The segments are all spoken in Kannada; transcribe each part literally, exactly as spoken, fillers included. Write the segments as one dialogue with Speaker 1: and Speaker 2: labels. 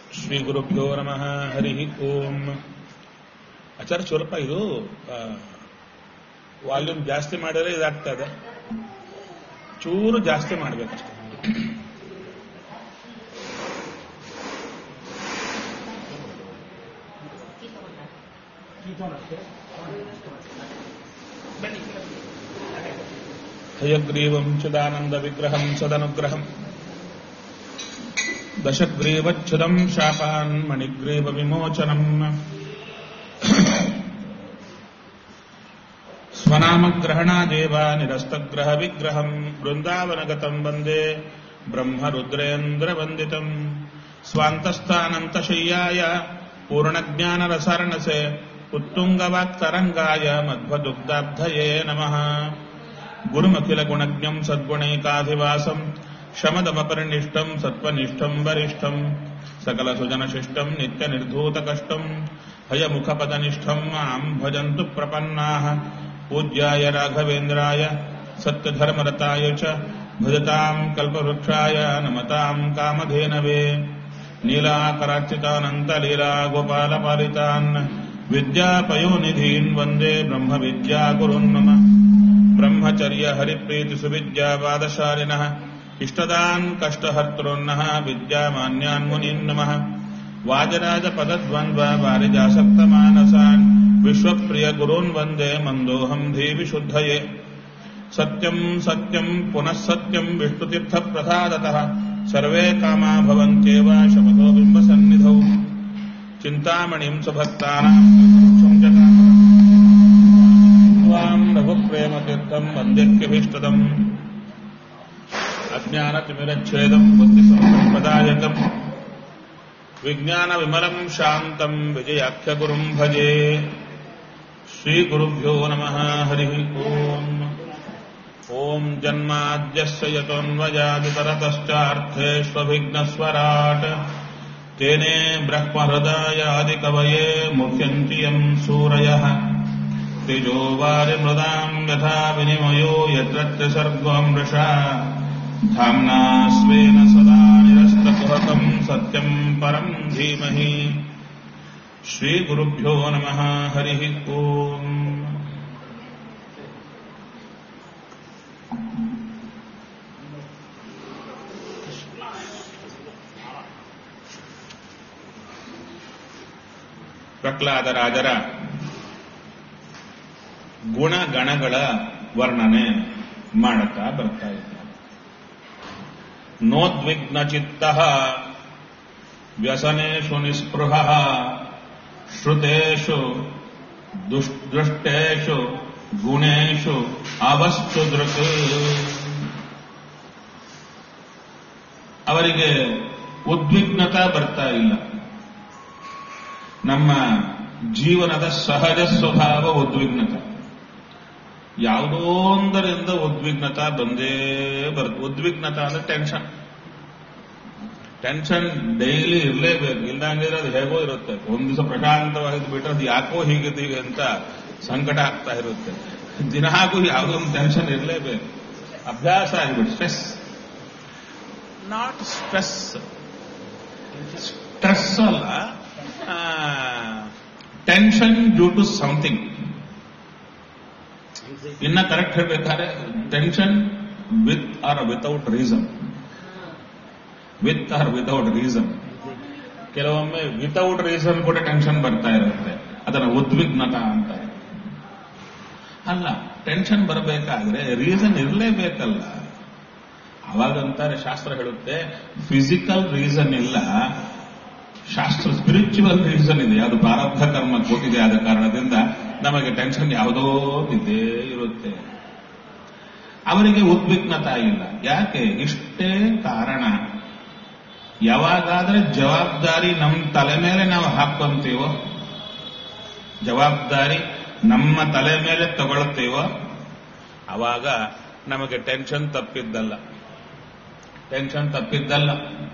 Speaker 1: ಶ್ರೀ ಗುರುಭ್ಯೋ ನಮಃ ಹರಿ ಓಂ. ಆಚಾರ್ಯ ಸ್ವಲ್ಪ ಇದು ವಾಲ್ಯೂಮ್ ಜಾಸ್ತಿ ಮಾಡಿದ್ರೆ ಇದಾಗ್ತಾ ಇದೆ, ಚೂರು ಜಾಸ್ತಿ ಮಾಡಬೇಕಷ್ಟೆ. ಹಯಗ್ರೀವಂ ಚಿದಾನಂದ ವಿಗ್ರಹಂ ಸದನುಗ್ರಹಂ ದಶಗ್ರೀವಚ್ಛುದಂ ಶಾಪಾನ್ ಮಣಿಗ್ರೀವ ವಿಮೋಚನಂ ಸ್ವನಾಮಗ್ರಹಣಾದೇವ ನಿರಸ್ತಗ್ರಹ ವಿಗ್ರಹಂ ಬೃಂದಾವನಗತಂ ವಂದೇ ಬ್ರಹ್ಮರುದ್ರೇಂದ್ರವಂದಿತಂ ಸ್ವಾಂತಸ್ಥಾನಂತಶಯ್ಯಾಯ ಪೂರ್ಣಜ್ಞಾನರಸರ್ಣಸೆ ಉತ್ತುಂಗವಾಕ್ತರಂಗಾಯ ಮಧ್ವದುಗ್ಧಾಬ್ಧಯೇ ನಮಃ. ಗುರುಮಖಿಲ ಗುಣಜ್ಞಂ ಸದ್ಗುಣೈಕಾಧಿವಾಸಂ ಶಮದಮಪರಿನಿಷ್ಠಂ ಸತ್ವನಿಷ್ಠಂ ವರಿಷ್ಠಂ ಸಕಲ ಸುಜನಶಿಷ್ಟಂ ನಿತ್ಯ ನಿರ್ಧೂತ ಕಷ್ಟಂ ಹಯಮುಖಪದನಿಷ್ಠಂ ಮಾಂ ಭಜಂತು ಪ್ರಪನ್ನಾಃ. ಪೂಜ್ಯಾಯ ರಾಘವೇಂದ್ರಾಯ ಸತ್ಯಧರ್ಮರತಾಯ ಚ ಭಜತಾಂ ಕಲ್ಪವೃಕ್ಷಾಯ ನಮತಾಂ ಕಾಮಧೇನವೇ. ನೀಲಾಕರಾರ್ಚಿತಾನಂತ ಲೀಲಾ ಗೋಪಾಲ ಪಾಲಿತಾನ್ ವಿದ್ಯಾಪಯೋನಿಧೀನ್ ವಂದೇ ಬ್ರಹ್ಮ ವಿದ್ಯಾ ಗುರುನ್ ಮಮ. ಬ್ರಹ್ಮಚರ್ಯ ಹರಿಪ್ರೀತಿ ಸುವಿದ್ಯಾವಾದಶಾಲಿನಃ ಇಷ್ಟದಾನ್ ಕಷ್ಟಹರ್ತೃನ್ನಃ ವಿದ್ಯಾಮಾನ್ಯಾನ್ ಮುನೀನ್ ನಮಃ. ವಾಜರಾಜ ಪದದ್ವಂದ್ವ ವಾರಿಜಾಸಕ್ತ ಮಾನಸಾನ್ ವಿಶ್ವಪ್ರಿಯ ಗುರೂನ್ ವಂದೇ ಮಂದೋಹಂ ಧೀವಿ ಶುದ್ಧಯೇ. ಸತ್ಯಂ ಸತ್ಯಂ ಪುನಃ ಸತ್ಯಂ ವಿಷ್ಣುತೀರ್ಥ ಪ್ರಸಾದತಃ ಸರ್ವೇ ಕಾಮಾ ಭವಂತ್ಯೇವ ಶಮತೋ ಬಿಂಬ ಸನ್ನಿಧೌ. ಚಿಂತಾಮಣಿಂ ಸುಭಕ್ತಾನಾಂ ತ್ವಾಂ ರಘುಪ್ರೇಮತೀರ್ಥಂ ವಂದ್ಯಖ್ಯಭೀಷ್ಟದಂ. ಅಜ್ಞಾನತಿಮಿರಚ್ಛೇದಂ ಬುದ್ಧಿಸಂಪದಾಯಕಂ ವಿಜ್ಞಾನವಿಮಲಂ ಶಾಂತಂ ವಿಜಯಾಖ್ಯಗುರುಂ ಭಜೆ. ಶ್ರೀಗುರುಭ್ಯೋ ನಮಃ ಹರಿ ಓಂ. ಓಂ ಜನ್ಮಾದ್ಯಸ್ಯ ಯತೋನ್ವಯಾದಿತರತಶ್ಚಾರ್ಥೇಷ್ವಭಿಘ್ನಸ್ವರಾಟ್ ತೇನೇ ಬ್ರಹ್ಮಹೃದಯಾದಿಕವಯೇ ಮುಹ್ಯಂತಿ ಯಂ ಸೂರಯಃ. ತೇಜೋವಾರಿಮೃದಾಂ ಯಥಾ ವಿನಿಮಯೋ ಯತ್ರ ತ್ರಿಸರ್ಗೋ ಮೃಷಾ ಧಾಮ್ನಾ ಸ್ವೇನ ಸದಾ ನಿರಸ್ತಕುಹಕಂ ಸತ್ಯಂ ಪರಂ ಧೀಮಹಿ. ಶ್ರೀಗುರುಭ್ಯೋ ನಮಃ ಹರಿ ಓಂ. ಪ್ರಹ್ಲಾದರಾಜರ ಗುಣಗಣಗಳ ವರ್ಣನೆ ಮಾಡುತ್ತಾ ಬರ್ತಾ ಇದ್ದಾರೆ. ನೋದ್ವಿಗ್ನ ಚಿತ್ತಃ ವ್ಯಸನೇಷು ನಿಸ್ಪೃಹಃ ಶ್ರುತೇಷು ದೃಷ್ಟೇಷು ಗುಣೇಷು ಅವಸ್ತು ದೃಕ್. ಅವರಿಗೆ ಉದ್ವಿಗ್ನತಾ ಬರ್ತಾ ಇಲ್ಲ. ನಮ್ಮ ಜೀವನದ ಸಹಜ ಸ್ವಭಾವ ಉದ್ವಿಗ್ನತೆ. ಯಾವುದೋ ಒಂದರಿಂದ ಉದ್ವಿಗ್ನತಾ ಬಂದೇ ಬರುತ್ತೆ. ಉದ್ವಿಗ್ನತಾ ಅಂದ್ರೆ ಟೆನ್ಷನ್. ಟೆನ್ಷನ್ ಡೈಲಿ ಇರಲೇಬೇಕು, ಇಲ್ಲಾಂಗಿದ್ರೆ ಅದು ಹೇಗೋ ಇರುತ್ತೆ. ಒಂದ್ ದಿವಸ ಪ್ರಶಾಂತವಾಗಿದ್ದು ಬಿಟ್ಟರೆ ಅದು ಯಾಕೋ ಹೀಗಿದ್ದೀವಿ ಅಂತ ಸಂಕಟ ಆಗ್ತಾ ಇರುತ್ತೆ. ದಿನಾಗೂ ಯಾವುದೋ ಒಂದು ಟೆನ್ಷನ್ ಇರಲೇಬೇಕು, ಅಭ್ಯಾಸ ಆಗಿಬಿಟ್ಟು. ಸ್ಟ್ರೆಸ್ ನಾಟ್ ಸ್ಟ್ರೆಸ್, ಸ್ಟ್ರೆಸ್ ಅಲ್ಲ, ಟೆನ್ಷನ್ ಡ್ಯೂ ಟು ಸಮಥಿಂಗ್. ಇನ್ನ ಕರೆಕ್ಟ್ ಹೇಳ್ಬೇಕಾದ್ರೆ tension with or without reason. With or without reason. ಕೆಲವೊಮ್ಮೆ ವಿತೌಟ್ ರೀಸನ್ ಕೂಡ ಟೆನ್ಷನ್ ಬರ್ತಾ ಇರುತ್ತೆ. ಅದನ್ನ ಉದ್ವಿಗ್ನತಾ ಅಂತ ಅಲ್ಲ. ಟೆನ್ಷನ್ ಬರಬೇಕಾದ್ರೆ ರೀಸನ್ ಇರಲೇಬೇಕಲ್ಲ. ಅವಾಗಂತಾರೆ ಶಾಸ್ತ್ರ ಹೇಳುತ್ತೆ, ಫಿಸಿಕಲ್ ರೀಸನ್ ಇಲ್ಲ, ಶಾಸ್ತ್ರ ಸ್ಪಿರಿಚುವಲ್ ರೀಸನ್ ಇದೆ. ಅದು ಪ್ರಾರಬ್ಧ ಕರ್ಮ ಕೊಟ್ಟಿದೆ. ಆದ ಕಾರಣದಿಂದ ನಮಗೆ ಟೆನ್ಷನ್ ಯಾವುದೋ ಇದ್ದೇ ಇರುತ್ತೆ. ಅವರಿಗೆ ಉದ್ವಿಗ್ನತಾ ಇಲ್ಲ. ಯಾಕೆ? ಇಷ್ಟೇ ಕಾರಣ. ಯಾವಾಗಾದ್ರೆ ಜವಾಬ್ದಾರಿ ನಮ್ಮ ತಲೆ ಮೇಲೆ ನಾವು ಹಾಕೊಂತೀವೋ, ಜವಾಬ್ದಾರಿ ನಮ್ಮ ತಲೆ ಮೇಲೆ ತಗೊಳ್ತೇವೋ, ಅವಾಗ ನಮಗೆ ಟೆನ್ಷನ್ ತಪ್ಪಿದ್ದಲ್ಲ. ಟೆನ್ಷನ್ ತಪ್ಪಿದ್ದಲ್ಲ.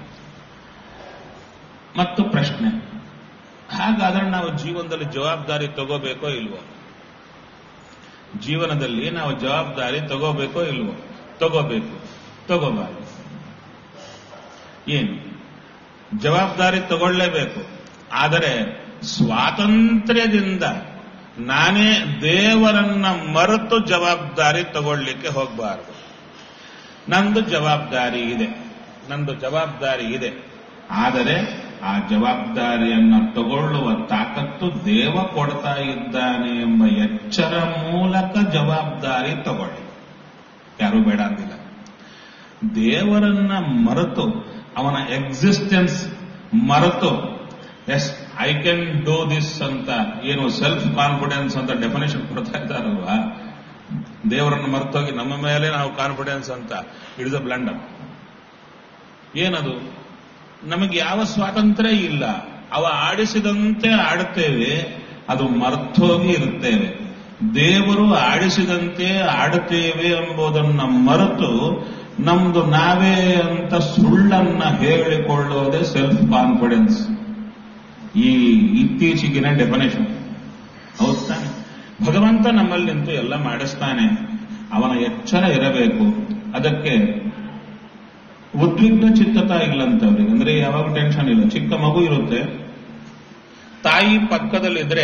Speaker 1: ಮತ್ತು ಪ್ರಶ್ನೆ, ಹಾಗಾದ್ರೆ ನಾವು ಜೀವನದಲ್ಲಿ ಜವಾಬ್ದಾರಿ ತಗೋಬೇಕೋ ಇಲ್ವೋ? ಜೀವನದಲ್ಲಿ ನಾವು ಜವಾಬ್ದಾರಿ ತಗೋಬೇಕೋ ಇಲ್ವೋ? ತಗೋಬೇಕು. ತಗೋಬಾರದು. ಏನು ಜವಾಬ್ದಾರಿ ತಗೊಳ್ಳೇಬೇಕು. ಆದರೆ ಸ್ವಾತಂತ್ರ್ಯದಿಂದ ನಾನೇ ದೇವರನ್ನ ಮರೆತು ಜವಾಬ್ದಾರಿ ತಗೊಳ್ಳಿಕ್ಕೆ ಹೋಗಬಾರದು. ನಂದು ಜವಾಬ್ದಾರಿ ಇದೆ, ನಂದು ಜವಾಬ್ದಾರಿ ಇದೆ. ಆದರೆ ಆ ಜವಾಬ್ದಾರಿಯನ್ನ ತಗೊಳ್ಳುವ ತಾಕತ್ತು ದೇವ ಕೊಡ್ತಾ ಇದ್ದಾನೆ ಎಂಬ ಎಚ್ಚರ ಮೂಲಕ ಜವಾಬ್ದಾರಿ ತಗೊಳ್ಳಿ. ಯಾರೂ ಬೇಡ ಅಂದಿಲ್ಲ. ದೇವರನ್ನ ಮರೆತು ಅವನ ಎಕ್ಸಿಸ್ಟೆನ್ಸ್ ಮರೆತು yes I can do this ಅಂತ ಏನು ಸೆಲ್ಫ್ ಕಾನ್ಫಿಡೆನ್ಸ್ ಅಂತ ಡೆಫಿನೇಷನ್ ಕೊಡ್ತಾ ಇದ್ದಾರಲ್ವಾ, ದೇವರನ್ನು ಮರೆತೋಗಿ ನಮ್ಮ ಮೇಲೆ ನಾವು ಕಾನ್ಫಿಡೆನ್ಸ್ ಅಂತ, ಇಟ್ ಇಸ್ ಅ ಬ್ಲಂಡರ್. ಏನದು? ನಮಗೆ ಯಾವ ಸ್ವಾತಂತ್ರ್ಯ ಇಲ್ಲ. ಅವ ಆಡಿಸಿದಂತೆ ಆಡುತ್ತೇವೆ, ಅದು ಮರೆತೋಗಿ ಇರುತ್ತೇವೆ. ದೇವರು ಆಡಿಸಿದಂತೆ ಆಡುತ್ತೇವೆ ಎಂಬುದನ್ನ ಮರೆತು ನಮ್ದು ನಾವೇ ಅಂತ ಸುಳ್ಳನ್ನ ಹೇಳಿಕೊಳ್ಳೋದೇ ಸೆಲ್ಫ್ ಕಾನ್ಫಿಡೆನ್ಸ್. ಈ ಇತ್ತೀಚೆಗಿನ ಡೆಫಿನೇಷನ್. ಹೌದು ತಾನೆ? ಭಗವಂತ ನಮ್ಮಲ್ಲಿ ನಿಂತು ಎಲ್ಲ ಮಾಡಿಸ್ತಾನೆ, ಅವನ ಎಚ್ಚರ ಇರಬೇಕು. ಅದಕ್ಕೆ ಉದ್ವಿಗ್ನ ಚಿತ್ತತ ಇಲ್ಲಂತವ್ರಿಗೆ, ಅಂದ್ರೆ ಯಾವಾಗ ಟೆನ್ಷನ್ ಇಲ್ಲ. ಚಿಕ್ಕ ಮಗು ಇರುತ್ತೆ, ತಾಯಿ ಪಕ್ಕದಲ್ಲಿದ್ರೆ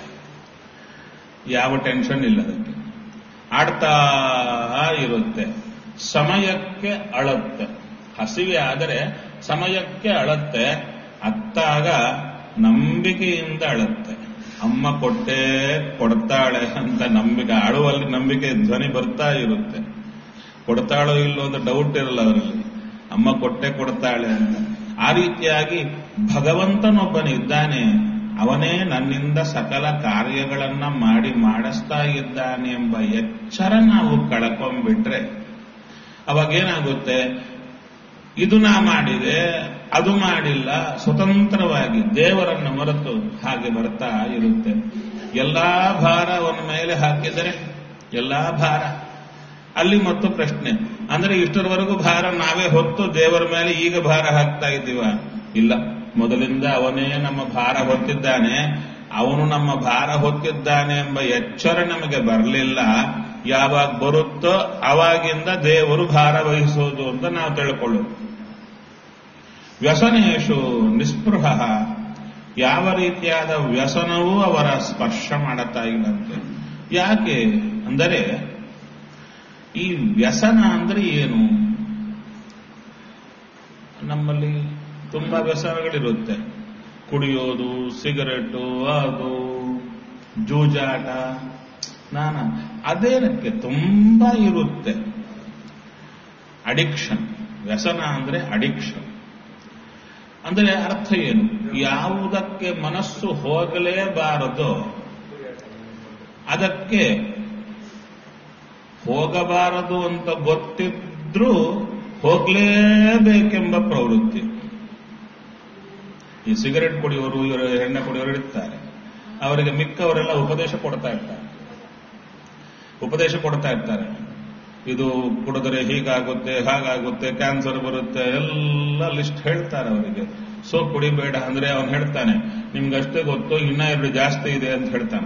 Speaker 1: ಯಾವ ಟೆನ್ಷನ್ ಇಲ್ಲ, ಅದಕ್ಕೆ ಆಡ್ತಾ ಇರುತ್ತೆ. ಸಮಯಕ್ಕೆ ಅಳತ್ತೆ, ಹಸಿವೆ ಆದರೆ ಸಮಯಕ್ಕೆ ಅಳತ್ತೆ, ಅತ್ತಾಗ ನಂಬಿಕೆಯಿಂದ ಅಳತ್ತೆ. ಅಮ್ಮ ಕೊಟ್ಟೆ ಕೊಡ್ತಾಳೆ ಅಂತ ನಂಬಿಕೆ, ಆಡುವಲ್ಲಿ ನಂಬಿಕೆ ಧ್ವನಿ ಬರ್ತಾ ಇರುತ್ತೆ. ಕೊಡ್ತಾಳೋ ಇಲ್ಲೋ ಅಂತ ಡೌಟ್ ಇರಲ್ಲ ಅವರಲ್ಲಿ, ಅಮ್ಮ ಕೊಟ್ಟೆ ಕೊಡ್ತಾಳೆ ಅಂತ. ಆ ರೀತಿಯಾಗಿ ಭಗವಂತನೊಬ್ಬನಿದ್ದಾನೆ, ಅವನೇ ನನ್ನಿಂದ ಸಕಲ ಕಾರ್ಯಗಳನ್ನ ಮಾಡಿ ಮಾಡಿಸ್ತಾ ಇದ್ದಾನೆ ಎಂಬ ಎಚ್ಚರ ನಾವು ಕಳ್ಕೊಂಡ್ಬಿಟ್ರೆ ಅವಾಗೇನಾಗುತ್ತೆ? ಇದು ನಾ ಮಾಡಿದೆ, ಅದು ಮಾಡಿಲ್ಲ, ಸ್ವತಂತ್ರವಾಗಿ ದೇವರನ್ನು ಮರೆತು ಹಾಗೆ ಬರ್ತಾ ಇರುತ್ತೆ. ಎಲ್ಲಾ ಭಾರ ಅವನ ಮೇಲೆ ಹಾಕಿದರೆ ಎಲ್ಲಾ ಭಾರ ಅಲ್ಲಿ. ಮತ್ತು ಪ್ರಶ್ನೆ ಅಂದ್ರೆ ಇಷ್ಟರವರೆಗೂ ಭಾರ ನಾವೇ ಹೊತ್ತು ದೇವರ ಮೇಲೆ ಈಗ ಭಾರ ಹಾಕ್ತಾ ಇದ್ದೀವ? ಇಲ್ಲ, ಮೊದಲಿಂದ ಅವನೇ ನಮ್ಮ ಭಾರ ಹೊತ್ತಿದ್ದಾನೆ. ಅವನು ನಮ್ಮ ಭಾರ ಹೊತ್ತಿದ್ದಾನೆ ಎಂಬ ಎಚ್ಚರ ನಮಗೆ ಬರಲಿಲ್ಲ. ಯಾವಾಗ ಬರುತ್ತೋ ಅವಾಗಿಂದ ದೇವರು ಭಾರ ವಹಿಸೋದು ಅಂತ ನಾವು ತಿಳ್ಕೊಳ್ಳೋದು. ವ್ಯಸನೇಶು ನಿಸ್ಪೃಹ, ಯಾವ ರೀತಿಯಾದ ವ್ಯಸನವೂ ಅವರ ಸ್ಪರ್ಶ ಮಾಡುತ್ತಾ ಇಲ್ಲಂತೆ. ಯಾಕೆ ಅಂದರೆ ಈ ವ್ಯಸನ ಅಂದ್ರೆ ಏನು? ನಮ್ಮಲ್ಲಿ ತುಂಬಾ ವ್ಯಸನಗಳಿರುತ್ತೆ. ಕುಡಿಯೋದು, ಸಿಗರೆಟು, ಅದು ಜೂಜಾಟ, ನಾನಾ ಅದೇನಕ್ಕೆ ತುಂಬಾ ಇರುತ್ತೆ. ಅಡಿಕ್ಷನ್, ವ್ಯಸನ ಅಂದ್ರೆ ಅಡಿಕ್ಷನ್. ಅಂದರೆ ಅರ್ಥ ಏನು? ಯಾವುದಕ್ಕೆ ಮನಸ್ಸು ಹೋಗಲೇಬಾರದೋ ಅದಕ್ಕೆ ಹೋಗಬಾರದು ಅಂತ ಗೊತ್ತಿದ್ರೂ ಹೋಗಲೇಬೇಕೆಂಬ ಪ್ರವೃತ್ತಿ. ಈ ಸಿಗರೆಟ್ ಕುಡಿಯೋರು, ಇವರು ಎಣ್ಣೆ ಕುಡಿಯೋರು ಇರ್ತಾರೆ, ಅವರಿಗೆ ಮಿಕ್ಕವರೆಲ್ಲ ಉಪದೇಶ ಕೊಡ್ತಾ ಇರ್ತಾರೆ ಉಪದೇಶ ಕೊಡ್ತಾ ಇರ್ತಾರೆ ಇದು ಕುಡಿದರೆ ಹೀಗಾಗುತ್ತೆ, ಹಾಗಾಗುತ್ತೆ, ಕ್ಯಾನ್ಸರ್ ಬರುತ್ತೆ, ಎಲ್ಲ ಲಿಸ್ಟ್ ಹೇಳ್ತಾರೆ ಅವರಿಗೆ. ಸೊ ಕುಡಿಬೇಡ ಅಂದ್ರೆ ಅವನು ಹೇಳ್ತಾನೆ, ನಿಮ್ಗಷ್ಟೇ ಗೊತ್ತು, ಇನ್ನ ಎರಡು ಜಾಸ್ತಿ ಇದೆ ಅಂತ ಹೇಳ್ತಾನೆ.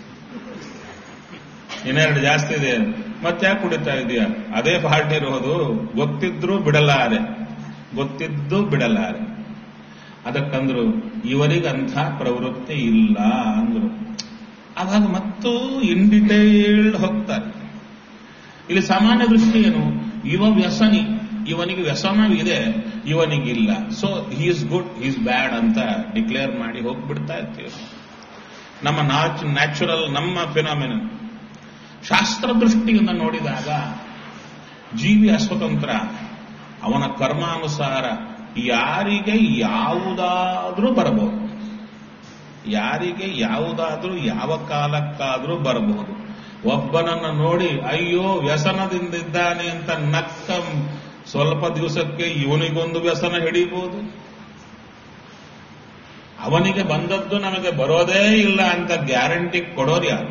Speaker 1: ಇನ್ನೆರಡು ಜಾಸ್ತಿ ಇದೆ, ಮತ್ತ್ಯಾಕೆ ಕುಡಿತಾ ಇದೆಯಾ? ಅದೇ ಫಾಲ್ಟ್ ಇರೋದು, ಗೊತ್ತಿದ್ರೂ ಬಿಡಲಾರೆ, ಗೊತ್ತಿದ್ದು ಬಿಡಲಾರೆ. ಅದಕ್ಕಂದ್ರು ಇವರಿಗಂಥ ಪ್ರವೃತ್ತಿ ಇಲ್ಲ ಅಂದ್ರು. ಆವಾಗ ಮತ್ತು ಇನ್ ಡಿಟೇಲ್ಡ್ ಹೋಗ್ತಾರೆ. ಇಲ್ಲಿ ಸಾಮಾನ್ಯ ದೃಷ್ಟಿ ಏನು? ಇವ ವ್ಯಸನಿ, ಇವನಿಗೆ ವ್ಯಸನವಿದೆ, ಇವನಿಗಿಲ್ಲ. So he is good, he is bad ಅಂತ ಡಿಕ್ಲೇರ್ ಮಾಡಿ ಹೋಗ್ಬಿಡ್ತಾ ಇರ್ತೀವಿ. ನಮ್ಮ ನ್ಯಾಚುರಲ್, ನಮ್ಮ ಫಿನಾಮಿನನ್. ಶಾಸ್ತ್ರ ದೃಷ್ಟಿಯಿಂದ ನೋಡಿದಾಗ ಜೀವಿ ಅಸ್ವತಂತ್ರ, ಅವನ ಕರ್ಮಾನುಸಾರ ಯಾರಿಗೆ ಯಾವುದಾದ್ರೂ ಬರಬಹುದು, ಯಾರಿಗೆ ಯಾವುದಾದ್ರೂ ಯಾವ ಕಾಲಕ್ಕಾದ್ರೂ ಬರಬಹುದು. ಒಬ್ಬನನ್ನು ನೋಡಿ ಅಯ್ಯೋ ವ್ಯಸನದಿಂದಿದ್ದಾನೆ ಅಂತ ನಕ್ಕ ಸ್ವಲ್ಪ ದಿವಸಕ್ಕೆ ಇವನಿಗೊಂದು ವ್ಯಸನ ಹಿಡಿಬಹುದು. ಅವನಿಗೆ ಬಂದದ್ದು ನಮಗೆ ಬರೋದೇ ಇಲ್ಲ ಅಂತ ಗ್ಯಾರಂಟಿ ಕೊಡೋರು ಯಾರು?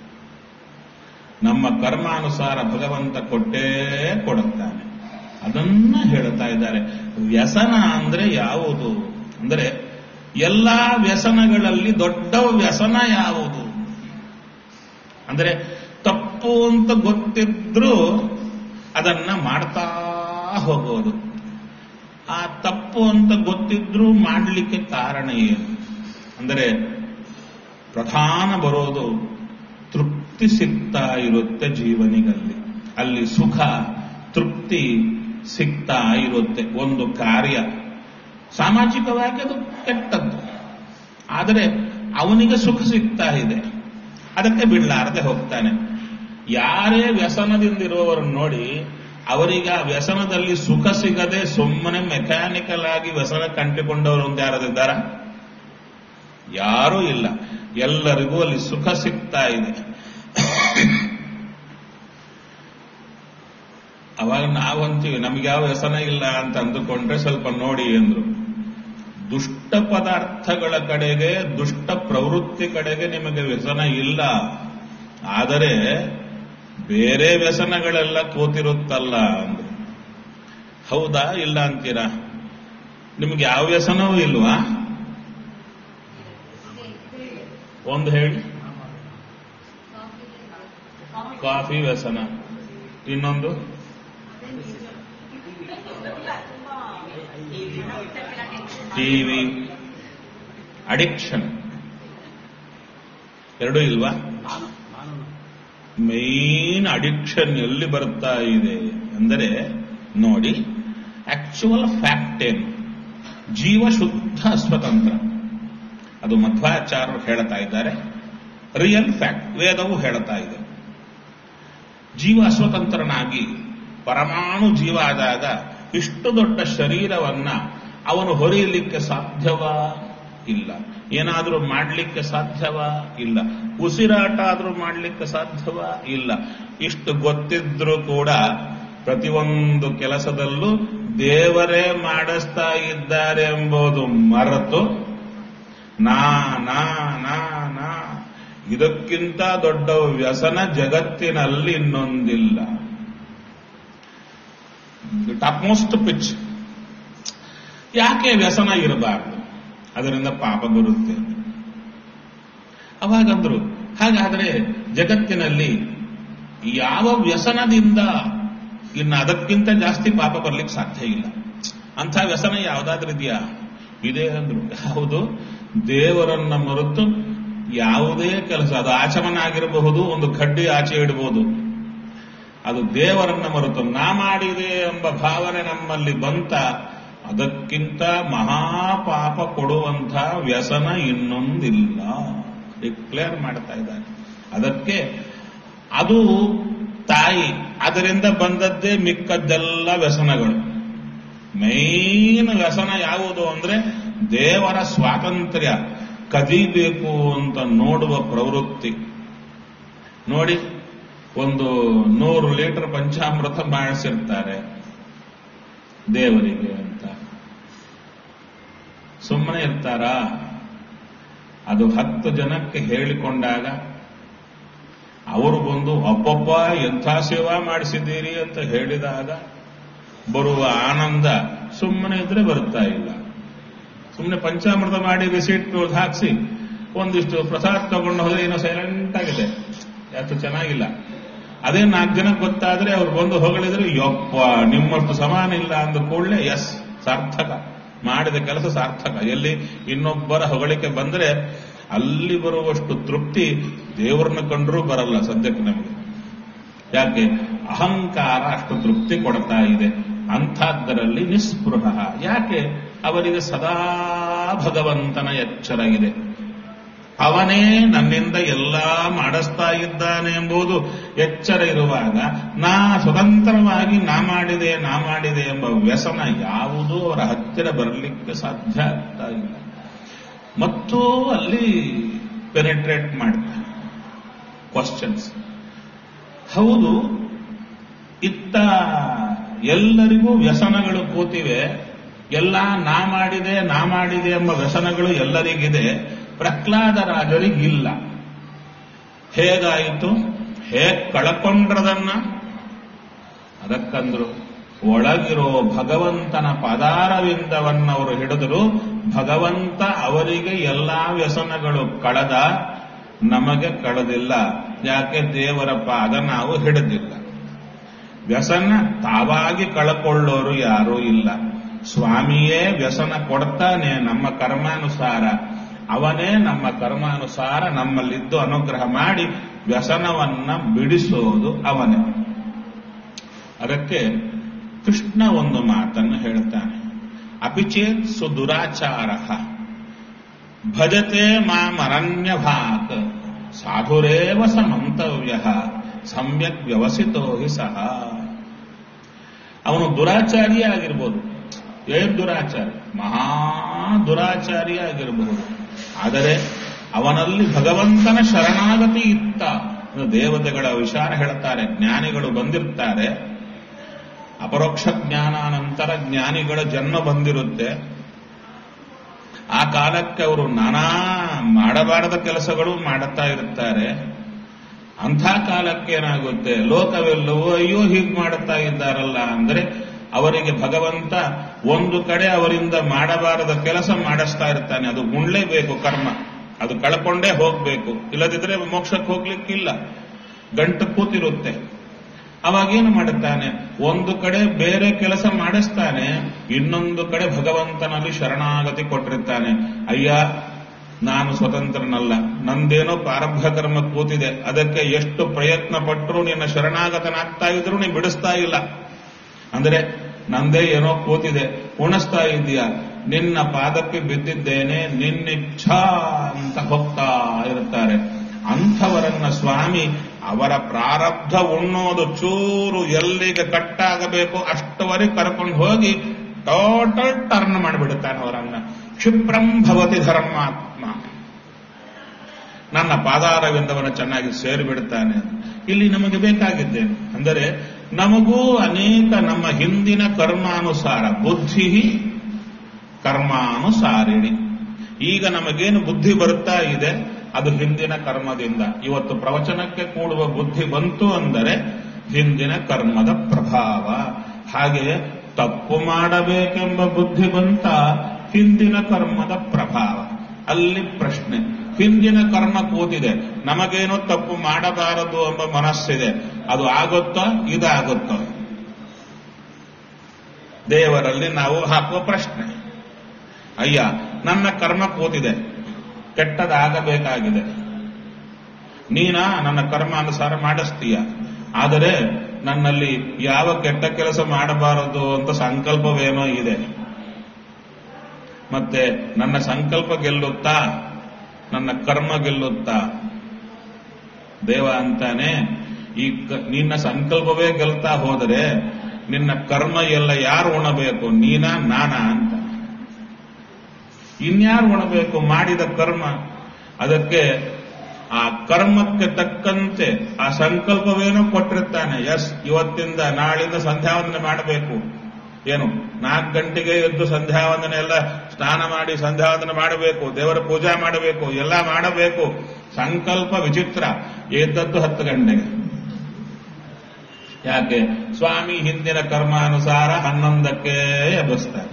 Speaker 1: ನಮ್ಮ ಕರ್ಮಾನುಸಾರ ಭಗವಂತ ಕೊಟ್ಟೇ ಕೊಡುತ್ತಾನೆ. ಅದನ್ನ ಹೇಳ್ತಾ ಇದ್ದಾರೆ. ವ್ಯಸನ ಅಂದ್ರೆ ಯಾವುದು ಅಂದ್ರೆ, ಎಲ್ಲಾ ವ್ಯಸನಗಳಲ್ಲಿ ದೊಡ್ಡ ವ್ಯಸನ ಯಾವುದು ಅಂದ್ರೆ, ತಪ್ಪು ಅಂತ ಗೊತ್ತಿದ್ರೂ ಅದನ್ನ ಮಾಡ್ತಾ ಹೋಗೋದು. ಆ ತಪ್ಪು ಅಂತ ಗೊತ್ತಿದ್ರೂ ಮಾಡಲಿಕ್ಕೆ ಕಾರಣ ಏನು ಅಂದರೆ ಪ್ರಧಾನ ಬರೋದು ತೃಪ್ತಿ ಸಿಗ್ತಾ ಇರುತ್ತೆ ಜೀವನಿಗಲ್ಲಿ. ಅಲ್ಲಿ ಸುಖ ತೃಪ್ತಿ ಸಿಗ್ತಾ ಇರುತ್ತೆ. ಒಂದು ಕಾರ್ಯ ಸಾಮಾಜಿಕವಾಗಿ ಅದು ಕೆಟ್ಟದ್ದು, ಆದರೆ ಅವನಿಗೆ ಸುಖ ಸಿಗ್ತಾ ಇದೆ, ಅದಕ್ಕೆ ಬಿಡಲಾರದೆ ಹೋಗ್ತಾನೆ. ಯಾರೇ ವ್ಯಸನದಿಂದಿರುವವರನ್ನು ನೋಡಿ ಅವರಿಗೆ ಆ ವ್ಯಸನದಲ್ಲಿ ಸುಖ ಸಿಗದೆ ಸುಮ್ಮನೆ ಮೆಕ್ಯಾನಿಕಲ್ ಆಗಿ ವ್ಯಸನ ಕಂಡುಕೊಂಡವರು ಒಂದು ಯಾರದಿದ್ದಾರ? ಯಾರೂ ಇಲ್ಲ. ಎಲ್ಲರಿಗೂ ಅಲ್ಲಿ ಸುಖ ಸಿಗ್ತಾ ಇದೆ. ಅವಾಗ ನಾವಂತೀವಿ ನಮ್ಗೆ ಯಾವ ವ್ಯಸನ ಇಲ್ಲ ಅಂತ ಅಂದುಕೊಂಡ್ರೆ ಸ್ವಲ್ಪ ನೋಡಿ ಎಂದ್ರು. ದುಷ್ಟ ಪದಾರ್ಥಗಳ ಕಡೆಗೆ, ದುಷ್ಟ ಪ್ರವೃತ್ತಿ ಕಡೆಗೆ ನಿಮಗೆ ವ್ಯಸನ ಇಲ್ಲ, ಆದರೆ ಬೇರೆ ವ್ಯಸನಗಳೆಲ್ಲ ಕೂತಿರುತ್ತಲ್ಲ ಅಂದ್ರು. ಹೌದಾ ಇಲ್ಲ ಅಂತೀರಾ? ನಿಮ್ಗೆ ಯಾವ ವ್ಯಸನವೂ ಇಲ್ವಾ? ಒಂದು ಹೇಳಿ. ಕಾಫಿ ವ್ಯಸನ, ಇನ್ನೊಂದು ಟಿವಿ ಅಡಿಕ್ಷನ್, ಎರಡೂ ಇಲ್ವಾ? ಮೈನ್ ಅಡಿಕ್ಷನ್ ಎಲ್ಲಿ ಬರ್ತಾ ಇದೆ ಅಂದರೆ ನೋಡಿ, ಆಕ್ಚುಯಲ್ ಫ್ಯಾಕ್ಟ್ ಏನು? ಜೀವ ಶುದ್ಧ ಸ್ವತಂತ್ರ, ಅದು ಮಧ್ವಾಚಾರ್ಯರು ಹೇಳ್ತಾ ಇದ್ದಾರೆ. ರಿಯಲ್ ಫ್ಯಾಕ್ಟ್ ವೇದವು ಹೇಳ್ತಾ ಇದೆ. ಜೀವ ಸ್ವತಂತ್ರನಾಗಿ ಪರಮಾಣು ಜೀವ ಆದಾಗ ಇಷ್ಟು ದೊಡ್ಡ ಶರೀರವನ್ನ ಅವನು ಹೊರೆಯಲಿಕ್ಕೆ ಸಾಧ್ಯವಾ? ಇಲ್ಲ. ಏನಾದರೂ ಮಾಡಲಿಕ್ಕೆ ಸಾಧ್ಯವಾ? ಇಲ್ಲ. ಉಸಿರಾಟ ಆದರೂ ಮಾಡಲಿಕ್ಕೆ ಸಾಧ್ಯವಾ? ಇಲ್ಲ. ಇಷ್ಟು ಗೊತ್ತಿದ್ರೂ ಕೂಡ ಪ್ರತಿಯೊಂದು ಕೆಲಸದಲ್ಲೂ ದೇವರೇ ಮಾಡಿಸ್ತಾ ಇದ್ದಾರೆ ಎಂಬುದು ಮರೆತು ನಾ ನಾ ನಾ ನಾ ಇದಕ್ಕಿಂತ ದೊಡ್ಡ ವ್ಯಸನ ಜಗತ್ತಿನಲ್ಲಿ ಇನ್ನೊಂದಿಲ್ಲ. Top most pitch. ಯಾಕೆ ವ್ಯಸನ ಇರಬಾರದು? ಅದರಿಂದ ಪಾಪ ಬರುತ್ತೆ. ಅವಾಗಂದ್ರು ಹಾಗಾದರೆ ಜಗತ್ತಿನಲ್ಲಿ ಯಾವ ವ್ಯಸನದಿಂದ ಇನ್ನು ಅದಕ್ಕಿಂತ ಜಾಸ್ತಿ ಪಾಪ ಬರ್ಲಿಕ್ಕೆ ಸಾಧ್ಯ ಇಲ್ಲ. ಅಂಥ ವ್ಯಸನ ಯಾವುದಾದ್ರೂ ಇದೆಯಾ? ಇದೆ ಅಂದ್ರು. ಯಾವುದು? ದೇವರನ್ನ ಮರೆತು ಯಾವುದೇ ಕೆಲಸ, ಅದು ಆಚಮನ ಆಗಿರಬಹುದು, ಒಂದು ಕಡ್ಡಿ ಆಚೆ ಇಡಬಹುದು, ಅದು ದೇವರನ್ನ ಮರೆತು ನಾ ಮಾಡಿದೆ ಎಂಬ ಭಾವನೆ ನಮ್ಮಲ್ಲಿ ಬಂತ, ಅದಕ್ಕಿಂತ ಮಹಾಪಾಪ ಕೊಡುವಂಥ ವ್ಯಸನ ಇನ್ನೊಂದಿಲ್ಲ. ಡಿಕ್ಲೇರ್ ಮಾಡ್ತಾ ಇದ್ದಾರೆ. ಅದಕ್ಕೆ ಅದು ತಾಯಿ, ಅದರಿಂದ ಬಂದದ್ದೇ ಮಿಕ್ಕದ್ದೆಲ್ಲ ವ್ಯಸನಗಳು. ಮೈನ್ ವ್ಯಸನ ಯಾವುದು ಅಂದ್ರೆ ದೇವರ ಸ್ವಾತಂತ್ರ್ಯ ಕದಿಬೇಕು ಅಂತ ನೋಡುವ ಪ್ರವೃತ್ತಿ. ನೋಡಿ, ಒಂದು ನೂರು ಲೀಟರ್ ಪಂಚಾಮೃತ ಮಾಡಿಸಿರ್ತಾರೆ ದೇವರಿಗೆ ಅಂತ, ಸುಮ್ಮನೆ ಇರ್ತಾರಾ? ಅದು ಹತ್ತು ಜನಕ್ಕೆ ಹೇಳಿಕೊಂಡಾಗ ಅವರು ಬಂದು ಅಪ್ಪಪ್ಪ ಎಂಥ ಸೇವಾ ಮಾಡಿಸಿದ್ದೀರಿ ಅಂತ ಹೇಳಿದಾಗ ಬರುವ ಆನಂದ ಸುಮ್ಮನೆ ಇದ್ರೆ ಬರ್ತಾ ಇಲ್ಲ. ಸುಮ್ಮನೆ ಪಂಚಾಮೃತ ಮಾಡಿ ರಿಸೀಟ್ ಹಾಕಿಸಿ ಒಂದಿಷ್ಟು ಪ್ರಸಾದ ತಗೊಂಡು ಹೋದ್ರೆ ಏನೋ ಸೈಲೆಂಟ್ ಆಗಿದೆ, ಯಾಕೆ ಚೆನ್ನಾಗಿಲ್ಲ. ಅದೇ ನಾಲ್ಕು ಜನಕ್ಕೆ ಗೊತ್ತಾದ್ರೆ ಅವ್ರು ಬಂದು ಹೊಗಳಿದ್ರೆ ಯಪ್ಪ ನಿಮ್ಮಷ್ಟು ಸಮಾನ ಇಲ್ಲ ಅಂದ ಕೂಡಲೇ ಎಸ್ ಸಾರ್ಥಕ, ಮಾಡಿದ ಕೆಲಸ ಸಾರ್ಥಕ. ಎಲ್ಲಿ ಇನ್ನೊಬ್ಬರ ಹೊಗಳಿಕೆ ಬಂದ್ರೆ ಅಲ್ಲಿ ಬರುವಷ್ಟು ತೃಪ್ತಿ ದೇವರನ್ನ ಕಂಡ್ರೂ ಬರಲ್ಲ ಸದ್ಯಕ್ಕೆ ನಮಗೆ. ಯಾಕೆ? ಅಹಂಕಾರ ಅಷ್ಟು ತೃಪ್ತಿ ಕೊಡ್ತಾ ಇದೆ. ಅಂಥದ್ದರಲ್ಲಿ ನಿಸ್ಪೃಹ. ಯಾಕೆ? ಅವರಿಗೆ ಸದಾ ಭಗವಂತನ ಎಚ್ಚರ ಇದೆ. ಅವನೇ ನನ್ನಿಂದ ಎಲ್ಲ ಮಾಡಿಸ್ತಾ ಇದ್ದಾನೆ ಎಂಬುದು ಎಚ್ಚರ ಇರುವಾಗ ನಾ ಸ್ವತಂತ್ರವಾಗಿ ನಾ ಮಾಡಿದೆ ನಾ ಮಾಡಿದೆ ಎಂಬ ವ್ಯಸನ ಯಾವುದೂ ಅವರ ಹತ್ತಿರ ಬರಲಿಕ್ಕೆ ಸಾಧ್ಯ ಆಗ್ತಾ ಇಲ್ಲ. ಮತ್ತು ಅಲ್ಲಿ ಪೆನೆಟ್ರೇಟ್ ಮಾಡ್ತಾರೆ ಕ್ವಶನ್ಸ್. ಹೌದು, ಇತ್ತ ಎಲ್ಲರಿಗೂ ವ್ಯಸನಗಳು ಕೂತಿವೆ, ಎಲ್ಲ ನಾ ಮಾಡಿದೆ ನಾ ಮಾಡಿದೆ ಎಂಬ ವ್ಯಸನಗಳು ಎಲ್ಲರಿಗಿದೆ, ಪ್ರಹ್ಲಾದರಾಜರಿಗಿಲ್ಲ. ಹೇಗಾಯಿತು? ಹೇಗ್ ಕಳಕೊಂಡ್ರದನ್ನ? ಅದಕ್ಕಂದ್ರು ಒಳಗಿರೋ ಭಗವಂತನ ಪದಾರವಿಂದವನ್ನವರು ಹಿಡಿದರು. ಭಗವಂತ ಅವರಿಗೆ ಎಲ್ಲಾ ವ್ಯಸನಗಳು ಕಳೆದ, ನಮಗೆ ಕಳೆದಿಲ್ಲ. ಯಾಕೆ? ದೇವರ ಪಾದ ನಾವು ಹಿಡಿದಿಲ್ಲ. ವ್ಯಸನ ತಾವಾಗಿ ಕಳಕೊಳ್ಳೋರು ಯಾರೂ ಇಲ್ಲ. ಸ್ವಾಮಿಯೇ ವ್ಯಸನ ಕೊಡ್ತಾನೆ ನಮ್ಮ ಕರ್ಮಾನುಸಾರ. ಅವನೇ ನಮ್ಮ ಕರ್ಮಾನುಸಾರ ನಮ್ಮಲ್ಲಿದ್ದು ಅನುಗ್ರಹ ಮಾಡಿ ವ್ಯಸನವನ್ನ ಬಿಡಿಸೋದು ಅವನೇ. ಅದಕ್ಕೆ ಕೃಷ್ಣ ಒಂದು ಮಾತನ್ನು ಹೇಳ್ತಾನೆ, ಅಪಿಚೇತ್ ಸುದುರಾಚಾರ ಭಜತೆ ಮಾಮರಣ್ಯಭಾಕ್ ಸಾಧುರೇವ ಸಮಂತವ್ಯ ಸಮ್ಯಕ್ ವ್ಯವಸಿತೋ ಹಿ ಸಹ. ಅವನು ದುರಾಚಾರಿಯೇ ಆಗಿರ್ಬೋದು. ಏನ್ ದುರಾಚಾರಿ? ಮಹಾ ದುರಾಚಾರಿಯೇ ಆಗಿರಬಹುದು. ಆದರೆ ಅವನಲ್ಲಿ ಭಗವಂತನ ಶರಣಾಗತಿ ಇತ್ತ. ದೇವತೆಗಳ ವಿಚಾರ ಹೇಳ್ತಾರೆ, ಜ್ಞಾನಿಗಳು ಬಂದಿರ್ತಾರೆ, ಅಪರೋಕ್ಷ ಜ್ಞಾನಾನಂತರ ಜ್ಞಾನಿಗಳ ಜನ್ಮ ಬಂದಿರುತ್ತೆ. ಆ ಕಾಲಕ್ಕೆ ಅವರು ನಾನಾ ಮಾಡಬಾರದ ಕೆಲಸಗಳು ಮಾಡುತ್ತಾ ಇರುತ್ತಾರೆ. ಅಂಥ ಕಾಲಕ್ಕೆ ಏನಾಗುತ್ತೆ, ಲೋಕವೆಲ್ಲವೂ ಅಯ್ಯೋ ಹೀಗೆ ಮಾಡುತ್ತಾ ಇದ್ದಾರಲ್ಲ ಅಂದರೆ ಅವರಿಗೆ ಭಗವಂತ ಒಂದು ಕಡೆ ಅವರಿಂದ ಮಾಡಬಾರದ ಕೆಲಸ ಮಾಡಿಸ್ತಾ ಇರ್ತಾನೆ. ಅದು ಉಣ್ಲೇಬೇಕು ಕರ್ಮ, ಅದು ಕಳ್ಕೊಂಡೇ ಹೋಗ್ಬೇಕು, ಇಲ್ಲದಿದ್ರೆ ಮೋಕ್ಷಕ್ಕೆ ಹೋಗ್ಲಿಕ್ಕಿಲ್ಲ, ಗಂಟು ಕೂತಿರುತ್ತೆ. ಅವಾಗೇನು ಮಾಡುತ್ತಾನೆ, ಒಂದು ಕಡೆ ಬೇರೆ ಕೆಲಸ ಮಾಡಿಸ್ತಾನೆ, ಇನ್ನೊಂದು ಕಡೆ ಭಗವಂತನಲ್ಲಿ ಶರಣಾಗತಿ ಕೊಟ್ಟಿರ್ತಾನೆ. ಅಯ್ಯ ನಾನು ಸ್ವತಂತ್ರನಲ್ಲ, ನಂದೇನೋ ಪ್ರಾರಬ್ಧ ಕರ್ಮ ಕೂತಿದೆ, ಅದಕ್ಕೆ ಎಷ್ಟು ಪ್ರಯತ್ನ ಪಟ್ಟರೂ ನಿನ್ನ ಶರಣಾಗತನಾಗ್ತಾ ಇದ್ರು ನೀನು ಬಿಡಿಸ್ತಾ ಇಲ್ಲ. ಅಂದರೆ ನಂದೇ ಏನೋ ಕೂತಿದೆ, ಉಣಿಸ್ತಾ ಇದೆಯಾ, ನಿನ್ನ ಪಾದಕ್ಕೆ ಬಿದ್ದಿದ್ದೇನೆ, ನಿನ್ನಿಚ್ಛಾ ಅಂತ ಹೋಗ್ತಾ ಇರುತ್ತಾರೆ. ಅಂಥವರನ್ನ ಸ್ವಾಮಿ ಅವರ ಪ್ರಾರಬ್ಧ ಉಣ್ಣೋದು ಚೂರು ಎಲ್ಲಿಗೆ ಕಟ್ಟಾಗಬೇಕು ಅಷ್ಟವರೆಗೆ ಕರ್ಕೊಂಡು ಹೋಗಿ ಟೋಟಲ್ ಟರ್ನ್ ಮಾಡಿಬಿಡುತ್ತಾನೆ ಅವರನ್ನ. ಕ್ಷಿಪ್ರಂ ಭವತಿ ಧರ್ಮಾತ್ಮ, ನನ್ನ ಪಾದಾರವಿಂದವನ್ನು ಚೆನ್ನಾಗಿ ಸೇರಿಬಿಡುತ್ತಾನೆ. ಇಲ್ಲಿ ನಮಗೆ ಬೇಕಾಗಿದ್ದೇನೆ ಅಂದರೆ ನಮಗೂ ಅನೇಕ ನಮ್ಮ ಹಿಂದಿನ ಕರ್ಮಾನುಸಾರ, ಬುದ್ಧಿ ಕರ್ಮಾನುಸಾರಿಣಿ. ಈಗ ನಮಗೇನು ಬುದ್ಧಿ ಬರುತ್ತಾ ಇದೆ ಅದು ಹಿಂದಿನ ಕರ್ಮದಿಂದ. ಇವತ್ತು ಪ್ರವಚನಕ್ಕೆ ಕೂಡುವ ಬುದ್ಧಿ ಬಂತು ಅಂದರೆ ಹಿಂದಿನ ಕರ್ಮದ ಪ್ರಭಾವ. ಹಾಗೆ ತಪ್ಪು ಮಾಡಬೇಕೆಂಬ ಬುದ್ಧಿ ಬಂತ, ಹಿಂದಿನ ಕರ್ಮದ ಪ್ರಭಾವ. ಅಲ್ಲಿ ಪ್ರಶ್ನೆ, ಹಿಂದಿನ ಕರ್ಮ ಕೂತಿದೆ, ನಮಗೇನೋ ತಪ್ಪು ಮಾಡಬಾರದು ಎಂಬ ಮನಸ್ಸಿದೆ, ಅದು ಆಗುತ್ತೋ ಇದಾಗುತ್ತೋ? ದೇವರಲ್ಲಿ ನಾವು ಹಾಕುವ ಪ್ರಶ್ನೆ, ಅಯ್ಯ ನನ್ನ ಕರ್ಮ ಕೂತಿದೆ, ಕೆಟ್ಟದಾಗಬೇಕಾಗಿದೆ, ನೀನ ನನ್ನ ಕರ್ಮಾನುಸಾರ ಮಾಡಿಸ್ತೀಯ, ಆದರೆ ನನ್ನಲ್ಲಿ ಯಾವ ಕೆಟ್ಟ ಕೆಲಸ ಮಾಡಬಾರದು ಅಂತ ಸಂಕಲ್ಪವೇನೋ ಇದೆ. ಮತ್ತೆ ನನ್ನ ಸಂಕಲ್ಪ ಗೆಲ್ಲುತ್ತಾ, ನನ್ನ ಕರ್ಮ ಗೆಲ್ಲುತ್ತಾ? ದೇವ ಅಂತಾನೆ, ಈ ನಿನ್ನ ಸಂಕಲ್ಪವೇ ಗೆಲ್ತಾ ಹೋದರೆ ನಿನ್ನ ಕರ್ಮ ಎಲ್ಲ ಯಾರು ಉಣಬೇಕು, ನೀನಾ ನಾನಾ ಅಂತ? ಇನ್ಯಾರು ಉಣಬೇಕು ಮಾಡಿದ ಕರ್ಮ? ಅದಕ್ಕೆ ಆ ಕರ್ಮಕ್ಕೆ ತಕ್ಕಂತೆ ಆ ಸಂಕಲ್ಪವೇನೋ ಕೊಟ್ಟಿರ್ತಾನೆ. ಎಸ್, ಇವತ್ತಿಂದ ನಾಳಿಂದ ಸಂಧ್ಯಾವಂದನೆ ಮಾಡಬೇಕು. ಏನು, ನಾಲ್ಕು ಗಂಟೆಗೆ ಎದ್ದು ಸಂಧ್ಯಾವಂದನೆ ಎಲ್ಲ ಸ್ನಾನ ಮಾಡಿ ಸಂಧ್ಯಾವಂದನೆ ಮಾಡಬೇಕು, ದೇವರ ಪೂಜಾ ಮಾಡಬೇಕು, ಎಲ್ಲ ಮಾಡಬೇಕು. ಸಂಕಲ್ಪ ವಿಚಿತ್ರ. ಎದ್ದದ್ದು ಹತ್ತು ಗಂಟೆಗೆ. ಯಾಕೆ? ಸ್ವಾಮಿ ಹಿಂದಿನ ಕರ್ಮಾನುಸಾರ ಹನ್ನೊಂದಕ್ಕೆ ಎಬ್ಬಿಸ್ತಾರೆ.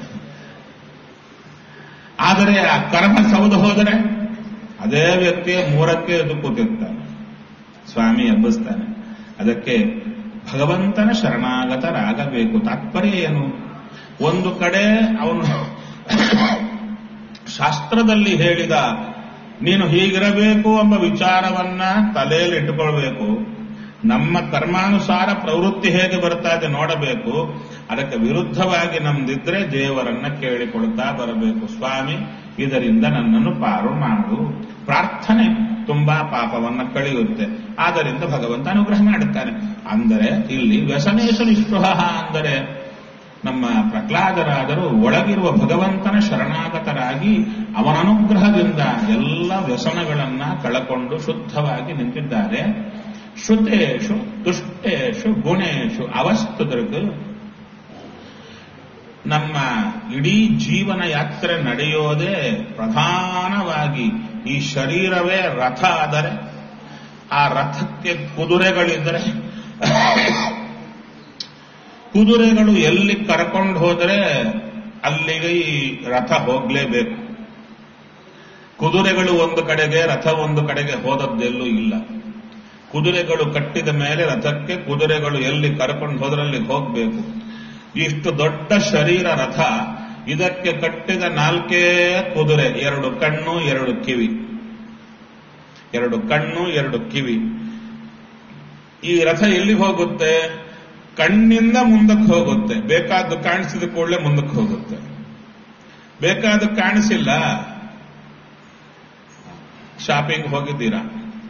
Speaker 1: ಆದರೆ ಆ ಕರ್ಮ ಸೌದು ಹೋದರೆ ಅದೇ ವ್ಯಕ್ತಿಯ ಮೂರಕ್ಕೆ ಎದ್ದು ಕೂತಿರ್ತಾನೆ, ಸ್ವಾಮಿ ಎಬ್ಬಿಸ್ತಾನೆ. ಅದಕ್ಕೆ ಭಗವಂತನ ಶರಣಾಗತರಾಗಬೇಕು. ತಾತ್ಪರ್ಯ ಏನು? ಒಂದು ಕಡೆ ಅವನು ಶಾಸ್ತ್ರದಲ್ಲಿ ಹೇಳಿದ ನೀನು ಹೀಗಿರಬೇಕು ಎಂಬ ವಿಚಾರವನ್ನ ತಲೆಯಲ್ಲಿ ಇಟ್ಟುಕೊಳ್ಬೇಕು. ನಮ್ಮ ಕರ್ಮಾನುಸಾರ ಪ್ರವೃತ್ತಿ ಹೇಗೆ ಬರ್ತಾ ಇದೆ ನೋಡಬೇಕು. ಅದಕ್ಕೆ ವಿರುದ್ಧವಾಗಿ ನಮ್ದಿದ್ರೆ ದೇವರನ್ನ ಕೇಳಿಕೊಳ್ತಾ ಬರಬೇಕು. ಸ್ವಾಮಿ, ಇದರಿಂದ ನನ್ನನ್ನು ಪಾರು ಮಾಡು. ಪ್ರಾರ್ಥನೆ ತುಂಬಾ ಪಾಪವನ್ನ ಕಳೆಯುತ್ತೆ. ಆದ್ದರಿಂದ ಭಗವಂತ ಅನುಗ್ರಹ ಮಾಡುತ್ತಾನೆ. ಅಂದರೆ ಇಲ್ಲಿ ವ್ಯಸನೇಶು ನಿಸ್ಪೃಹ ಅಂದರೆ ನಮ್ಮ ಪ್ರಹ್ಲಾದರಾದರು ಒಳಗಿರುವ ಭಗವಂತನ ಶರಣಾಗತರಾಗಿ ಅವನ ಅನುಗ್ರಹದಿಂದ ಎಲ್ಲ ವ್ಯಸನಗಳನ್ನ ಕಳಕೊಂಡು ಶುದ್ಧವಾಗಿ ನಿಂತಿದ್ದಾರೆ. ಶ್ರುತೇಶು ತುಷ್ಟೇಶು ಗುಣೇಶು ಅವಸ್ತುದೃಗ್. ನಮ್ಮ ಇಡೀ ಜೀವನ ಯಾತ್ರೆ ನಡೆಯೋದೇ ಪ್ರಧಾನವಾಗಿ ಈ ಶರೀರವೇ ರಥ ಆದರೆ, ಆ ರಥಕ್ಕೆ ಕುದುರೆಗಳಿದ್ದರೆ ಕುದುರೆಗಳು ಎಲ್ಲಿ ಕರ್ಕೊಂಡು ಹೋದರೆ ಅಲ್ಲಿಗೆ ಈ ರಥ ಹೋಗ್ಲೇಬೇಕು. ಕುದುರೆಗಳು ಒಂದು ಕಡೆಗೆ, ರಥ ಒಂದು ಕಡೆಗೆ ಹೋದದ್ದೆಲ್ಲೂ ಇಲ್ಲ. ಕುದುರೆಗಳು ಕಟ್ಟಿದ ಮೇಲೆ ರಥಕ್ಕೆ ಕುದುರೆಗಳು ಎಲ್ಲಿ ಕರ್ಕೊಂಡು ಹೋದ್ರಲ್ಲಿ ಹೋಗಬೇಕು. ಇಷ್ಟು ದೊಡ್ಡ ಶರೀರ ರಥ, ಇದಕ್ಕೆ ಕಟ್ಟಿದ ನಾಲ್ಕೇ ಕುದುರೆ, ಎರಡು ಕಣ್ಣು ಎರಡು ಕಿವಿ, ಎರಡು ಕಣ್ಣು ಎರಡು ಕಿವಿ. ಈ ರಥ ಎಲ್ಲಿ ಹೋಗುತ್ತೆ? ಕಣ್ಣಿಂದ ಮುಂದಕ್ಕೆ ಹೋಗುತ್ತೆ. ಬೇಕಾದ್ದು ಕಾಣಿಸಿದ ಕೂಡಲೇ ಮುಂದಕ್ಕೆ ಹೋಗುತ್ತೆ. ಬೇಕಾದ್ದು ಕಾಣಿಸಿಲ್ಲ, ಶಾಪಿಂಗ್ ಹೋಗಿದ್ದೀರಾ,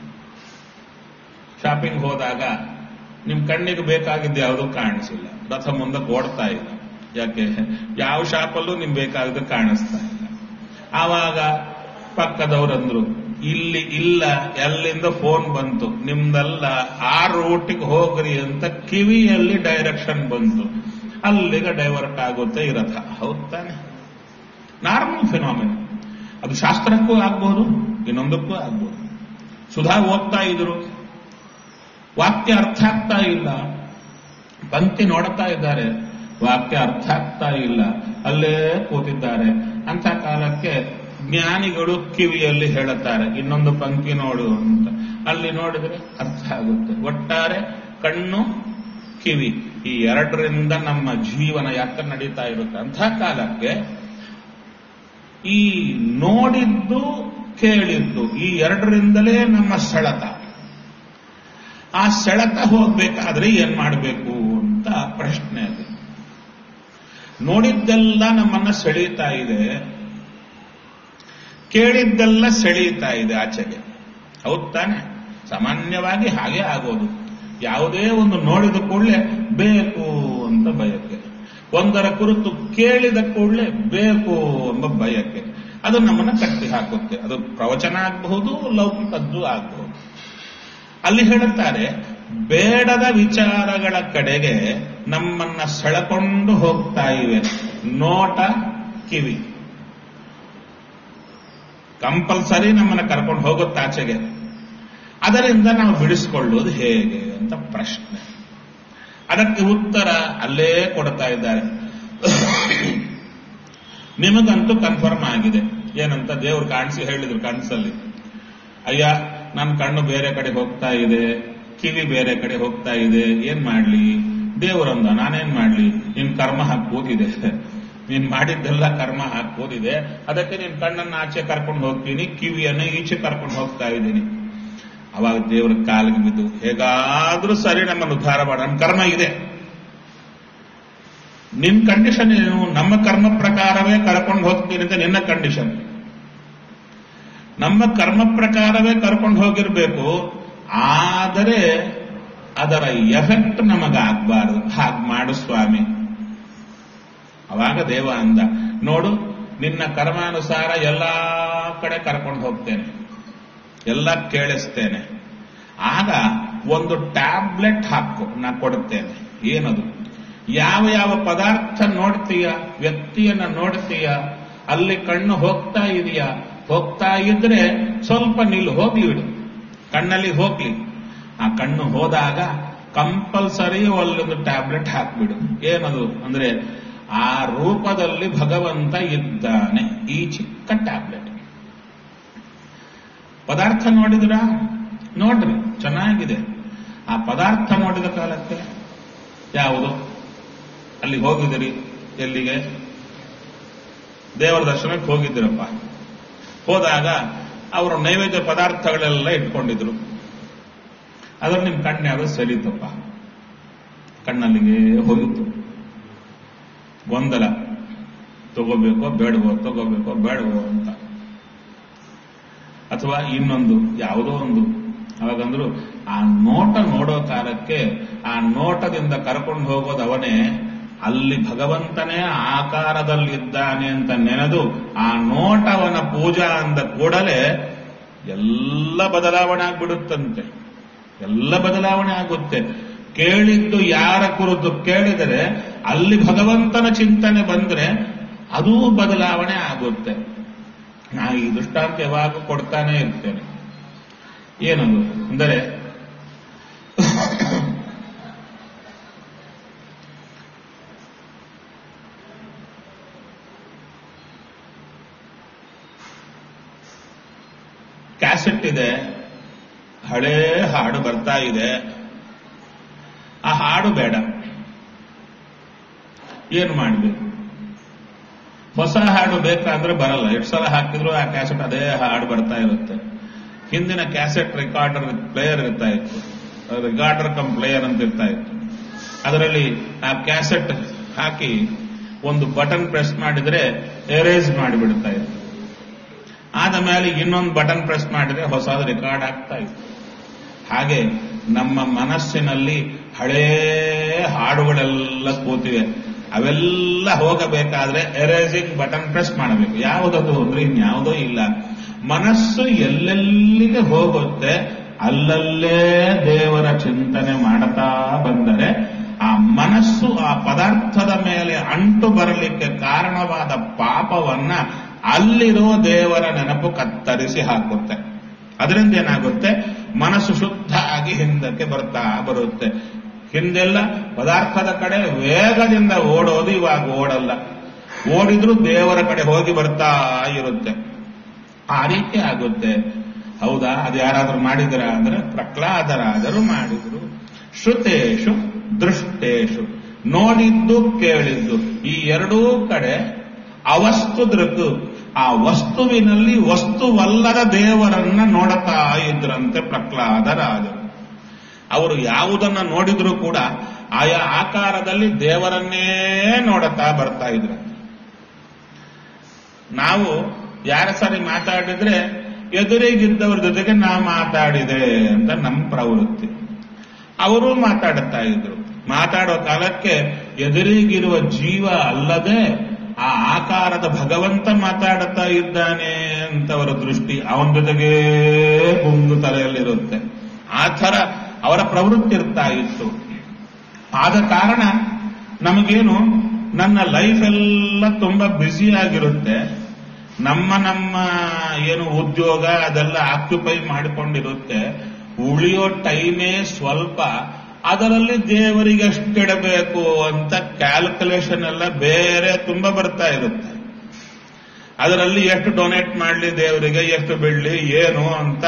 Speaker 1: ಶಾಪಿಂಗ್ ಹೋದಾಗ ನಿಮ್ ಕಣ್ಣಿಗೆ ಬೇಕಾಗಿದ್ದು ಯಾವುದೂ ಕಾಣಿಸಿಲ್ಲ, ರಥ ಮುಂದಕ್ಕೆ ಓಡ್ತಾ ಇಲ್ಲ. ಯಾಕೆ? ಯಾವ ಶಾಪಲ್ಲೂ ನಿಮ್ ಬೇಕಾಗಿದ್ದು ಕಾಣಿಸ್ತಾ ಇಲ್ಲ. ಆವಾಗ ಪಕ್ಕದವರಂದ್ರು ಇಲ್ಲಿ ಇಲ್ಲ, ಎಲ್ಲಿಂದ ಫೋನ್ ಬಂತು, ನಿಮ್ದಲ್ಲ, ಆ ರೂಟಿಗೆ ಹೋಗ್ರಿ ಅಂತ ಕಿವಿಯಲ್ಲಿ ಡೈರೆಕ್ಷನ್ ಬಂತು, ಅಲ್ಲಿಗೆ ಡೈವರ್ಟ್ ಆಗುತ್ತೆ ಈ ರಥ. ಹೌದ್ ತಾನೆ? Normal phenomena. ಅದು ಶಾಸ್ತ್ರಕ್ಕೂ ಆಗ್ಬಹುದು, ಇನ್ನೊಂದಕ್ಕೂ ಆಗ್ಬಹುದು. ಸುಧಾ ಓದ್ತಾ ಇದ್ರು, ವಾಕ್ಯ ಅರ್ಥ ಆಗ್ತಾ ಇಲ್ಲ, ಪಂಕ್ತಿ ನೋಡ್ತಾ ಇದ್ದಾರೆ, ವಾಕ್ಯ ಅರ್ಥ ಆಗ್ತಾ ಇಲ್ಲ, ಅಲ್ಲೇ ಕೂತಿದ್ದಾರೆ. ಅಂತ ಕಾಲಕ್ಕೆ ಜ್ಞಾನಿಗಳು ಕಿವಿಯಲ್ಲಿ ಹೇಳುತ್ತಾರೆ, ಇನ್ನೊಂದು ಪಂಕ್ತಿ ನೋಡು ಅಂತ. ಅಲ್ಲಿ ನೋಡಿದ್ರೆ ಅರ್ಥ ಆಗುತ್ತೆ. ಒಟ್ಟಾರೆ ಕಣ್ಣು ಕಿವಿ ಈ ಎರಡರಿಂದ ನಮ್ಮ ಜೀವನ ಯಾಕೆ ನಡೀತಾ ಇರುತ್ತೆ. ಅಂಥ ಕಾಲಕ್ಕೆ ಈ ನೋಡಿದ್ದು ಕೇಳಿದ್ದು ಈ ಎರಡರಿಂದಲೇ ನಮ್ಮ ಸೆಳೆತ. ಆ ಸೆಳೆತ ಹೋಗ್ಬೇಕಾದ್ರೆ ಏನ್ ಮಾಡಬೇಕು ಅಂತ ಪ್ರಶ್ನೆ ಅದು. ನೋಡಿದ್ದೆಲ್ಲ ನಮ್ಮನ್ನ ಸೆಳೀತಾ ಇದೆ, ಕೇಳಿದ್ದೆಲ್ಲ ಸೆಳೀತಾ ಇದೆ ಆಚೆಗೆ. ಹೌದ್ ತಾನೆ? ಸಾಮಾನ್ಯವಾಗಿ ಹಾಗೆ ಆಗೋದು. ಯಾವುದೇ ಒಂದು ನೋಡಿದ ಕೂಡಲೇ ಬೇಕು ಅಂತ ಬಯಕೆ, ಒಂದರ ಕುರಿತು ಕೇಳಿದ ಕೂಡಲೇ ಬೇಕು ಎಂಬ ಬಯಕೆ, ಅದು ನಮ್ಮನ್ನ ಕಟ್ಟಿ ಹಾಕುತ್ತೆ. ಅದು ಪ್ರವಚನ ಆಗಬಹುದು, ಲೌಕಿಕದ್ದು ಆಗಬಹುದು. ಅಲ್ಲಿ ಹೇಳುತ್ತಾರೆ, ಬೇಡದ ವಿಚಾರಗಳ ಕಡೆಗೆ ನಮ್ಮನ್ನ ಸೆಳೆಕೊಂಡು ಹೋಗ್ತಾ ಇವೆ ನೋಟ, ಕಿವಿ. ಕಂಪಲ್ಸರಿ ನಮ್ಮನ್ನ ಕರ್ಕೊಂಡು ಹೋಗುತ್ತೆ ಆಚೆಗೆ. ಅದರಿಂದ ನಾವು ಬಿಡಿಸಿಕೊಳ್ಳುವುದು ಹೇಗೆ ಅಂತ ಪ್ರಶ್ನೆ. ಅದಕ್ಕೆ ಉತ್ತರ ಅಲ್ಲೇ ಕೊಡ್ತಾ ಇದ್ದಾರೆ. ನಿಮಗಂತೂ ಕನ್ಫರ್ಮ್ ಆಗಿದೆ. ಏನಂತ ದೇವರು ಕಾಣಿಸಿ ಹೇಳಿದ್ರು ಕನಸಲ್ಲಿ, ಅಯ್ಯ ನನ್ನ ಕಣ್ಣು ಬೇರೆ ಕಡೆ ಹೋಗ್ತಾ ಇದೆ, ಕಿವಿ ಬೇರೆ ಕಡೆ ಹೋಗ್ತಾ ಇದೆ, ಏನ್ ಮಾಡ್ಲಿ? ದೇವರಂದ, ನಾನೇನ್ ಮಾಡ್ಲಿ? ನಿನ್ ಕರ್ಮ ಹಾಕೋದಿದೆ, ನೀನ್ ಮಾಡಿದ್ದೆಲ್ಲ ಕರ್ಮ ಹಾಕೋದಿದೆ, ಅದಕ್ಕೆ ನಿನ್ ಕಣ್ಣನ್ನ ಆಚೆ ಕರ್ಕೊಂಡು ಹೋಗ್ತೀನಿ, ಕಿವಿಯನ್ನ ಈಚೆ ಕರ್ಕೊಂಡು ಹೋಗ್ತಾ ಇದ್ದೀನಿ. ಅವಾಗ ದೇವರ ಕಾಲಿಗೆ ಬಿದ್ದು, ಹೇಗಾದ್ರೂ ಸರಿ ನಮ್ಮನ್ನು ಉದ್ಧಾರ ಮಾಡ, ನಮ್ಮ ಕರ್ಮ ಇದೆ. ನಿನ್ ಕಂಡೀಷನ್ ಏನು? ನಮ್ಮ ಕರ್ಮ ಪ್ರಕಾರವೇ ಕರ್ಕೊಂಡು ಹೋಗ್ತೀನಿ ಅಂತ ನಿನ್ನ ಕಂಡೀಷನ್. ನಮ್ಮ ಕರ್ಮ ಪ್ರಕಾರವೇ ಕರ್ಕೊಂಡು ಹೋಗಿರ್ಬೇಕು, ಆದರೆ ಅದರ ಎಫೆಕ್ಟ್ ನಮಗಾಗಬಾರದು. ಹಾಗೆ ಮಾಡು ಸ್ವಾಮಿ. ಅವಾಗ ದೇವ ಅಂದ, ನೋಡು, ನಿನ್ನ ಕರ್ಮಾನುಸಾರ ಎಲ್ಲಾ ಕಡೆ ಕರ್ಕೊಂಡು ಹೋಗ್ತೇನೆ, ಎಲ್ಲ ಕೇಳಿಸ್ತೇನೆ. ಆಗ ಒಂದು ಟ್ಯಾಬ್ಲೆಟ್ ಹಾಕು, ನಾ ಕೊಡುತ್ತೇನೆ. ಏನದು? ಯಾವ ಯಾವ ಪದಾರ್ಥ ನೋಡ್ತೀಯ, ವ್ಯಕ್ತಿಯನ್ನ ನೋಡ್ತೀಯ, ಅಲ್ಲಿ ಕಣ್ಣು ಹೋಗ್ತಾ ಇದೆಯಾ? ಹೋಗ್ತಾ ಇದ್ರೆ ಸ್ವಲ್ಪ ನಿಲ್ಲು, ಹೋಗ್ಲಿ ಬಿಡು, ಕಣ್ಣಲ್ಲಿ ಹೋಗ್ಲಿ. ಆ ಕಣ್ಣು ಹೋದಾಗ ಕಂಪಲ್ಸರಿ ಅಲ್ಲೊಂದು ಟ್ಯಾಬ್ಲೆಟ್ ಹಾಕ್ಬಿಡು. ಏನದು ಅಂದ್ರೆ, ಆ ರೂಪದಲ್ಲಿ ಭಗವಂತ ಇದ್ದಾನೆ, ಈ ಚಿಕ್ಕ ಟ್ಯಾಬ್ಲೆಟ್. ಪದಾರ್ಥ ನೋಡಿದ್ರ ನೋಡ್ರಿ, ಚೆನ್ನಾಗಿದೆ. ಆ ಪದಾರ್ಥ ನೋಡಿದ ಕಾಲಕ್ಕೆ ಯಾವುದು? ಅಲ್ಲಿ ಹೋಗಿದಿರಿ, ಎಲ್ಲಿಗೆ? ದೇವರ ದರ್ಶನಕ್ಕೆ ಹೋಗಿದ್ದೀರಪ್ಪ. ಹೋದಾಗ ಅವರು ನೈವೇದ್ಯ ಪದಾರ್ಥಗಳೆಲ್ಲ ಇಟ್ಕೊಂಡಿದ್ರು. ಅದನ್ನು ನಿಮ್ ಕಣ್ಣು ಯಾವುದು ಸೆಳೀತಪ್ಪ, ಕಣ್ಣಲ್ಲಿಗೆ ಹೋಗಿತ್ತು. ಗೊಂದಲ, ತಗೋಬೇಕೋ ಬೇಡವೋ, ತಗೋಬೇಕೋ ಬೇಡವೋ ಅಂತ. ಅಥವಾ ಇನ್ನೊಂದು ಯಾವುದೋ ಒಂದು. ಅವಾಗಂದ್ರು ಆ ನೋಟ ನೋಡೋ ಕಾಲಕ್ಕೆ ಆ ನೋಟದಿಂದ ಕರ್ಕೊಂಡು ಹೋಗೋದು ಅವನೇ, ಅಲ್ಲಿ ಭಗವಂತನೇ ಆಕಾರದಲ್ಲಿದ್ದಾನೆ ಅಂತ ನೆನೆದು ಆ ನೋಟವನ ಪೂಜಾ ಅಂದ ಕೂಡಲೇ ಎಲ್ಲ ಬದಲಾವಣೆ ಆಗ್ಬಿಡುತ್ತಂತೆ. ಎಲ್ಲ ಬದಲಾವಣೆ ಆಗುತ್ತೆ. ಕೇಳಿದ್ದು ಯಾರ ಕುರಿತು ಕೇಳಿದರೆ ಅಲ್ಲಿ ಭಗವಂತನ ಚಿಂತನೆ ಬಂದ್ರೆ ಅದೂ ಬದಲಾವಣೆ ಆಗುತ್ತೆ. ನಾ ಈ ದೃಷ್ಟಾಂತ ಯಾವಾಗ ಕೊಡ್ತಾನೆ ಇರ್ತೇನೆ. ಏನದು ಅಂದರೆ, ಕ್ಯಾಸೆಟ್ ಇದೆ, ಹಳೇ ಹಾಡು ಬರ್ತಾ ಇದೆ. ಆ ಹಾಡು ಬೇಡ, ಏನು ಮಾಡಬೇಕು? ಹೊಸ ಹಾಡು ಬೇಕಾದ್ರೆ ಬರಲ್ಲ. ಎಷ್ಟು ಸಲ ಹಾಕಿದ್ರು ಆ ಕ್ಯಾಸೆಟ್ ಅದೇ ಹಾಡು ಬರ್ತಾ ಇರುತ್ತೆ. ಹಿಂದಿನ ಕ್ಯಾಸೆಟ್ ರೆಕಾರ್ಡರ್ ಪ್ಲೇಯರ್ ಇರ್ತಾ ಇತ್ತು, ರೆಕಾರ್ಡರ್ ಕಮ್ ಪ್ಲೇಯರ್ ಅಂತ ಇರ್ತಾ ಇತ್ತು. ಅದರಲ್ಲಿ ಆ ಕ್ಯಾಸೆಟ್ ಹಾಕಿ ಒಂದು ಬಟನ್ ಪ್ರೆಸ್ ಮಾಡಿದ್ರೆ ಎರೇಸ್ ಮಾಡಿಬಿಡ್ತಾ ಇತ್ತು. ಆದ ಮೇಲೆ ಇನ್ನೊಂದು ಬಟನ್ ಪ್ರೆಸ್ ಮಾಡಿದ್ರೆ ಹೊಸದು ರೆಕಾರ್ಡ್ ಆಗ್ತಾ ಇತ್ತು. ಹಾಗೆ ನಮ್ಮ ಮನಸ್ಸಿನಲ್ಲಿ ಹಳೇ ಹಾಡುಗಳೆಲ್ಲ ಕೂತಿವೆ. ಅವೆಲ್ಲ ಹೋಗಬೇಕಾದ್ರೆ ಎರೇಸಿಂಗ್ ಬಟನ್ ಪ್ರೆಸ್ ಮಾಡಬೇಕು. ಯಾವುದದು ಅಂದ್ರೆ ಇನ್ಯಾವುದೋ ಇಲ್ಲ. ಮನಸ್ಸು ಎಲ್ಲೆಲ್ಲಿಗೆ ಹೋಗುತ್ತೆ ಅಲ್ಲಲ್ಲೇ ದೇವರ ಚಿಂತನೆ ಮಾಡುತ್ತಾ ಬಂದರೆ ಆ ಮನಸ್ಸು ಆ ಪದಾರ್ಥದ ಮೇಲೆ ಅಂಟು ಬರಲಿಕ್ಕೆ ಕಾರಣವಾದ ಪಾಪವನ್ನ ಅಲ್ಲಿರೋ ದೇವರ ನೆನಪು ಕತ್ತರಿಸಿ ಹಾಕುತ್ತೆ. ಅದರಿಂದ ಏನಾಗುತ್ತೆ? ಮನಸ್ಸು ಶುದ್ಧ ಆಗಿ ಹಿಂದಕ್ಕೆ ಬರ್ತಾ ಬರುತ್ತೆ. ಹಿಂದೆಲ್ಲ ಪದಾರ್ಥದ ಕಡೆ ವೇಗದಿಂದ ಓಡೋದು, ಇವಾಗ ಓಡಲ್ಲ. ಓಡಿದ್ರೂ ದೇವರ ಕಡೆ ಹೋಗಿ ಬರ್ತಾ ಇರುತ್ತೆ. ಆ ರೀತಿ ಆಗುತ್ತೆ. ಹೌದಾ? ಅದು ಯಾರಾದ್ರೂ ಮಾಡಿದ್ರ ಅಂದ್ರೆ ಪ್ರಹ್ಲಾದರಾಜರು ಮಾಡಿದ್ರು. ಶ್ರುತೇಶು ದೃಷ್ಟೇಶು, ನೋಡಿದ್ದು ಕೇಳಿದ್ದು, ಈ ಎರಡೂ ಕಡೆ ಅವಸ್ತು ದೃಕ್, ಆ ವಸ್ತುವಿನಲ್ಲಿ ವಸ್ತುವಲ್ಲದ ದೇವರನ್ನ ನೋಡುತ್ತಾ ಇದ್ರಂತೆ ಪ್ರಹ್ಲಾದರಾಜರು. ಅವರು ಯಾವುದನ್ನ ನೋಡಿದ್ರೂ ಕೂಡ ಆಯಾ ಆಕಾರದಲ್ಲಿ ದೇವರನ್ನೇ ನೋಡುತ್ತಾ ಬರ್ತಾ ಇದ್ರು. ನಾವು ಯಾರ ಸರಿ ಮಾತಾಡಿದ್ರೆ ಎದುರಿಗಿದ್ದವ್ರ ಜೊತೆಗೆ ನಾ ಮಾತಾಡಿದೆ ಅಂತ ನಮ್ಮ ಪ್ರವೃತ್ತಿ. ಅವರು ಮಾತಾಡುತ್ತಾ ಇದ್ರು. ಮಾತಾಡೋ ಕಾಲಕ್ಕೆ ಎದುರಿಗಿರುವ ಜೀವ ಅಲ್ಲದೆ ಆ ಆಕಾರದ ಭಗವಂತ ಮಾತಾಡುತ್ತಾ ಇದ್ದಾನೆ ಅಂತವರ ದೃಷ್ಟಿ ಅವನ ಜೊತೆಗೇ ಗುಂಗು ತಲೆಯಲ್ಲಿರುತ್ತೆ. ಆ ಥರ ಅವರ ಪ್ರವೃತ್ತಿ ಇರ್ತಾ ಇತ್ತು. ಆದ ಕಾರಣ ನಮಗೇನು, ನನ್ನ ಲೈಫ್ ಎಲ್ಲ ತುಂಬಾ ಬ್ಯುಸಿ ಆಗಿರುತ್ತೆ. ನಮ್ಮ ನಮ್ಮ ಏನು ಉದ್ಯೋಗ ಅದೆಲ್ಲ ಆಕ್ಯುಪೈ ಮಾಡಿಕೊಂಡಿರುತ್ತೆ. ಉಳಿಯೋ ಟೈಮೇ ಸ್ವಲ್ಪ. ಅದರಲ್ಲಿ ದೇವರಿಗೆ ಎಷ್ಟಿಡಬೇಕು ಅಂತ ಕ್ಯಾಲ್ಕುಲೇಷನ್ ಎಲ್ಲ ಬೇರೆ ತುಂಬಾ ಬರ್ತಾ ಇರುತ್ತೆ. ಅದರಲ್ಲಿ ಎಷ್ಟು ಡೊನೇಟ್ ಮಾಡಲಿ ದೇವರಿಗೆ, ಎಷ್ಟು ಬಿಡ್ಲಿ, ಏನು ಅಂತ.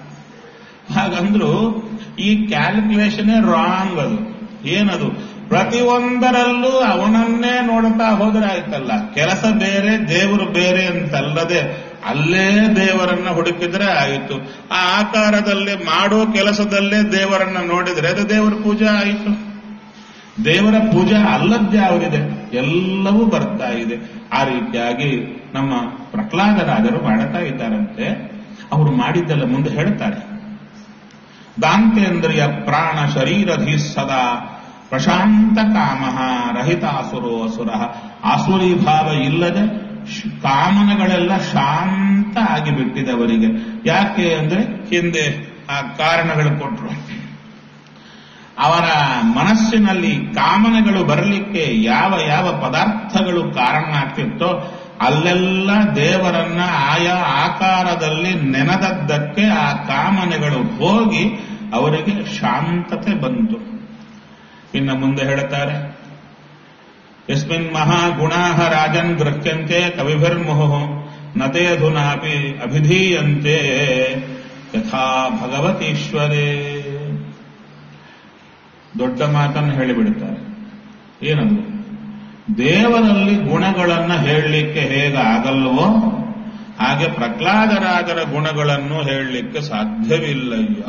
Speaker 1: ಹಾಗಂದ್ರು ಈ ಕ್ಯಾಲ್ಕುಲೇಷನ್ ರಾಂಗ್. ಅದು ಏನದು? ಪ್ರತಿಯೊಂದರಲ್ಲೂ ಅವನನ್ನೇ ನೋಡುತ್ತಾ ಹೋದ್ರೆ ಆಯ್ತಲ್ಲ. ಕೆಲಸ ಬೇರೆ ದೇವರು ಬೇರೆ ಅಂತಲ್ಲದೆ ಅಲ್ಲೇ ದೇವರನ್ನ ಹುಡುಕಿದ್ರೆ ಆಯಿತು. ಆ ಆಕಾರದಲ್ಲೇ ಮಾಡೋ ಕೆಲಸದಲ್ಲೇ ದೇವರನ್ನ ನೋಡಿದ್ರೆ ಅದು ದೇವರ ಪೂಜೆ ಆಯಿತು. ದೇವರ ಪೂಜೆ ಅಲ್ಲದ್ಯಾವುದಿದೆ? ಎಲ್ಲವೂ ಬರ್ತಾ ಇದೆ. ಆ ರೀತಿಯಾಗಿ ನಮ್ಮ ಪ್ರಹ್ಲಾದರಾಜರು ಮಾಡುತ್ತಾ ಇದ್ದಾರಂತೆ. ಅವರು ಮಾಡಿದ್ದೆಲ್ಲ ಮುಂದೆ ಹೇಳ್ತಾರೆ. ದಾಂತೇಂದ್ರಿಯ ಪ್ರಾಣ ಶರೀರಧಿ ಸದಾ ಪ್ರಶಾಂತ ಕಾಮ ರಹಿತಾಸುರೋ ಅಸುರ. ಆಸುರಿ ಭಾವ ಇಲ್ಲದೆ ಕಾಮನಗಳೆಲ್ಲ ಶಾಂತ ಆಗಿಬಿಟ್ಟಿದವರಿಗೆ. ಯಾಕೆ ಅಂದ್ರೆ ಹಿಂದೆ ಆ ಕಾರಣಗಳು ಕೊಟ್ಟರು. ಅವರ ಮನಸ್ಸಿನಲ್ಲಿ ಕಾಮನೆಗಳು ಬರಲಿಕ್ಕೆ ಯಾವ ಯಾವ ಪದಾರ್ಥಗಳು ಕಾರಣ ಆಗ್ತಿತ್ತೋ ಅಲ್ಲೆಲ್ಲ ದೇವರನ್ನ ಆಯಾ ಆಕಾರದಲ್ಲಿ ನೆನೆದದ್ದಕ್ಕೆ ಆ ಕಾಮನೆಗಳು ಹೋಗಿ ಅವರಿಗೆ ಶಾಂತತೆ ಬಂತು. ಇನ್ನು ಮುಂದೆ ಹೇಳುತ್ತಾರೆ, ಯಸ್ಮಿನ್ ಮಹಾಗುಣಾಃ ರಾಜನ್ ಗೃಹ್ಯಂತೆ ಕವಿಭಿರ್ಮುಹುಃ ನತೇ ಅಧುನಾಪಿ ಅಭಿಧೀಯಂತೆ ಯಥಾ ಭಗವತೀಶ್ವರೇ. ದೊಡ್ಡ ಮಾತನ್ನು ಹೇಳಿಬಿಡುತ್ತಾರೆ. ಏನದು? ದೇವರಲ್ಲಿ ಗುಣಗಳನ್ನು ಹೇಳಲಿಕ್ಕೆ ಹೇಗಾಗಲ್ವೋ ಹಾಗೆ ಪ್ರಹ್ಲಾದರಾಜರ ಗುಣಗಳನ್ನು ಹೇಳಲಿಕ್ಕೆ ಸಾಧ್ಯವಿಲ್ಲಯ್ಯ.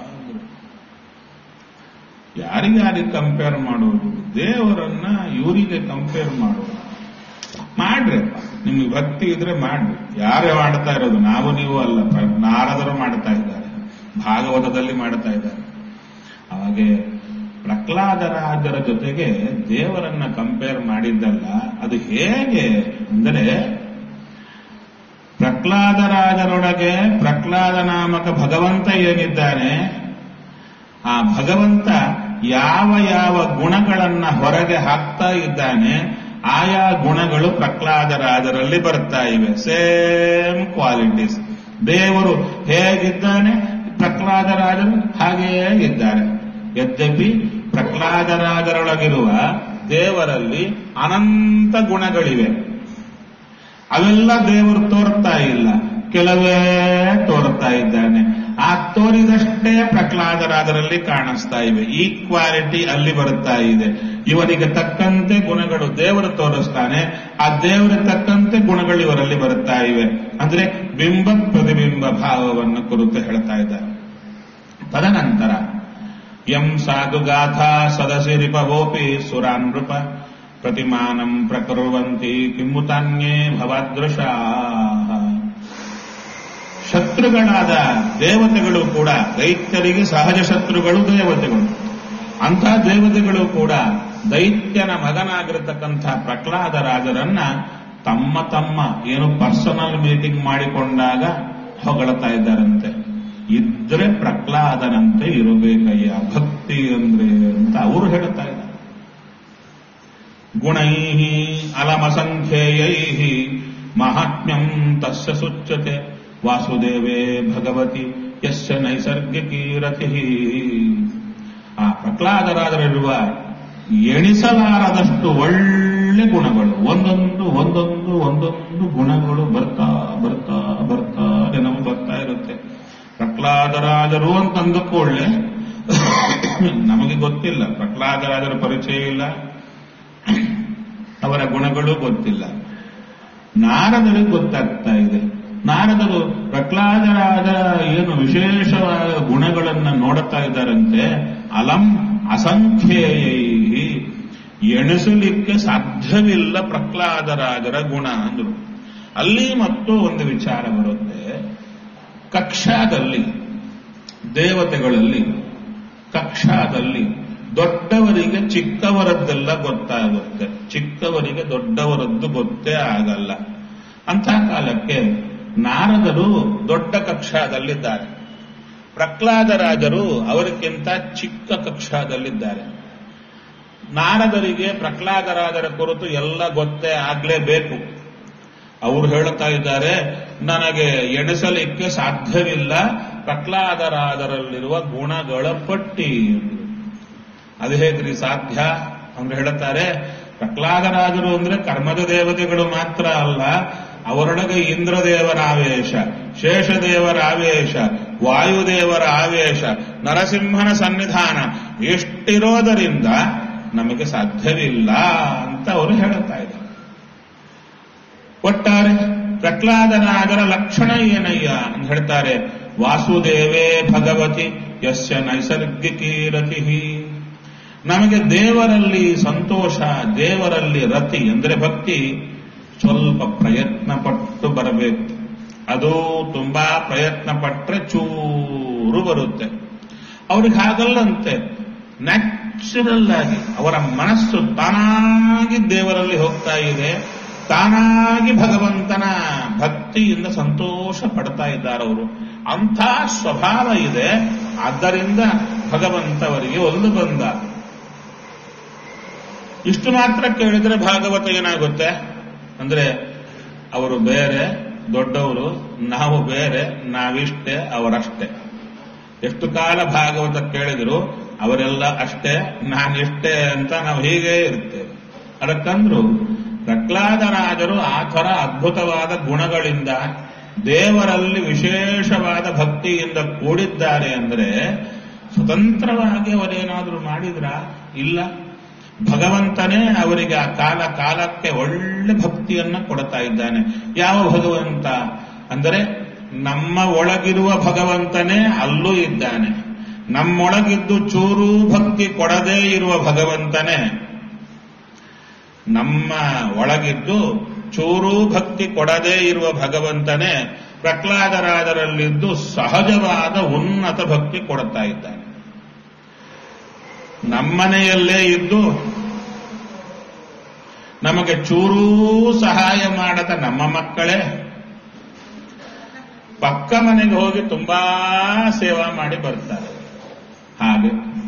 Speaker 1: ಯಾರಿಗಾರಿಗೆ ಕಂಪೇರ್ ಮಾಡೋದು? ದೇವರನ್ನ ಇವರಿಗೆ ಕಂಪೇರ್ ಮಾಡೋದು? ಮಾಡ್ರಿ, ನಿಮಗೆ ಭಕ್ತಿ ಇದ್ರೆ ಮಾಡ್ರಿ. ಯಾರೇ ಮಾಡ್ತಾ ಇರೋದು? ನಾವು ನೀವು ಅಲ್ಲ, ನಾರದರು ಮಾಡ್ತಾ ಇದ್ದಾರೆ, ಭಾಗವತದಲ್ಲಿ ಮಾಡ್ತಾ ಇದ್ದಾರೆ. ಹಾಗೆ ಪ್ರಹ್ಲಾದರಾಜರ ಜೊತೆಗೆ ದೇವರನ್ನ ಕಂಪೇರ್ ಮಾಡಿದ್ದಲ್ಲ. ಅದು ಹೇಗೆ ಅಂದರೆ, ಪ್ರಹ್ಲಾದರಾಜರೊಳಗೆ ಪ್ರಹ್ಲಾದ ನಾಮಕ ಭಗವಂತ ಏನಿದ್ದಾನೆ, ಆ ಭಗವಂತ ಯಾವ ಯಾವ ಗುಣಗಳನ್ನ ಹೊರಗೆ ಹಾಕ್ತಾ ಇದ್ದಾನೆ, ಆಯಾ ಗುಣಗಳು ಪ್ರಹ್ಲಾದರಾಜರಲ್ಲಿ ಬರ್ತಾ ಇವೆ. Same qualities. ದೇವರು ಹೇಗಿದ್ದಾನೆ, ಪ್ರಹ್ಲಾದರಾಜರು ಹಾಗೆಯೇ ಇದ್ದಾರೆ. ಯದ್ಯಪಿ ಪ್ರಹ್ಲಾದರಾಜರೊಳಗಿರುವ ದೇವರಲ್ಲಿ ಅನಂತ ಗುಣಗಳಿವೆ. ಅವೆಲ್ಲ ದೇವರು ತೋರ್ತಾ ಇಲ್ಲ, ಕೆಲವೇ ತೋರ್ತಾ ಇದ್ದಾನೆ. ಆ ತೋರಿದಷ್ಟೇ ಪ್ರಹ್ಲಾದರಾದರಲ್ಲಿ ಕಾಣಿಸ್ತಾ ಇವೆ. ಈಕ್ವಾಲಿಟಿ ಅಲ್ಲಿ ಬರುತ್ತಾ ಇದೆ. ಇವರಿಗೆ ತಕ್ಕಂತೆ ಗುಣಗಳು ದೇವರು ತೋರಿಸ್ತಾನೆ, ಆ ದೇವರಿಗೆ ತಕ್ಕಂತೆ ಗುಣಗಳು ಇವರಲ್ಲಿ ಬರುತ್ತಾ ಇವೆ. ಅಂದ್ರೆ ಬಿಂಬ ಪ್ರತಿಬಿಂಬ ಭಾವವನ್ನು ಕುರಿತು ಹೇಳ್ತಾ ಇದ್ದಾರೆ. ತದನಂತರ ಯಂ ಸಾಧುಗಾಥಾ ಸದಸಿ ರಿಪವೋಪಿ ಸುರಾನ್ ನೃಪ ಪ್ರತಿಮಾನಂ ಪ್ರಕುರ್ವಂತಿ ಕಿಮ್ಮುತಾನ್ಯೇ ಭವಾದೃಶಾ. ಶತ್ರುಗಳಾದ ದೇವತೆಗಳು ಕೂಡ, ದೈತ್ಯರಿಗೆ ಸಹಜ ಶತ್ರುಗಳು ದೇವತೆಗಳು. ಅಂಥ ದೇವತೆಗಳು ಕೂಡ ದೈತ್ಯನ ಮಗನಾಗಿರತಕ್ಕಂಥ ಪ್ರಹ್ಲಾದರಾಜರನ್ನ ತಮ್ಮ ತಮ್ಮ ಏನು ಪರ್ಸನಲ್ ಮೀಟಿಂಗ್ ಮಾಡಿಕೊಂಡಾಗ ಹೊಗಳ್ತಾ ಇದ್ದಾರಂತೆ. ಇದ್ರೆ ಪ್ರಹ್ಲಾದನಂತೆ ಇರಬೇಕಯ್ಯ ಭಕ್ತಿ ಅಂದ್ರೆ ಅಂತ ಅವರು ಹೇಳ್ತಾ ಇದ್ದಾರೆ. ಗುಣೈ ಅಲಮಸಂಖ್ಯೇಯೈ ಮಹಾತ್ಮ್ಯಂ ತಸ್ಯ ಸುಚ್ಯತೆ ವಾಸುದೇವೇ ಭಗವತಿ ಯಸ್ಯ ನೈಸರ್ಗಿಕೀ ರತಿ. ಆ ಪ್ರಹ್ಲಾದರಾದರಿರುವ ಎಣಿಸಲಾರದಷ್ಟು ಒಳ್ಳೆ ಗುಣಗಳು, ಒಂದೊಂದು ಒಂದೊಂದು ಒಂದೊಂದು ಗುಣಗಳು ಬರ್ತಾ ಬರ್ತಾ ಬರ್ತಾ ನಮಗೆ ಬರ್ತಾ ಇರುತ್ತೆ. ಪ್ರಹ್ಲಾದರಾಜರು ಅಂತ ಅಂದಕೊಳ್ಳೆ ನಮಗೆ ಗೊತ್ತಿಲ್ಲ, ಪ್ರಹ್ಲಾದರಾಜರ ಪರಿಚಯ ಇಲ್ಲ, ಅವರ ಗುಣಗಳು ಗೊತ್ತಿಲ್ಲ. ನಾರದರಿಗೆ ಗೊತ್ತಾಗ್ತಾ ಇದೆ. ನಾರದರು ಪ್ರಹ್ಲಾದರಾದ ಏನು ವಿಶೇಷವಾದ ಗುಣಗಳನ್ನು ನೋಡುತ್ತಾ ಇದ್ದಾರಂತೆ. ಅಲಂ ಅಸಂಖ್ಯೇಯೈ, ಎಣಿಸಲಿಕ್ಕೆ ಸಾಧ್ಯವಿಲ್ಲ ಪ್ರಹ್ಲಾದರಾಜರ ಗುಣ ಅಂದರು. ಅಲ್ಲಿ ಮತ್ತು ಒಂದು ವಿಚಾರ ಬರುತ್ತೆ. ಕಕ್ಷಾದಲ್ಲಿ ದೇವತೆಗಳಲ್ಲಿ ಕಕ್ಷಾದಲ್ಲಿ ದೊಡ್ಡವರಿಗೆ ಚಿಕ್ಕವರದ್ದೆಲ್ಲ ಗೊತ್ತಾಗುತ್ತೆ, ಚಿಕ್ಕವರಿಗೆ ದೊಡ್ಡವರದ್ದು ಗೊತ್ತೇ ಆಗಲ್ಲ. ಅಂಥ ಕಾಲಕ್ಕೆ ನಾರದರು ದೊಡ್ಡ ಕಕ್ಷಾದಲ್ಲಿದ್ದಾರೆ, ಪ್ರಹ್ಲಾದರಾಜರು ಅವರಿಗಿಂತ ಚಿಕ್ಕ ಕಕ್ಷಾದಲ್ಲಿದ್ದಾರೆ. ನಾರದರಿಗೆ ಪ್ರಹ್ಲಾದರಾಜರ ಕುರಿತು ಎಲ್ಲ ಗೊತ್ತೇ ಆಗ್ಲೇಬೇಕು. ಅವರು ಹೇಳುತ್ತಾ ಇದ್ದಾರೆ, ನನಗೆ ಎಣಿಸಲಿಕ್ಕೆ ಸಾಧ್ಯವಿಲ್ಲ ಪ್ರಹ್ಲಾದರಾಜರಲ್ಲಿರುವ ಗುಣಗಳ ಪಟ್ಟಿ. ಅದು ಹೇಗ್ರಿ ಸಾಧ್ಯ ಅಂದ್ರೆ ಹೇಳುತ್ತಾರೆ, ಪ್ರಹ್ಲಾದರಾಜರು ಅಂದ್ರೆ ಕರ್ಮದ ದೇವತೆಗಳು ಮಾತ್ರ ಅಲ್ಲ, ಅವರೊಳಗೆ ಇಂದ್ರದೇವರ ಆವೇಶ, ಶೇಷದೇವರ ಆವೇಶ, ವಾಯುದೇವರ ಆವೇಶ, ನರಸಿಂಹನ ಸನ್ನಿಧಾನ ಎಷ್ಟಿರೋದರಿಂದ ನಮಗೆ ಸಾಧ್ಯವಿಲ್ಲ ಅಂತ ಅವರು ಹೇಳುತ್ತಾ ಇದ್ದಾರೆ. ಒಟ್ಟಾರೆ ಪ್ರಹ್ಲಾದರಾಜರ ಲಕ್ಷಣ ಏನಯ್ಯ ಅಂತ ಹೇಳ್ತಾರೆ. ವಾಸುದೇವೇ ಭಗವತಿ ಯಸ್ಯ ನೈಸರ್ಗಿಕೀ ರತಿ. ನಮಗೆ ದೇವರಲ್ಲಿ ಸಂತೋಷ, ದೇವರಲ್ಲಿ ರತಿ ಅಂದ್ರೆ ಭಕ್ತಿ ಸ್ವಲ್ಪ ಪ್ರಯತ್ನ ಪಟ್ಟು ಬರಬೇಕು. ಅದು ತುಂಬಾ ಪ್ರಯತ್ನ ಪಟ್ಟರೆ ಚೂರು ಬರುತ್ತೆ. ಅವ್ರಿಗೆ ಹಾಗಲ್ಲಂತೆ, ನ್ಯಾಚುರಲ್ ಆಗಿ ಅವರ ಮನಸ್ಸು ತಾನಾಗಿ ದೇವರಲ್ಲಿ ಹೋಗ್ತಾ ಇದೆ, ತಾನಾಗಿ ಭಗವಂತನ ಭಕ್ತಿಯಿಂದ ಸಂತೋಷ ಪಡ್ತಾ ಇದ್ದಾರೆ ಅವರು. ಅಂಥ ಸ್ವಭಾವ ಇದೆ. ಆದ್ದರಿಂದ ಭಗವಂತವರಿಗೆ ಒಲ್ದು ಬಂದ. ಇಷ್ಟು ಮಾತ್ರ ಕೇಳಿದ್ರೆ ಭಾಗವತ ಏನಾಗುತ್ತೆ ಅಂದ್ರೆ, ಅವರು ಬೇರೆ, ದೊಡ್ಡವರು, ನಾವು ಬೇರೆ, ನಾವಿಷ್ಟೇ, ಅವರಷ್ಟೇ. ಎಷ್ಟು ಕಾಲ ಭಾಗವತ ಕೇಳಿದ್ರು ಅವರೆಲ್ಲ ಅಷ್ಟೇ, ನಾನಿಷ್ಟೇ ಅಂತ ನಾವು ಹೀಗೆ ಇರ್ತೇವೆ. ಅದಕ್ಕಂದ್ರು ಪ್ರಹ್ಲಾದರಾಜರು ಆ ಥರ ಅದ್ಭುತವಾದ ಗುಣಗಳಿಂದ ದೇವರಲ್ಲಿ ವಿಶೇಷವಾದ ಭಕ್ತಿಯಿಂದ ಕೂಡಿದ್ದಾರೆ ಅಂದ್ರೆ ಸ್ವತಂತ್ರವಾಗಿ ಅವರೇನಾದರೂ ಮಾಡಿದ್ರ? ಇಲ್ಲ. ಭಗವಂತನೇ ಅವರಿಗೆ ಆ ಕಾಲ ಕಾಲಕ್ಕೆ ಒಳ್ಳೆ ಭಕ್ತಿಯನ್ನ ಕೊಡ್ತಾ ಇದ್ದಾನೆ. ಯಾವ ಭಗವಂತ ಅಂದರೆ ನಮ್ಮ ಒಳಗಿರುವ ಭಗವಂತನೇ ಅಲ್ಲೂ ಇದ್ದಾನೆ. ನಮ್ಮೊಳಗಿದ್ದು ಚೂರು ಭಕ್ತಿ ಕೊಡದೇ ಇರುವ ಭಗವಂತನೇ ನಮ್ಮ ಒಳಗಿದ್ದು ಚೂರು ಭಕ್ತಿ ಕೊಡದೇ ಇರುವ ಭಗವಂತನೇ ಪ್ರಹ್ಲಾದರಾಜರಲ್ಲಿದ್ದು ಸಹಜವಾದ ಉನ್ನತ ಭಕ್ತಿ ಕೊಡುತ್ತಾ ಇದ್ದಾನೆ. ನಮ್ಮನೆಯಲ್ಲೇ ಇದ್ದು ನಮಗೆ ಚೂರೂ ಸಹಾಯ ಮಾಡದ ನಮ್ಮ ಮಕ್ಕಳೇ ಪಕ್ಕ ಮನೆಗೆ ಹೋಗಿ ತುಂಬಾ ಸೇವಾ ಮಾಡಿ ಬರ್ತಾರೆ. ಹಾಗೆ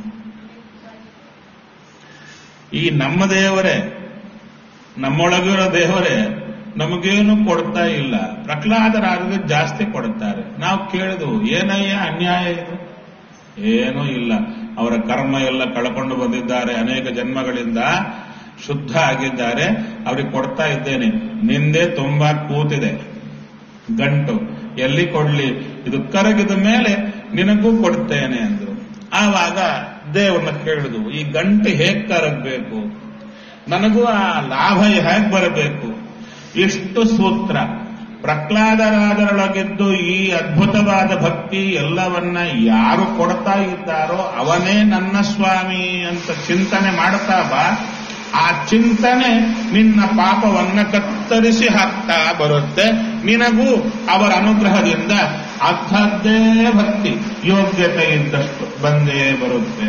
Speaker 1: ಈ ನಮ್ಮ ದೇವರೇ, ನಮ್ಮೊಳಗಿರೋ ದೇವರೇ ನಮಗೇನು ಕೊಡ್ತಾ ಇಲ್ಲ, ಪ್ರಹ್ಲಾದರಾಜರಿಗೆ ಜಾಸ್ತಿ ಕೊಡುತ್ತಾರೆ. ನಾವು ಕೇಳಿದ್ವು, ಏನಯ್ಯ ಅನ್ಯಾಯ ಇದು? ಏನೂ ಇಲ್ಲ. ಅವರ ಕರ್ಮ ಎಲ್ಲ ಕಳ್ಕೊಂಡು ಬಂದಿದ್ದಾರೆ, ಅನೇಕ ಜನ್ಮಗಳಿಂದ ಶುದ್ಧ ಆಗಿದ್ದಾರೆ, ಅವ್ರಿಗೆ ಕೊಡ್ತಾ ಇದ್ದೇನೆ. ನಿಂದೆ ತುಂಬಾ ಕೂತಿದೆ ಗಂಟು, ಎಲ್ಲಿ ಕೊಡ್ಲಿ? ಇದು ಕರಗಿದ ಮೇಲೆ ನಿನಗೂ ಕೊಡ್ತೇನೆ ಅಂದ್ರು. ಆವಾಗ ದೇವ್ರನ್ನ ಕೇಳಿದು, ಈ ಗಂಟೆ ಹೇಗ್ ಕರಗಬೇಕು, ನನಗೂ ಆ ಲಾಭ ಹೇಗೆ ಬರಬೇಕು. ಇಷ್ಟು ಸೂತ್ರ ಪ್ರಹ್ಲಾದರಾಜರೊಳಗಿದ್ದು ಈ ಅದ್ಭುತವಾದ ಭಕ್ತಿ ಎಲ್ಲವನ್ನ ಯಾರು ಕೊಡ್ತಾ ಇದ್ದಾರೋ ಅವನೇ ನನ್ನ ಸ್ವಾಮಿ ಅಂತ ಚಿಂತನೆ ಮಾಡ್ತಾ ಬಾ. ಆ ಚಿಂತನೆ ನಿನ್ನ ಪಾಪವನ್ನ ಕತ್ತರಿಸಿ ಹಾಕ್ತಾ ಬರುತ್ತೆ. ನಿನಗೂ ಅವರ ಅನುಗ್ರಹದಿಂದ ಅಂಥದ್ದೇ ಭಕ್ತಿ ಯೋಗ್ಯತೆ ಇದ್ದಷ್ಟು ಬಂದೇ ಬರುತ್ತೆ.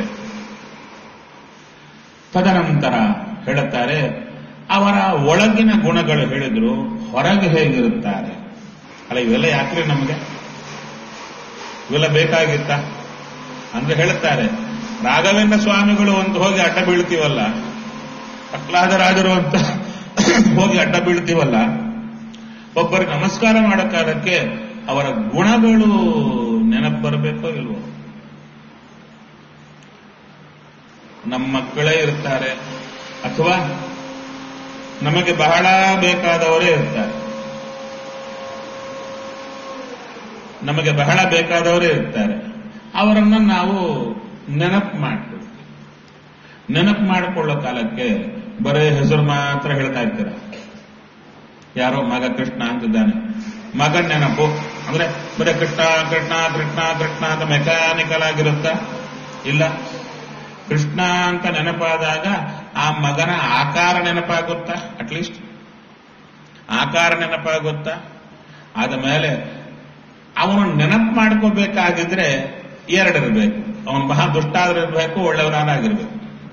Speaker 1: ತದನಂತರ ಹೇಳುತ್ತಾರೆ, ಅವರ ಒಳಗಿನ ಗುಣಗಳು ಹೇಳಿದ್ರು, ಹೊರಗೆ ಹೇಗಿರುತ್ತಾರೆ. ಅಲ್ಲ, ಇವೆಲ್ಲ ಯಾಕ್ರಿ ನಮಗೆ, ಇವೆಲ್ಲ ಬೇಕಾಗಿತ್ತ ಅಂದ್ರೆ ಹೇಳುತ್ತಾರೆ, ರಾಘವೇಂದ್ರ ಸ್ವಾಮಿಗಳು ಅಂತ ಹೋಗಿ ಅಡ್ಡ ಬೀಳ್ತೀವಲ್ಲ, ಪ್ರಹ್ಲಾದರಾಜರು ಅಂತ ಹೋಗಿ ಅಡ್ಡ ಬೀಳ್ತೀವಲ್ಲ, ಒಬ್ಬರಿಗೆ ನಮಸ್ಕಾರ ಮಾಡೋ ಕಾಲಕ್ಕೆ ಅವರ ಗುಣಗಳು ನೆನಪು ಬರಬೇಕೋ ಇಲ್ವೋ. ನಮ್ಮ ಮಕ್ಕಳೇ ಇರ್ತಾರೆ, ಅಥವಾ ನಮಗೆ ಬಹಳ ಬೇಕಾದವರೇ ಇರ್ತಾರೆ, ನಮಗೆ ಬಹಳ ಬೇಕಾದವರೇ ಇರ್ತಾರೆ. ಅವರನ್ನ ನಾವು ನೆನಪು ಮಾಡ್ತೀವಿ. ನೆನಪು ಮಾಡಿಕೊಳ್ಳೋ ಕಾಲಕ್ಕೆ ಬರೇ ಹೆಸರು ಮಾತ್ರ ಹೇಳ್ತಾ ಇರ್ತೀರ. ಯಾರೋ ಮಗ ಕೃಷ್ಣ ಅಂತಿದ್ದಾನೆ, ಮಗನ ನೆನಪು ಅಂದ್ರೆ ಬರೀ ಕೃಷ್ಣ ಕೃಷ್ಣ ಕೃಷ್ಣ ಕೃಷ್ಣ ಅಂತ ಮೆಕ್ಯಾನಿಕಲ್ ಆಗಿರುತ್ತಾ? ಇಲ್ಲ. ಕೃಷ್ಣ ಅಂತ ನೆನಪಾದಾಗ ಆ ಮಗನ ಆಕಾರ ನೆನಪಾಗುತ್ತಾ? ಅಟ್ಲೀಸ್ಟ್ ಆಕಾರ ನೆನಪಾಗುತ್ತಾ? ಆದ ಮೇಲೆ ಅವನು ನೆನಪು ಮಾಡ್ಕೋಬೇಕಾಗಿದ್ರೆ ಎರಡಿರ್ಬೇಕು. ಅವನು ಮಹಾ ದುಷ್ಟ ಆದ್ರೂ ಇರಬೇಕು, ಒಳ್ಳೆಯವನಾಗಿರ್ಬೇಕು.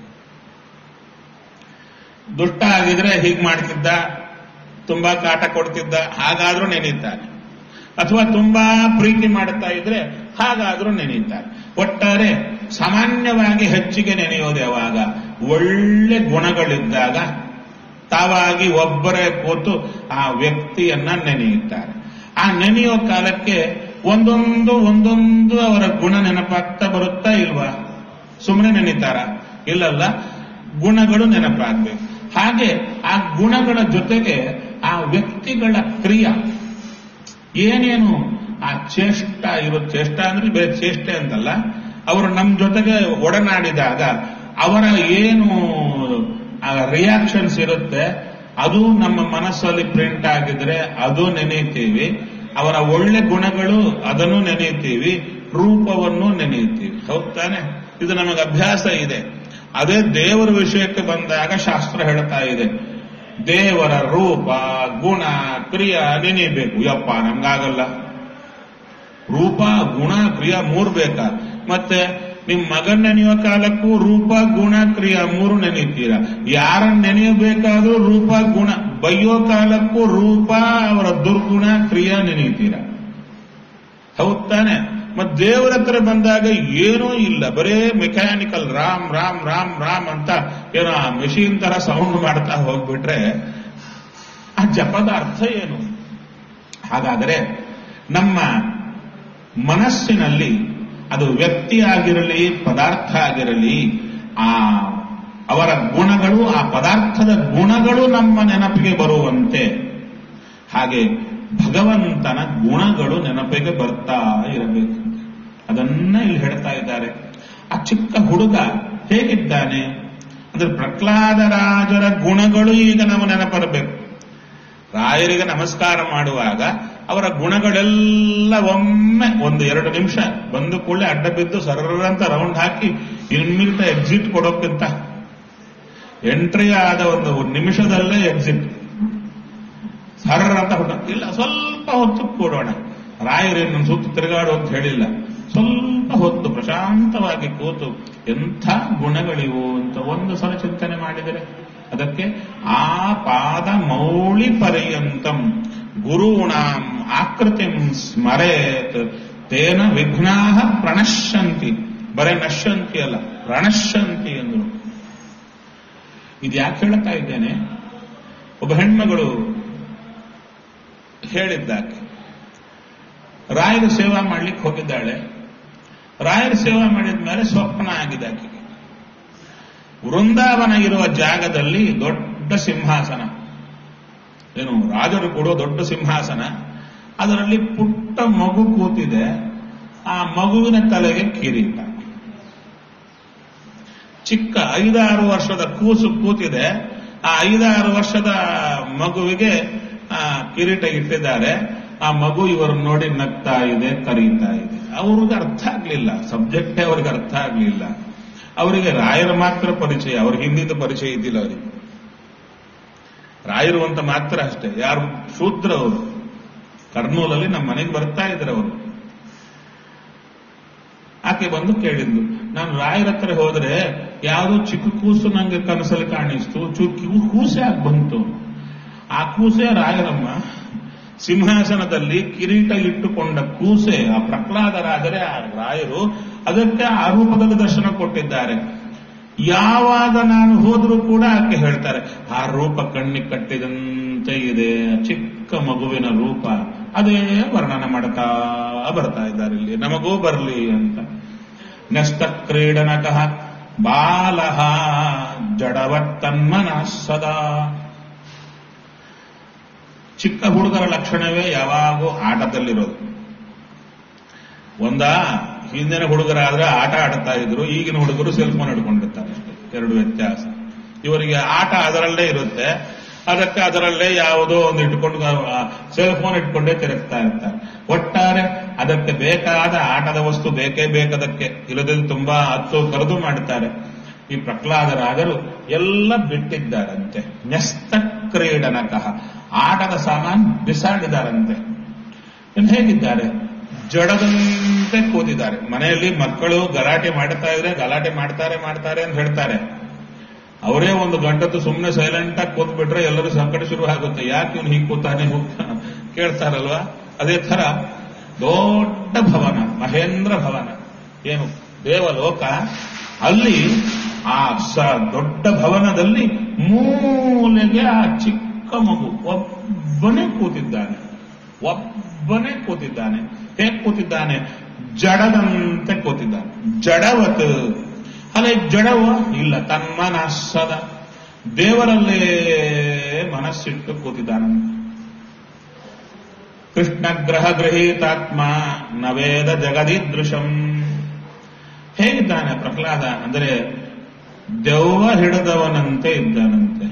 Speaker 1: ದುಷ್ಟ ಆಗಿದ್ರೆ ಹೀಗೆ ಮಾಡ್ತಿದ್ದ, ತುಂಬಾ ಕಾಟ ಕೊಡ್ತಿದ್ದ, ಹಾಗಾದ್ರೂ ನೆನೀತಾನೆ. ಅಥವಾ ತುಂಬಾ ಪ್ರೀತಿ ಮಾಡುತ್ತಾ ಇದ್ರೆ ಹಾಗಾದ್ರೂ ನೆನೀತಾರೆ. ಒಟ್ಟಾರೆ ಸಾಮಾನ್ಯವಾಗಿ ಹೆಚ್ಚಿಗೆ ನೆನೆಯೋದು ಯಾವಾಗ? ಒಳ್ಳೆ ಗುಣಗಳಿದ್ದಾಗ ತಾವಾಗಿ ಒಬ್ಬರೇ ಕೂತು ಆ ವ್ಯಕ್ತಿಯನ್ನ ನೆನೆಯುತ್ತಾರೆ. ಆ ನೆನೆಯೋ ಕಾಲಕ್ಕೆ ಒಂದೊಂದು ಒಂದೊಂದು ಅವರ ಗುಣ ನೆನಪಾಗ್ತಾ ಬರುತ್ತಾ ಇಲ್ವಾ? ಸುಮ್ಮನೆ ನೆನೀತಾರ? ಇಲ್ಲಲ್ಲ, ಗುಣಗಳು ನೆನಪಾಗ್ಬೇಕು. ಹಾಗೆ ಆ ಗುಣಗಳ ಜೊತೆಗೆ ಆ ವ್ಯಕ್ತಿಗಳ ಕ್ರಿಯೆ ಏನೇನು ಆ ಚೇಷ್ಟ ಇರೋ, ಚೇಷ್ಟ ಅಂದ್ರೆ ಬೇರೆ ಚೇಷ್ಟೆ ಅಂತಲ್ಲ, ಅವರು ನಮ್ಮ ಜೊತೆಗೆ ಒಡನಾಡಿದಾಗ ಅವರ ಏನು ರಿಯಾಕ್ಷನ್ಸ್ ಇರುತ್ತೆ ಅದು ನಮ್ಮ ಮನಸ್ಸಲ್ಲಿ ಪ್ರಿಂಟ್ ಆಗಿದ್ರೆ ಅದು ನೆನೆಯುತ್ತೀವಿ. ಅವರ ಒಳ್ಳೆ ಗುಣಗಳು ಅದನ್ನು ನೆನೆಯುತ್ತೀವಿ, ರೂಪವನ್ನು ನೆನೆಯುತ್ತೀವಿ. ಹೌದ್ ತಾನೆ? ಇದು ನಮಗೆ ಅಭ್ಯಾಸ ಇದೆ. ಅದೇ ದೇವರ ವಿಷಯಕ್ಕೆ ಬಂದಾಗ ಶಾಸ್ತ್ರ ಹೇಳ್ತಾ ಇದೆ, ದೇವರ ರೂಪ ಗುಣ ಕ್ರಿಯಾ ನೆನೆಯಬೇಕು. ಯಪ್ಪ, ನಮ್ಗಾಗಲ್ಲ. ರೂಪ ಗುಣ ಕ್ರಿಯಾ ಮೂರು ಬೇಕಾ? ಮತ್ತೆ ನಿಮ್ ಮಗನ್ ನೆನೆಯುವ ಕಾಲಕ್ಕೂ ರೂಪ ಗುಣ ಕ್ರಿಯಾ ಮೂರು ನೆನೆಯುತ್ತೀರಾ. ಯಾರನ್ನ ನೆನೆಯಬೇಕಾದ್ರೂ ರೂಪ ಗುಣ, ಬೈಯೋ ಕಾಲಕ್ಕೂ ರೂಪ ಅವರ ದುರ್ಗುಣ ಕ್ರಿಯಾ ನೆನೆಯುತ್ತೀರಾ. ಹೌದ್ ತಾನೆ? ಮತ್ ದೇವರ ಹತ್ರ ಬಂದಾಗ ಏನೂ ಇಲ್ಲ, ಬರೇ ಮೆಕ್ಯಾನಿಕಲ್ ರಾಮ್ ರಾಮ್ ರಾಮ್ ರಾಮ್ ಅಂತ ಏನೋ ಆ ಮೆಷಿನ್ ತರ ಸೌಂಡ್ ಮಾಡ್ತಾ ಹೋಗ್ಬಿಟ್ರೆ ಆ ಜಪದ ಅರ್ಥ ಏನು? ಹಾಗಾದರೆ ನಮ್ಮ ಮನಸ್ಸಿನಲ್ಲಿ ಅದು ವ್ಯಕ್ತಿ ಆಗಿರಲಿ ಪದಾರ್ಥ ಆಗಿರಲಿ, ಆ ಅವರ ಗುಣಗಳು, ಆ ಪದಾರ್ಥದ ಗುಣಗಳು ನಮ್ಮ ನೆನಪಿಗೆ ಬರುವಂತೆ ಹಾಗೆ ಭಗವಂತನ ಗುಣಗಳು ನೆನಪಿಗೆ ಬರ್ತಾ ಇರಬೇಕು. ಅದನ್ನ ಇಲ್ಲಿ ಹೇಳ್ತಾ ಇದ್ದಾರೆ. ಆ ಚಿಕ್ಕ ಹುಡುಗ ಹೇಗಿದ್ದಾನೆ ಅಂದ್ರೆ ಪ್ರಹ್ಲಾದರಾಜರ ಗುಣಗಳು ಈಗ ನಾವು ನೆನಪರಬೇಕು. ರಾಯರಿಗೆ ನಮಸ್ಕಾರ ಮಾಡುವಾಗ ಅವರ ಗುಣಗಳೆಲ್ಲ ಒಮ್ಮೆ ಒಂದು ಎರಡು ನಿಮಿಷ ಬಂದು ಕೂಡಲೇ ಅಡ್ಡ ಬಿದ್ದು ಸರ್ರಂತ ರೌಂಡ್ ಹಾಕಿ ಇನ್ಮಿಲ್ಟ ಎಕ್ಸಿಟ್ ಕೊಡೋಕ್ಕಿಂತ ಎಂಟ್ರಿ ಆದ ಒಂದು ನಿಮಿಷದಲ್ಲೇ ಎಕ್ಸಿಟ್ ಸರ್ರ ಅಂತ ಹೊಟ್ಟ ಇಲ್ಲ, ಸ್ವಲ್ಪ ಹೊತ್ತು ಕೂಡೋಣ. ರಾಯರೇನು ಸುತ್ತು ತಿರುಗಾಡು ಅಂತ ಹೇಳಿಲ್ಲ, ಸ್ವಲ್ಪ ಹೊತ್ತು ಪ್ರಶಾಂತವಾಗಿ ಕೂತು ಎಂಥ ಗುಣಗಳಿವು ಅಂತ ಒಂದು ಸಲ ಚಿಂತನೆ ಮಾಡಿದರೆ ಅದಕ್ಕೆ ಆ ಪಾದ ಮೌಳಿ ಪರ್ಯಂತಂ ಗುರುಣಾಂ ಆಕೃತಿಂ ಸ್ಮರೇತ್ ತೇನ ವಿಘ್ನಾ ಪ್ರಣಶ್ಯಂತಿ. ಬರೇ ನಶ್ಯಂತಿ ಅಲ್ಲ, ಪ್ರಣಶ್ಯಂತಿ ಎಂದರು. ಇದು ಯಾಕೆ ಹೇಳ್ತಾ ಇದ್ದೇನೆ? ಒಬ್ಬ ಹೆಣ್ಮಗಳು ಹೇಳಿದ್ದಾಕೆ, ರಾಯರ ಸೇವಾ ಮಾಡ್ಲಿಕ್ಕೆ ಹೋಗಿದ್ದಾಳೆ. ರಾಯರ ಸೇವಾ ಮಾಡಿದ ಮೇಲೆ ಸ್ವಪ್ನ ಆಗಿದೆ ಆಕೆಗೆ. ವೃಂದಾವನ ಇರುವ ಜಾಗದಲ್ಲಿ ದೊಡ್ಡ ಸಿಂಹಾಸನ, ಏನು ರಾಜರು ಕೊಡೋ ದೊಡ್ಡ ಸಿಂಹಾಸನ, ಅದರಲ್ಲಿ ಪುಟ್ಟ ಮಗು ಕೂತಿದೆ. ಆ ಮಗುವಿನ ತಲೆಗೆ ಕಿರೀಟ. ಚಿಕ್ಕ ಐದಾರು ವರ್ಷದ ಕೂಸು ಕೂತಿದೆ, ಆ ಐದಾರು ವರ್ಷದ ಮಗುವಿಗೆ ಆ ಕಿರೀಟ ಇಟ್ಟಿದ್ದಾರೆ. ಆ ಮಗು ಇವರನ್ನು ನೋಡಿ ನಗ್ತಾ ಇದೆ, ಕರೀತಾ ಇದೆ. ಅವ್ರಿಗೆ ಅರ್ಥ ಆಗ್ಲಿಲ್ಲ, ಸಬ್ಜೆಕ್ಟೇ ಅವ್ರಿಗೆ ಅರ್ಥ ಆಗ್ಲಿಲ್ಲ. ಅವರಿಗೆ ರಾಯರ ಮಾತ್ರ ಪರಿಚಯ, ಅವ್ರಿಗೆ ಹಿಂದಿದ್ದ ಪರಿಚಯ ಇದ್ದಿಲ್ಲ. ಅವರಿಗೆ ರಾಯರು ಅಂತ ಮಾತ್ರ ಅಷ್ಟೇ. ಯಾರು ಶೂದ್ರ ಅವರು, ಕರ್ನೂಲಲ್ಲಿ ನಮ್ಮ ಮನೆಗೆ ಬರ್ತಾ ಇದ್ರು ಅವರು. ಆಕೆ ಬಂದು ಕೇಳಿದ್ಲು, ನಾನು ರಾಯರ ಹತ್ರ ಹೋದ್ರೆ ಯಾವುದೋ ಚಿಕ್ಕ ಕೂಸು ನಂಗೆ ಕನಸಲ್ಲಿ ಕಾಣಿಸ್ತು, ಚುಕ್ಕಿ ಕೂಸೆ ಆಗಿ ಬಂತು. ಆ ಕೂಸೆ ರಾಯರಮ್ಮ, ಸಿಂಹಾಸನದಲ್ಲಿ ಕಿರೀಟ ಇಟ್ಟುಕೊಂಡ ಕೂಸೆ ಆ ಪ್ರಹ್ಲಾದರಾದರೆ ಆ ರಾಯರು ಅದಕ್ಕೆ ಆ ರೂಪದಲ್ಲಿ ದರ್ಶನ ಕೊಟ್ಟಿದ್ದಾರೆ. ಯಾವಾಗ ನಾನು ಹೋದ್ರೂ ಕೂಡ ಆಕೆ ಹೇಳ್ತಾರೆ, ಆ ರೂಪ ಕಣ್ಣಿಗೆ ಕಟ್ಟಿದಂತೆ ಇದೆ, ಚಿಕ್ಕ ಮಗುವಿನ ರೂಪ, ಅದೇ ವರ್ಣನ ಮಾಡ್ತಾ ಬರ್ತಾ ಇದ್ದಾರೆ ಇಲ್ಲಿ, ನಮಗೂ ಬರಲಿ ಅಂತ. ನಸ್ತ ಕ್ರೀಡನಕಃ ಬಾಲಃ ಜಡವತ್ತನ್ಮನ ಸದಾ. ಚಿಕ್ಕ ಹುಡುಗರ ಲಕ್ಷಣವೇ ಯಾವಾಗೂ ಆಟದಲ್ಲಿರೋದು. ಒಂದ ಹಿಂದಿನ ಹುಡುಗರಾದ್ರೆ ಆಟ ಆಡ್ತಾ ಇದ್ರು, ಈಗಿನ ಹುಡುಗರು ಸೆಲ್ ಫೋನ್ ಹಿಡ್ಕೊಂಡಿರ್ತಾರೆ ಅಷ್ಟೇ, ಎರಡು ವ್ಯತ್ಯಾಸ. ಇವರಿಗೆ ಆಟ ಅದರಲ್ಲೇ ಇರುತ್ತೆ, ಅದಕ್ಕೆ ಅದರಲ್ಲೇ ಯಾವುದೋ ಒಂದು ಇಟ್ಕೊಂಡು ಸೆಲ್ ಫೋನ್ ಇಟ್ಕೊಂಡೇ ತಿರುಗ್ತಾ ಇರ್ತಾರೆ. ಒಟ್ಟಾರೆ ಅದಕ್ಕೆ ಬೇಕಾದ ಆಟದ ವಸ್ತು ಬೇಕೇ ಬೇಕದಕ್ಕೆ, ಇಲ್ಲದಲ್ಲಿ ತುಂಬಾ ಹತ್ತು ಕರೆದು ಮಾಡುತ್ತಾರೆ. ಈ ಪ್ರಹ್ಲಾದರಾದರು ಎಲ್ಲ ಬಿಟ್ಟಿದ್ದಾರಂತೆ. ನ್ಯಸ್ತ ಕ್ರೀಡನಕಃ, ಆಟದ ಸಾಮಾನು ಬಿಸಾಡಿದಾರಂತೆ. ಇನ್ನು ಹೇಗಿದ್ದಾರೆ? ಜಡದಂತೆ ಕೂತಿದ್ದಾರೆ. ಮನೆಯಲ್ಲಿ ಮಕ್ಕಳು ಗಲಾಟೆ ಮಾಡ್ತಾ ಇದ್ರೆ ಗಲಾಟೆ ಮಾಡ್ತಾರೆ ಮಾಡ್ತಾರೆ ಅಂತ ಹೇಳ್ತಾರೆ. ಅವರೇ ಒಂದು ಗಂಟತ್ತು ಸುಮ್ಮನೆ ಸೈಲೆಂಟ್ ಆಗಿ ಕೂತ್ಬಿಟ್ರೆ ಎಲ್ಲರೂ ಸಂಕಟ ಶುರು ಆಗುತ್ತೆ. ಯಾಕೆ ಇವನು ಹೀಗೆ ಕೂತಾನೆ ಕೇಳ್ತಾರಲ್ವಾ? ಅದೇ ತರ ದೊಡ್ಡ ಭವನ, ಮಹೇಂದ್ರ ಭವನ, ಏನು ದೇವಲೋಕ, ಅಲ್ಲಿ ಆ ಸ ದೊಡ್ಡ ಭವನದಲ್ಲಿ ಮೂಲೆಗೆ ಆ ಚಿಕ್ಕ ಮಗು ಒಬ್ಬನೇ ಕೂತಿದ್ದಾನೆ. ಒಬ್ಬನೇ ಕೂತಿದ್ದಾನೆ. ಹೇಗೆ ಕೂತಿದ್ದಾನೆ? ಜಡದಂತೆ ಕೂತಿದ್ದಾನೆ. ಜಡವತ್, ಅಲ್ಲೇ ಜಡವ ಇಲ್ಲ, ತನ್ಮನಸ್ಸದ, ದೇವರಲ್ಲೇ ಮನಸ್ಸಿಟ್ಟು ಕೂತಿದ್ದಾನೆ. ಕೃಷ್ಣ ಗ್ರಹ ಗೃಹೀತಾತ್ಮ ನವೇದ ಜಗದೀದೃಶಂ. ಹೇಗಿದ್ದಾನೆ ಪ್ರಹ್ಲಾದ ಅಂದರೆ ದೆವ್ವ ಹಿಡಿದವನಂತೆ ಇದ್ದಾನಂತೆ.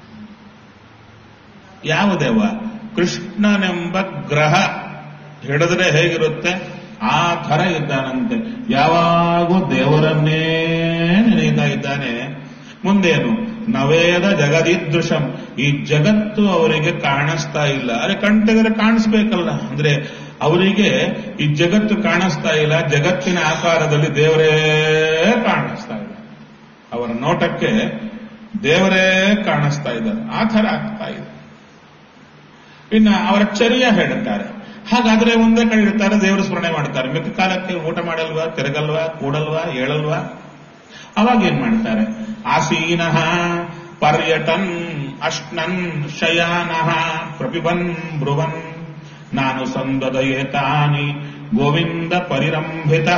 Speaker 1: ಯಾವ ದೆವ್ವ? ಕೃಷ್ಣನೆಂಬ ಗ್ರಹ ಹಿಡಿದ್ರೆ ಹೇಗಿರುತ್ತೆ ಆ ಥರ ಇದ್ದಾನಂತೆ. ಯಾವಾಗೂ ದೇವರನ್ನೇ ನೆನೆಯುತ್ತಾ ಇದ್ದಾನೆ. ಮುಂದೇನು? ನವೇದ ಜಗದೀದೃಶಂ, ಈ ಜಗತ್ತು ಅವರಿಗೆ ಕಾಣಿಸ್ತಾ ಇಲ್ಲ. ಅರೆ ಕಣ್ತೆಗೆದ್ರೆ ಕಾಣಿಸ್ಬೇಕಲ್ಲ, ಅಂದ್ರೆ ಅವರಿಗೆ ಈ ಜಗತ್ತು ಕಾಣಿಸ್ತಾ ಇಲ್ಲ, ಜಗತ್ತಿನ ಆಕಾರದಲ್ಲಿ ದೇವರೇ ಕಾಣಿಸ್ತಾ ಇಲ್ಲ. ಅವರ ನೋಟಕ್ಕೆ ದೇವರೇ ಕಾಣಿಸ್ತಾ ಇದ್ದಾರೆ. ಆ ಥರ ಆಗ್ತಾ ಇದೆ. ಇನ್ನು ಅವರ ಚರ್ಯ ಹೇಳುತ್ತಾರೆ. ಹಾಗಾದ್ರೆ ಒಂದೇ ಕಡೆ ಇರ್ತಾರೆ, ದೇವರ ಸ್ಮರಣೆ ಮಾಡ್ತಾರೆ. ಮಿಕ್ಕ ಕಾಲಕ್ಕೆ ಊಟ ಮಾಡಲ್ವಾ, ತಿರಗಲ್ವಾ, ಕೂಡಲ್ವಾ, ಏಳಲ್ವಾ? ಅವಾಗ ಏನ್ ಮಾಡ್ತಾರೆ? ಆಸೀನಃ ಪರ್ಯಟನ್ ಅಶ್ನನ್ ಶಯಾನಃ ಪ್ರಪಿಬನ್ ಬ್ರುವನ್ ನಾನು ಸಂದದಯೇತಾನಿ ಗೋವಿಂದ ಪರಿರಂಭಿತ.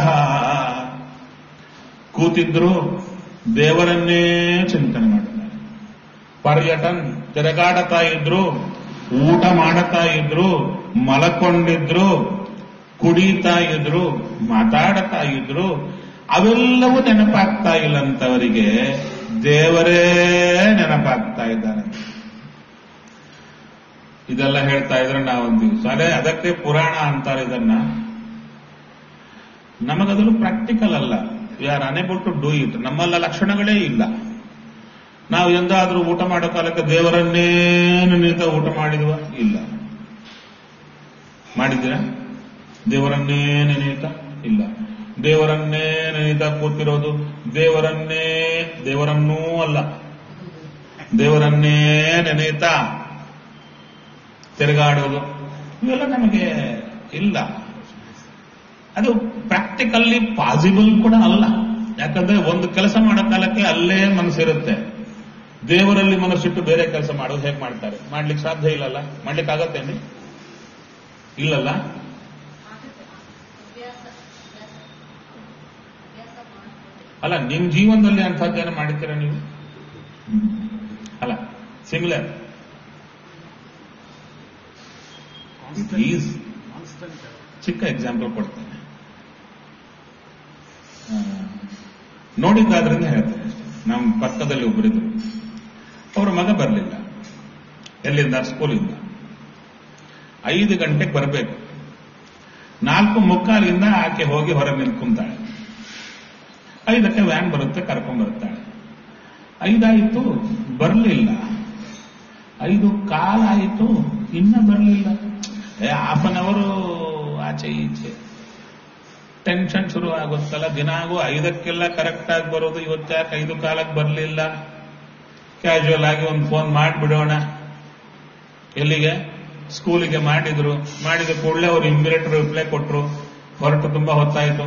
Speaker 1: ಕೂತಿದ್ರು ದೇವರನ್ನೇ ಚಿಂತನೆ ಮಾಡ್ತಾರೆ. ಪರ್ಯಟನ್ ತಿರುಗಾಡುತ್ತಾ ಇದ್ರು, ಊಟ ಮಾಡುತ್ತಾ ಇದ್ರು, ಮಲಕೊಂಡಿದ್ರು, ಕುಡಿತಾ ಇದ್ರು, ಮಾತಾಡ್ತಾ ಇದ್ರು. ಅವೆಲ್ಲವೂ ನೆನಪಾಗ್ತಾ ಇಲ್ಲಂತವರಿಗೆ ದೇವರೇ ನೆನಪಾಗ್ತಾ ಇದ್ದಾನೆ. ಇದೆಲ್ಲ ಹೇಳ್ತಾ ಇದ್ರೆ ನಾವೊಂದು ದಿವಸ ಅದೇ ಅದಕ್ಕೆ ಪುರಾಣ ಅಂತಾರೆ ಇದನ್ನ. ನಮಗದನ್ನು ಪ್ರಾಕ್ಟಿಕಲ್ ಅಲ್ಲ. We are unable to do it. ನಮ್ಮಲ್ಲ ಲಕ್ಷಣಗಳೇ ಇಲ್ಲ. ನಾವು ಎಂದಾದ್ರೂ ಊಟ ಮಾಡೋ ಕಾಲಕ್ಕೆ ದೇವರನ್ನೇ ನೆನೆಯುತ್ತಾ ಊಟ ಮಾಡಿದ್ವ? ಇಲ್ಲ. ಮಾಡಿದ್ದೀರಾ? ದೇವರನ್ನೇ ನೆನೆಯುತ್ತಾ? ಇಲ್ಲ. ದೇವರನ್ನೇ ನೆನೆಯುತ್ತಾ ಕೂತಿರೋದು, ದೇವರನ್ನೇ ದೇವರನ್ನೂ ಅಲ್ಲ, ದೇವರನ್ನೇ ನೆನೆಯುತ್ತಾ ತಿರುಗಾಡೋದು, ಇವೆಲ್ಲ ನಮಗೆ ಇಲ್ಲ. ಅದು ಪ್ರಾಕ್ಟಿಕಲ್ಲಿ ಪಾಸಿಬಲ್ ಕೂಡ ಅಲ್ಲ. ಯಾಕಂದ್ರೆ ಒಂದು ಕೆಲಸ ಮಾಡೋ ಕಾಲಕ್ಕೆ ಅಲ್ಲೇ ಮನಸ್ಸಿರುತ್ತೆ. ದೇವರಲ್ಲಿ ಮನಸ್ಸಿಟ್ಟು ಬೇರೆ ಕೆಲಸ ಮಾಡೋದು ಹೇಗೆ ಮಾಡ್ತಾರೆ? ಮಾಡ್ಲಿಕ್ಕೆ ಸಾಧ್ಯ ಇಲ್ಲಲ್ಲ. ಮಾಡ್ಲಿಕ್ಕೆ ಆಗತ್ತೇನೆ? ಇಲ್ಲಲ್ಲ. ಅಲ್ಲ, ನಿಮ್ ಜೀವನದಲ್ಲಿ ಅಂಥದ್ದೇನೋ ಮಾಡಿದ್ದೀರಾ ನೀವು? ಅಲ್ಲ, ಸಿಮಿಲರ್ ಚಿಕ್ಕ ಎಕ್ಸಾಂಪಲ್ ಕೊಡ್ತೇನೆ. ನೋಡಿದ್ದಾದ್ರಿಂದ ಹೇಳ್ತಾರೆ. ನಮ್ಮ ಪಕ್ಕದಲ್ಲಿ ಒಬ್ಬರಿದ್ರು, ಅವರ ಮಗ ಬರಲಿಲ್ಲ. ಎಲ್ಲಿಂದ? ಸ್ಕೂಲಿಂದ. ಐದು ಗಂಟೆಗೆ ಬರಬೇಕು. ನಾಲ್ಕು ಮುಕ್ಕಾಲಿಂದ ಆಕೆ ಹೋಗಿ ಹೊರಗೆ ನಿಂತ್ಕೊಂತಾಳೆ. ಐದಕ್ಕೆ ವ್ಯಾನ್ ಬರುತ್ತೆ, ಕರ್ಕೊಂಡ್ ಬರ್ತಾಳೆ. ಐದಾಯಿತು, ಬರಲಿಲ್ಲ. ಐದು ಕಾಲಾಯಿತು, ಇನ್ನ ಬರಲಿಲ್ಲ. ಹಾಫ್ ಅನ್ ಅವರು ಆಚೆ ಈಚೆ. ಟೆನ್ಷನ್ ಶುರು ಆಗುತ್ತಲ್ಲ. ದಿನಾಗೂ ಐದಕ್ಕೆಲ್ಲ ಕರೆಕ್ಟ್ ಆಗಿ ಬರೋದು, ಇವತ್ತಾಕೆ ಐದು ಕಾಲಕ್ಕೆ ಬರಲಿಲ್ಲ? ಕ್ಯಾಶುವಲ್ ಆಗಿ ಒಂದು ಫೋನ್ ಮಾಡಿಬಿಡೋಣ. ಎಲ್ಲಿಗೆ? ಸ್ಕೂಲಿಗೆ ಮಾಡಿದ್ರು. ಮಾಡಿದ ಕೂಡಲೇ ಅವರು ಇಮಿಡಿಯೇಟ್ ರಿಪ್ಲೈ ಕೊಟ್ಟರು. ಹೊರಟು ತುಂಬಾ ಹೊತ್ತಾಯಿತು,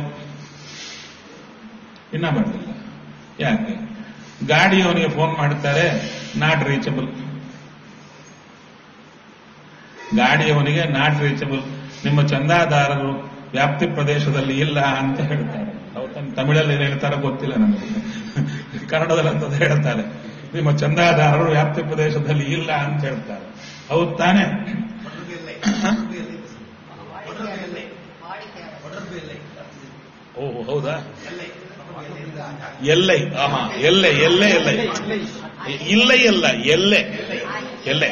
Speaker 1: ಇನ್ನ ಬರಲಿಲ್ಲ. ಯಾಕೆ? ಗಾಡಿಯವನಿಗೆ ಫೋನ್ ಮಾಡ್ತಾರೆ, ನಾಟ್ ರೀಚಬಲ್. ಗಾಡಿಯವನಿಗೆ ನಾಟ್ ರೀಚಬಲ್, ನಿಮ್ಮ ಚಂದಾದಾರರು ವ್ಯಾಪ್ತಿ ಪ್ರದೇಶದಲ್ಲಿ ಇಲ್ಲ ಅಂತ ಹೇಳ್ತಾರೆ. ಅವ್ರು ತಮಿಳಲ್ಲಿ ಏನು ಹೇಳ್ತಾರೋ ಗೊತ್ತಿಲ್ಲ ನಮಗೆ, ಕನ್ನಡದಲ್ಲಿ ಅಂತ ಹೇಳ್ತಾರೆ, ನಿಮ್ಮ ಚಂದಾದಾರರು ವ್ಯಾಪ್ತಿ ಪ್ರದೇಶದಲ್ಲಿ ಇಲ್ಲ ಅಂತ ಹೇಳ್ತಾರೆ. ಹೌದು ತಾನೆ? ಓ ಹೌದಾ? ಎಲ್ಲೈ. ಆಹಾ, ಎಲ್ಲೆ ಎಲ್ಲೆ ಎಲ್ಲೆ ಇಲ್ಲೈ ಅಲ್ಲ, ಎಲ್ಲೆ ಎಲ್ಲೆ.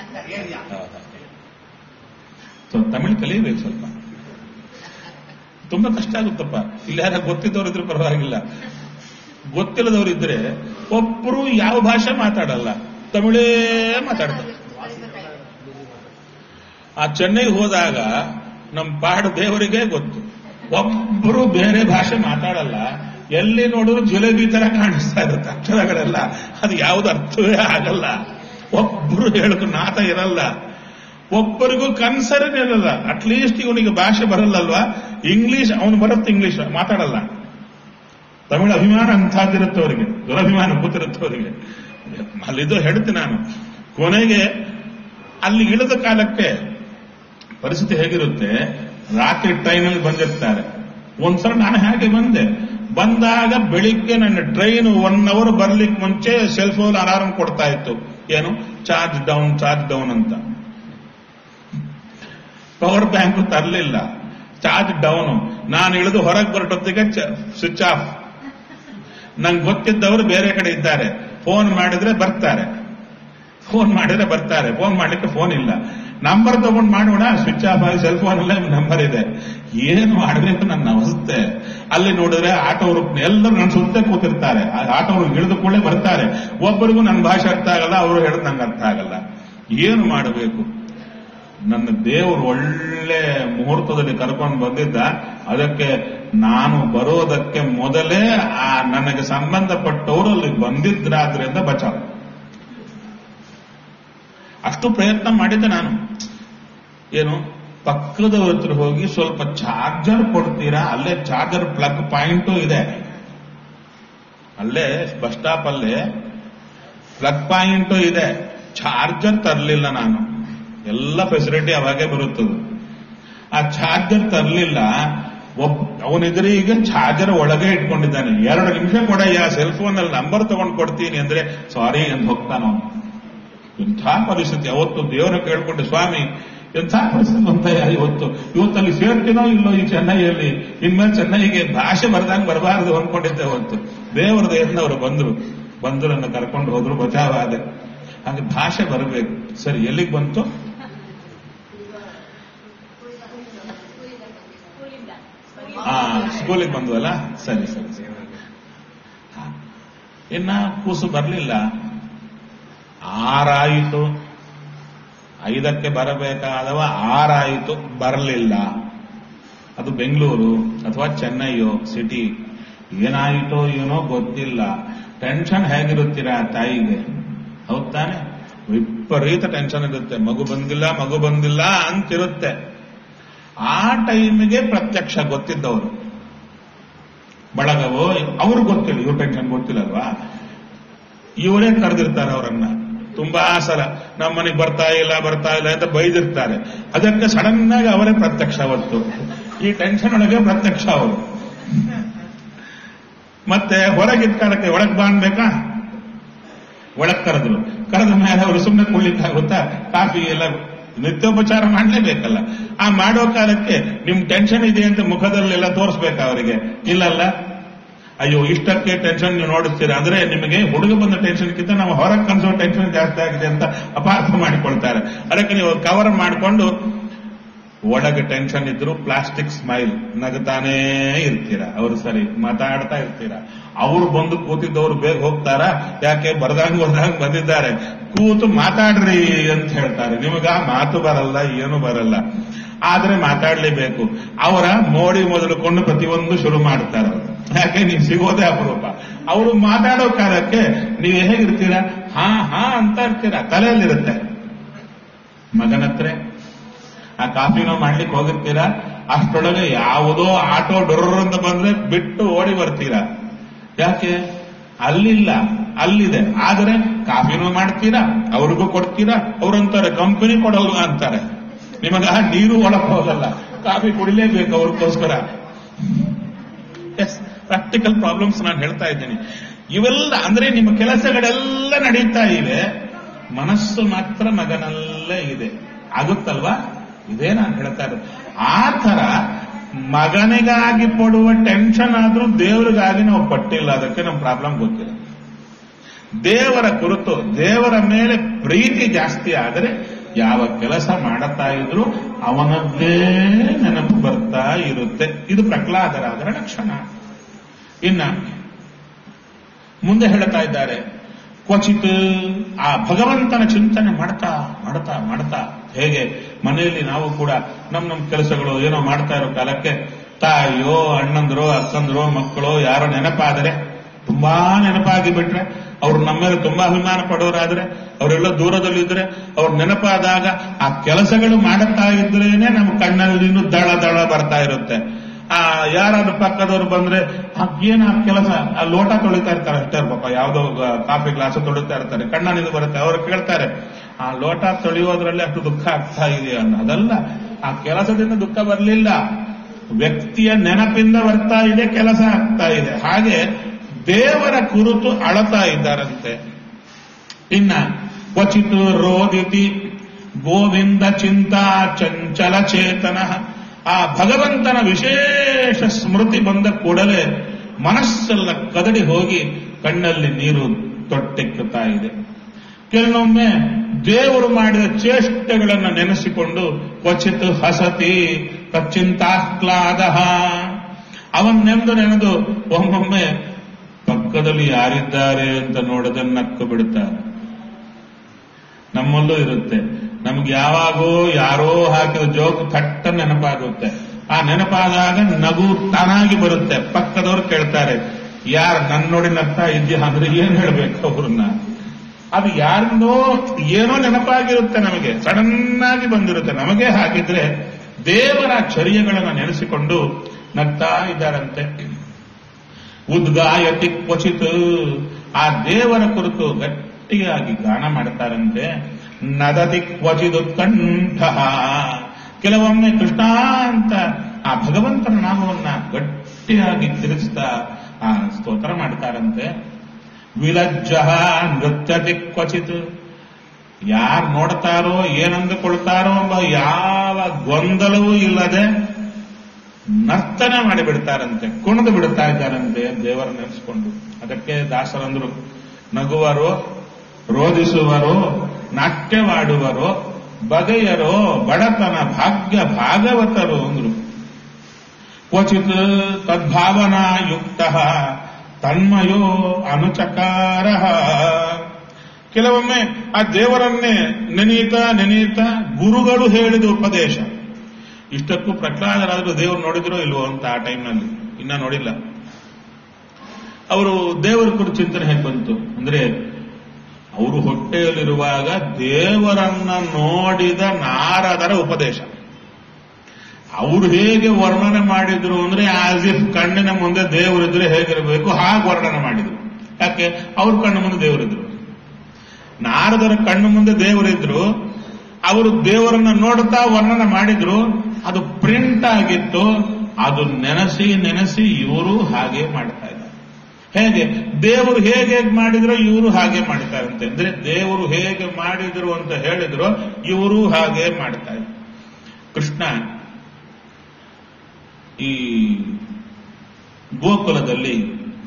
Speaker 1: ತಮಿಳು ಕಲಿಯಬೇಕು ಸ್ವಲ್ಪ, ತುಂಬಾ ಕಷ್ಟ ಆಗುತ್ತಪ್ಪ. ಇಲ್ಲಿ ಯಾರ ಗೊತ್ತಿದ್ದವರಿದ್ರು ಪರವಾಗಿಲ್ಲ, ಗೊತ್ತಿಲ್ಲದವರಿದ್ರೆ ಒಬ್ಬರು ಯಾವ ಭಾಷೆ ಮಾತಾಡಲ್ಲ, ತಮಿಳೇ ಮಾತಾಡ್ತಾರೆ. ಆ ಚೆನ್ನೈಗೆ ಹೋದಾಗ ನಮ್ಮ ಪಾಡು ದೇವರಿಗೆ ಗೊತ್ತು, ಒಬ್ಬರು ಬೇರೆ ಭಾಷೆ ಮಾತಾಡಲ್ಲ. ಎಲ್ಲಿ ನೋಡಿದ್ರು ಜಿಲೇಬಿ ತರ ಕಾಣಿಸ್ತಾ ಇರುತ್ತೆ ಅಕ್ಷರಗಳೆಲ್ಲ, ಅದು ಯಾವ್ದು ಅರ್ಥವೇ ಆಗಲ್ಲ. ಒಬ್ಬರು ಹೇಳಕ್ ನಾತ ಇರಲ್ಲ, ಒಬ್ಬರಿಗೂ ಕನ್ಸರ್ನ್ ಇರಲ್ಲ. ಅಟ್ಲೀಸ್ಟ್ ಇವನಿಗೆ ಭಾಷೆ ಬರಲ್ಲಲ್ವಾ, ಇಂಗ್ಲಿಷ್ ಅವನು ಬರುತ್ತೆ, ಇಂಗ್ಲಿಷ್ ಮಾತಾಡಲ್ಲ. ತಮಿಳು ಅಭಿಮಾನ ಅಂಥದ್ದಿರುತ್ತೆ ಅವರಿಗೆ, ದುರಭಿಮಾನ ಕೂತಿರುತ್ತೆ ಅವರಿಗೆ. ಅಲ್ಲಿದ್ದು ಹೇಳ್ತೀನಿ ನಾನು. ಕೊನೆಗೆ ಅಲ್ಲಿ ಇಳಿದ ಕಾಲಕ್ಕೆ ಪರಿಸ್ಥಿತಿ ಹೇಗಿರುತ್ತೆ, ರಾತ್ರಿ ಟ್ರೈನಲ್ಲಿ ಬಂದಿರ್ತಾರೆ. ಒಂದ್ಸಲ ನಾನು ಹಾಗೆ ಬಂದೆ. ಬಂದಾಗ ಬೆಳಿಗ್ಗೆ ನನ್ನ ಟ್ರೈನ್ ಒನ್ ಅವರ್ ಬರ್ಲಿಕ್ಕೆ ಮುಂಚೆ ಸೆಲ್ ಫೋನ್ ಅಲಾರ್ಮ್ ಕೊಡ್ತಾ ಇತ್ತು, ಏನು ಚಾರ್ಜ್ ಡೌನ್ ಚಾರ್ಜ್ ಡೌನ್ ಅಂತ. ಪವರ್ ಬ್ಯಾಂಕ್ ತರಲಿಲ್ಲ, ಚಾರ್ಜ್ ಡೌನು. ನಾನು ಇಳಿದು ಹೊರಗೆ ಹೊರಟೊತ್ತಿಗೆ ಸ್ವಿಚ್ ಆಫ್. ನಂಗೆ ಗೊತ್ತಿದ್ದವರು ಬೇರೆ ಕಡೆ ಇದ್ದಾರೆ, ಫೋನ್ ಮಾಡಿದ್ರೆ ಬರ್ತಾರೆ, ಫೋನ್ ಮಾಡಿದ್ರೆ ಬರ್ತಾರೆ, ಫೋನ್ ಮಾಡ್ಲಿಕ್ಕೆ ಫೋನ್ ಇಲ್ಲ. ನಂಬರ್ ತಗೊಂಡು ಮಾಡೋಣ, ಸ್ವಿಚ್ ಆಫ್ ಆಗಿ ಸೆಲ್ ಫೋನ್ ಅಲ್ಲೇ ನಂಬರ್ ಇದೆ. ಏನು ಮಾಡಬೇಕು ನನ್ನ ಅವಸ್ಥೆ. ಅಲ್ಲಿ ನೋಡಿದ್ರೆ ಆಟೋರು ಎಲ್ಲರೂ ನನ್ನ ಸುತ್ತ ಕೂತಿರ್ತಾರೆ. ಆಟೋರು ಇಳಿದು ಕೂಡಲೇ ಬರ್ತಾರೆ. ಒಬ್ಬರಿಗೂ ನನ್ನ ಭಾಷೆ ಅರ್ಥ ಆಗಲ್ಲ, ಅವರು ಹೇಳೋದು ನಂಗೆ ಅರ್ಥ ಆಗಲ್ಲ. ಏನು ಮಾಡಬೇಕು? ನನ್ನ ದೇವರು ಒಳ್ಳೆ ಮುಹೂರ್ತದಲ್ಲಿ ಕರ್ಕೊಂಡು ಬಂದಿದ್ದ. ಅದಕ್ಕೆ ನಾನು ಬರೋದಕ್ಕೆ ಮೊದಲೇ ಆ ನನಗೆ ಸಂಬಂಧಪಟ್ಟವರು ಅಲ್ಲಿ ಬಂದಿದ್ರಾದ್ರಿಂದ ಬಚಾವ್. ಅಷ್ಟು ಪ್ರಯತ್ನ ಮಾಡಿದ್ದೆ ನಾನು. ಏನು, ಪಕ್ಕದವ್ರ ಹತ್ರ ಹೋಗಿ ಸ್ವಲ್ಪ ಚಾರ್ಜರ್ ಕೊಡ್ತೀರಾ, ಅಲ್ಲೇ ಚಾರ್ಜರ್ ಪ್ಲಗ್ ಪಾಯಿಂಟು ಇದೆ, ಅಲ್ಲೇ ಬಸ್ ಸ್ಟಾಪ್ ಅಲ್ಲೇ ಪ್ಲಗ್ ಪಾಯಿಂಟು ಇದೆ. ಚಾರ್ಜರ್ ತರಲಿಲ್ಲ ನಾನು, ಎಲ್ಲ ಫೆಸಿಲಿಟಿ ಅವಾಗೇ ಬರುತ್ತದೆ. ಆ ಚಾರ್ಜರ್ ತರಲಿಲ್ಲ. ಒಬ್ಬ ಅವನಿದ್ರಿಗೆ ಚಾರ್ಜರ್ ಒಳಗೆ ಇಟ್ಕೊಂಡಿದ್ದಾನೆ. ಎರಡು ನಿಮಿಷ ಕೊಡಯ್ಯ, ಸೆಲ್ ಫೋನ್ ಅಲ್ಲಿ ನಂಬರ್ ತಗೊಂಡು ಕೊಡ್ತೀನಿ ಅಂದ್ರೆ ಸಾರಿ ಅಂತ ಹೋಗ್ತಾನ. ಇಂಥ ಪರಿಸ್ಥಿತಿ. ಅವತ್ತು ದೇವರ ಕೇಳ್ಕೊಂಡೆ, ಸ್ವಾಮಿ ಎಂಥ ಪರಿಸ್ಥಿತಿ ಬಂತಯ್ಯ ಇವತ್ತು. ಇವತ್ತಲ್ಲಿ ಸೇರ್ತೀನೋ ಇಲ್ಲೋ ಈ ಚೆನ್ನೈಯಲ್ಲಿ, ಇನ್ಮೇಲೆ ಚೆನ್ನೈಗೆ ಭಾಷೆ ಬರ್ದಂಗೆ ಬರಬಾರದು ಅಂದ್ಕೊಂಡಿದ್ದೆ. ಅವತ್ತು ದೇವರ ದಯದಿಂದ ಅವರು ಬಂದ್ರು, ಬಂದು ನನ್ನ ಕರ್ಕೊಂಡು ಹೋದ್ರು, ಬಚಾವಾದೆ. ಹಾಗೆ ಭಾಷೆ ಬರಬೇಕು. ಸರಿ, ಎಲ್ಲಿಗೆ ಬಂತು? ಆ ಸ್ಕೂಲಿಗೆ ಬಂದ್ವಲ್ಲ. ಸರಿ ಸರಿ ಸರಿ. ಇನ್ನ ಕೂಸು ಬರಲಿಲ್ಲ. ಆರಾಯಿತು, ಐದಕ್ಕೆ ಬರಬೇಕಾದವ ಆರಾಯಿತು, ಬರಲಿಲ್ಲ. ಅದು ಬೆಂಗಳೂರು ಅಥವಾ ಚೆನ್ನೈಯೋ ಸಿಟಿ. ಏನಾಯಿತೋ ಏನೋ ಗೊತ್ತಿಲ್ಲ. ಟೆನ್ಷನ್ ಹೇಗಿರುತ್ತೀರಾ ತಾಯಿಗೆ? ಹೌದ್ ತಾನೆ? ವಿಪರೀತ ಟೆನ್ಷನ್ ಇರುತ್ತೆ. ಮಗು ಬಂದಿಲ್ಲ ಮಗು ಬಂದಿಲ್ಲ ಅಂತಿರುತ್ತೆ. ಆ ಟೈಮಿಗೆ ಪ್ರತ್ಯಕ್ಷ ಗೊತ್ತಿದ್ದವರು ಬಳಗವೋ ಅವ್ರಿಗೆ ಗೊತ್ತಿಲ್ಲ, ಇವ್ರ ಟೆನ್ಷನ್ ಗೊತ್ತಿಲ್ಲಲ್ವಾ, ಇವರೇ ಕರೆದಿರ್ತಾರೆ ಅವರನ್ನ. ತುಂಬಾ ಸಲ ನಮ್ಮ ಮನೆಗೆ ಬರ್ತಾ ಇಲ್ಲ ಬರ್ತಾ ಇಲ್ಲ ಅಂತ ಬೈದಿರ್ತಾರೆ. ಅದಕ್ಕೆ ಸಡನ್ ಆಗಿ ಅವರೇ ಪ್ರತ್ಯಕ್ಷ. ಅವತ್ತು ಈ ಟೆನ್ಷನ್ ಒಳಗೆ ಪ್ರತ್ಯಕ್ಷ ಅವರು. ಮತ್ತೆ ಹೊರಗಿದ್ದ ಕಾಲಕ್ಕೆ ಒಳಗ್ ಬಾ ಅನ್ಬೇಕಾ, ಒಳಗ್ ಕರೆದ್ರು. ಕರೆದ ಮೇಲೆ ಅವರು ಸುಮ್ಮನೆ ಕುಳ್ಳಿಕ್ಕಾಗುತ್ತಾ? ಕಾಫಿ ಎಲ್ಲ ನಿತ್ಯೋಪಚಾರ ಮಾಡಲೇಬೇಕಲ್ಲ. ಆ ಮಾಡೋ ಕಾಲಕ್ಕೆ ನಿಮ್ ಟೆನ್ಷನ್ ಇದೆ ಅಂತ ಮುಖದಲ್ಲೆಲ್ಲ ತೋರಿಸ್ಬೇಕಾ ಅವರಿಗೆ? ಇಲ್ಲಲ್ಲ. ಅಯ್ಯೋ ಇಷ್ಟಕ್ಕೆ ಟೆನ್ಷನ್ ನೀವು ನೋಡುತ್ತೀರಾ ಅಂದ್ರೆ ನಿಮಗೆ ಹುಡುಗ ಬಂದ ಟೆನ್ಷನ್ಗಿಂತ ನಾವು ಹೊರಗೆ ಕನ್ಸೋ ಟೆನ್ಷನ್ ಜಾಸ್ತಿ ಆಗಿದೆ ಅಂತ ಅಪಾರ್ಥ ಮಾಡಿಕೊಳ್ತಾರೆ. ಅದಕ್ಕೆ ನೀವು ಕವರ್ ಮಾಡಿಕೊಂಡು ಒಳಗೆ ಟೆನ್ಷನ್ ಇದ್ರು ಪ್ಲಾಸ್ಟಿಕ್ ಸ್ಮೈಲ್ ನಗತಾನೇ ಇರ್ತೀರಾ. ಅವರು ಸರಿ ಮಾತಾಡ್ತಾ ಇರ್ತೀರಾ. ಅವ್ರು ಬಂದು ಕೂತಿದ್ದವ್ರು ಬೇಗ ಹೋಗ್ತಾರ, ಯಾಕೆ ಬರ್ದಂಗ್ ಬರ್ದಂಗ್ ಬಂದಿದ್ದಾರೆ, ಕೂತು ಮಾತಾಡ್ರಿ ಅಂತ ಹೇಳ್ತಾರೆ. ನಿಮಗ ಮಾತು ಬರಲ್ಲ, ಏನು ಬರಲ್ಲ, ಆದ್ರೆ ಮಾತಾಡ್ಲೇಬೇಕು. ಅವರ ಮೋಡಿ ಮೊದಲುಕೊಂಡು ಪ್ರತಿಯೊಂದು ಶುರು ಮಾಡ್ತಾರೆ. ಯಾಕೆ ನೀವು ಸಿಗೋದೇ ಅಪರೂಪ. ಅವರು ಮಾತಾಡೋ ಕಾಲಕ್ಕೆ ನೀವು ಹೇಗಿರ್ತೀರಾ? ಹಾ ಹಾ ಅಂತ ಇರ್ತೀರಾ, ತಲೆಯಲ್ಲಿರುತ್ತೆ. ಮಗನತ್ರ ಆ ಕಾಫಿನೋ ಮಾಡ್ಲಿಕ್ಕೆ ಹೋಗಿರ್ತೀರಾ, ಅಷ್ಟೊಳಗೆ ಯಾವುದೋ ಆಟೋ ಡೊರ್ರ ಅಂತ ಬಂದ್ರೆ ಬಿಟ್ಟು ಓಡಿ ಬರ್ತೀರಾ. ಯಾಕೆ? ಅಲ್ಲಿಲ್ಲ, ಅಲ್ಲಿದೆ. ಆದರೆ ಕಾಫಿನೂ ಮಾಡ್ತೀರಾ, ಅವ್ರಿಗೂ ಕೊಡ್ತೀರಾ. ಅವ್ರಂತಾರೆ ಕಂಪನಿ ಕೊಡೋಲ್ಲ ಅಂತಾರೆ. ನಿಮಗ ನೀರು ಒಳಗೆ ಹೋಗಲ್ಲ, ಕಾಫಿ ಕುಡಿಲೇಬೇಕು ಅವ್ರಿಗೋಸ್ಕರ. ಎಸ್, ಪ್ರಾಕ್ಟಿಕಲ್ ಪ್ರಾಬ್ಲಮ್ಸ್ ನಾನು ಹೇಳ್ತಾ ಇದ್ದೀನಿ. ಇವೆಲ್ಲ ಅಂದ್ರೆ ನಿಮ್ಮ ಕೆಲಸಗಳೆಲ್ಲ ನಡೀತಾ ಇವೆ, ಮನಸ್ಸು ಮಾತ್ರ ಮಗನಲ್ಲೇ ಇದೆ. ಆಗುತ್ತಲ್ವಾ? ಇದೇ ನಾನು ಹೇಳ್ತಾ ಇರೋದು. ಆ ತರ ಮಗನಿಗಾಗಿ ಪಡುವ ಟೆನ್ಷನ್ ಆದ್ರೂ ದೇವರಿಗಾಗಿ ನಾವು ಪಟ್ಟಿಲ್ಲ. ಅದಕ್ಕೆ ನಮ್ಮ ಪ್ರಾಬ್ಲಮ್ ಗೊತ್ತಿಲ್ಲ. ದೇವರ ಕುರಿತು ದೇವರ ಮೇಲೆ ಪ್ರೀತಿ ಜಾಸ್ತಿ ಆದರೆ ಯಾವ ಕೆಲಸ ಮಾಡುತ್ತಾ ಇದ್ರು ಅವನದ್ದೇ ನೆನಪು ಬರ್ತಾ ಇರುತ್ತೆ. ಇದು ಪ್ರಹ್ಲಾದರಾದರ ಲಕ್ಷಣ. ಇನ್ನ ಮುಂದೆ ಹೇಳ್ತಾ ಇದ್ದಾರೆ, ಕ್ವಚಿತ್ ಆ ಭಗವಂತನ ಚಿಂತನೆ ಮಾಡ್ತಾ ಮಾಡ್ತಾ ಮಾಡ್ತಾ ಹೇಗೆ ಮನೆಯಲ್ಲಿ ನಾವು ಕೂಡ ನಮ್ ನಮ್ ಕೆಲಸಗಳು ಏನೋ ಮಾಡ್ತಾ ಇರೋ ಕಾಲಕ್ಕೆ ತಾಯಿಯೋ ಅಣ್ಣಂದ್ರೋ ಅಕ್ಕಂದ್ರೋ ಮಕ್ಕಳೋ ಯಾರೋ ನೆನಪಾದರೆ, ತುಂಬಾ ನೆನಪಾಗಿ ಬಿಟ್ರೆ, ಅವ್ರು ನಮ್ಮ ಮೇಲೆ ತುಂಬಾ ಅಭಿಮಾನ ಪಡೋರಾದ್ರೆ, ಅವರೆಲ್ಲ ದೂರದಲ್ಲಿದ್ರೆ, ಅವ್ರ ನೆನಪಾದಾಗ ಆ ಕೆಲಸಗಳು ಮಾಡುತ್ತಾ ಇದ್ರೇನೆ ನಮ್ಮ ಕಣ್ಣಲ್ಲಿ ಇನ್ನೂ ದಳ ದಳ ಬರ್ತಾ ಇರುತ್ತೆ. ಆ ಯಾರಾದ್ರೂ ಪಕ್ಕದವ್ರು ಬಂದ್ರೆ ಏನ ಆ ಕೆಲಸ, ಆ ಲೋಟ ತೊಳಿತಾ ಇರ್ತಾರೆ ಅಷ್ಟೇ ಪಾಪ, ಯಾವ್ದೋ ಕಾಫಿ ಗ್ಲಾಸ್ ತೊಳಿತಾ ಇರ್ತಾರೆ, ಕಣ್ಣನಿದು ಬರುತ್ತೆ. ಅವ್ರು ಕೇಳ್ತಾರೆ, ಆ ಲೋಟ ತೊಳೆಯೋದ್ರಲ್ಲಿ ಅಷ್ಟು ದುಃಖ ಆಗ್ತಾ ಇದೆಯಾ ಅನ್ನೋ. ಅದಲ್ಲ, ಆ ಕೆಲಸದಿಂದ ದುಃಖ ಬರಲಿಲ್ಲ, ವ್ಯಕ್ತಿಯ ನೆನಪಿಂದ ಬರ್ತಾ ಇದೆ, ಕೆಲಸ ಆಗ್ತಾ ಇದೆ. ಹಾಗೆ ದೇವರ ಕುರಿತು ಅಳತಾ ಇದ್ದಾರಂತೆ. ಇನ್ನ ಕ್ವಚಿತ್ ರೋದಿತಿ ಗೋವಿಂದ ಚಿಂತಾ ಚಂಚಲ ಚೇತನ. ಆ ಭಗವಂತನ ವಿಶೇಷ ಸ್ಮೃತಿ ಬಂದ ಕೂಡಲೇ ಮನಸ್ಸೆಲ್ಲ ಕದಡಿ ಹೋಗಿ ಕಣ್ಣಲ್ಲಿ ನೀರು ತೊಟ್ಟೆಕ್ಕುತ್ತಾ ಇದೆ. ಕೆಲವೊಮ್ಮೆ ದೇವರು ಮಾಡಿದ ಚೇಷ್ಟೆಗಳನ್ನು ನೆನೆಸಿಕೊಂಡು ಕ್ವಚಿತ್ ಹಸತಿ ಕಚ್ಚಿಂತಾಹ್ಲಾದ. ಅವನ್ನೆಂದು ನೆನೆದು ಒಮ್ಮೊಮ್ಮೆ ಪಕ್ಕದಲ್ಲಿ ಯಾರಿದ್ದಾರೆ ಅಂತ ನೋಡದೆ ನಕ್ಕು ಬಿಡುತ್ತಾರೆ. ನಮ್ಮಲ್ಲೂ ಇರುತ್ತೆ. ನಮ್ಗೆ ಯಾವಾಗೋ ಯಾರೋ ಹಾಕಿದ ಜೋಕ್ ಥಟ್ಟ ನೆನಪಾಗುತ್ತೆ. ಆ ನೆನಪಾದಾಗ ನಗು ತಾನಾಗಿ ಬರುತ್ತೆ. ಪಕ್ಕದವ್ರು ಕೇಳ್ತಾರೆ, ಯಾರು ನನ್ನ ನೋಡಿ ನಗ್ತಾ ಇದ್ಯಾ ಅಂದ್ರೆ ಏನ್ ಹೇಳ್ಬೇಕು ಅವ್ರನ್ನ? ಅದು ಯಾರಿಂದೋ ಏನೋ ನೆನಪಾಗಿರುತ್ತೆ, ನಮಗೆ ಸಡನ್ ಆಗಿ ಬಂದಿರುತ್ತೆ. ನಮಗೆ ಹಾಗಿದ್ರೆ ದೇವರ ಚರ್ಯಗಳನ್ನು ನೆನೆಸಿಕೊಂಡು ನಗ್ತಾ ಇದ್ದಾರಂತೆ. ಉದ್ಗಾಯತಿ ಕ್ವಚಿತ್ ಆ ದೇವರ ಕುರಿತು ಗಟ್ಟಿಯಾಗಿ ಗಾನ ಮಾಡ್ತಾರಂತೆ. ನದತಿ ಕ್ವಚಿದುತ್ಕಂಠ ಕೆಲವೊಮ್ಮೆ ಕೃಷ್ಣ ಅಂತ ಆ ಭಗವಂತನ ನಾಮವನ್ನ ಗಟ್ಟಿಯಾಗಿ ತಿರುಗಿಸ್ತಾ ಆ ಸ್ತೋತ್ರ ಮಾಡ್ತಾರಂತೆ. ವಿಲಜ್ಜ ನೃತ್ಯತಿ ಕ್ವಚಿತ್ ಯಾರು ನೋಡ್ತಾರೋ ಏನಂದುಕೊಳ್ತಾರೋ ಎಂಬ ಯಾವ ಗೊಂದಲವೂ ಇಲ್ಲದೆ ನರ್ತನ ಮಾಡಿಬಿಡ್ತಾರಂತೆ, ಕುಣಿದು ಬಿಡುತ್ತಾ ಇದ್ದಾರಂತೆ ದೇವರ ನೆನೆಸಿಕೊಂಡು. ಅದಕ್ಕೆ ದಾಸರಂದ್ರು, ನಗುವರು, ರೋಧಿಸುವರು, ನಾಟ್ಯವಾಡುವರು, ಬಗೆಯರೋ ಬಡತನ ಭಾಗ್ಯ ಭಾಗವತರು ಅಂದ್ರು. ಕ್ವಚಿತ್ ತದ್ಭಾವನಾ ಯುಕ್ತ ತನ್ಮಯೋ ಅನುಚಕಾರ. ಕೆಲವೊಮ್ಮೆ ಆ ದೇವರನ್ನೇ ನೆನೀತ ನೆನೀತ ಗುರುಗಳು ಹೇಳಿದ ಉಪದೇಶ. ಇಷ್ಟಕ್ಕೂ ಪ್ರಹ್ಲಾದರಾದರೂ ದೇವರು ನೋಡಿದ್ರೋ ಇಲ್ವೋ ಅಂತ ಆ ಟೈಮ್ನಲ್ಲಿ ಇನ್ನ ನೋಡಿಲ್ಲ. ಅವರು ದೇವರ ಕುರಿತು ಚಿಂತನೆ ಹೇಗೆ ಬಂತು ಅಂದ್ರೆ, ಅವರು ಹೊಟ್ಟೆಯಲ್ಲಿರುವಾಗ ದೇವರನ್ನ ನೋಡಿದ ನಾರದರ ಉಪದೇಶ. ಅವರು ಹೇಗೆ ವರ್ಣನೆ ಮಾಡಿದ್ರು ಅಂದ್ರೆ ಆಸ್ ಇಫ್ ಕಣ್ಣಿನ ಮುಂದೆ ದೇವರಿದ್ರೆ ಹೇಗಿರಬೇಕು ಹಾಗೆ ವರ್ಣನೆ ಮಾಡಿದ್ರು. ಯಾಕೆ? ಅವ್ರ ಕಣ್ಣು ಮುಂದೆ ದೇವರಿದ್ರು. ನಾರದರ ಕಣ್ಣು ಮುಂದೆ ದೇವರಿದ್ರು, ಅವರು ದೇವರನ್ನ ನೋಡುತ್ತಾ ವರ್ಣನೆ ಮಾಡಿದ್ರು. ಅದು ಪ್ರಿಂಟ್ ಆಗಿತ್ತು. ಅದು ನೆನೆಸಿ ನೆನೆಸಿ ಇವರು ಹಾಗೆ ಮಾಡ್ತಾ ಇದ್ದಾರೆ. ಹೇಗೆ ದೇವರು ಹೇಗೆ ಮಾಡಿದ್ರು ಇವರು ಹಾಗೆ ಮಾಡ್ತಾರಂತೆ. ಅಂದ್ರೆ ದೇವರು ಹೇಗೆ ಮಾಡಿದ್ರು ಅಂತ ಹೇಳಿದ್ರು ಇವರು ಹಾಗೆ ಮಾಡ್ತಾ ಇದ್ರು. ಕೃಷ್ಣ ಈ ಗೋಕುಲದಲ್ಲಿ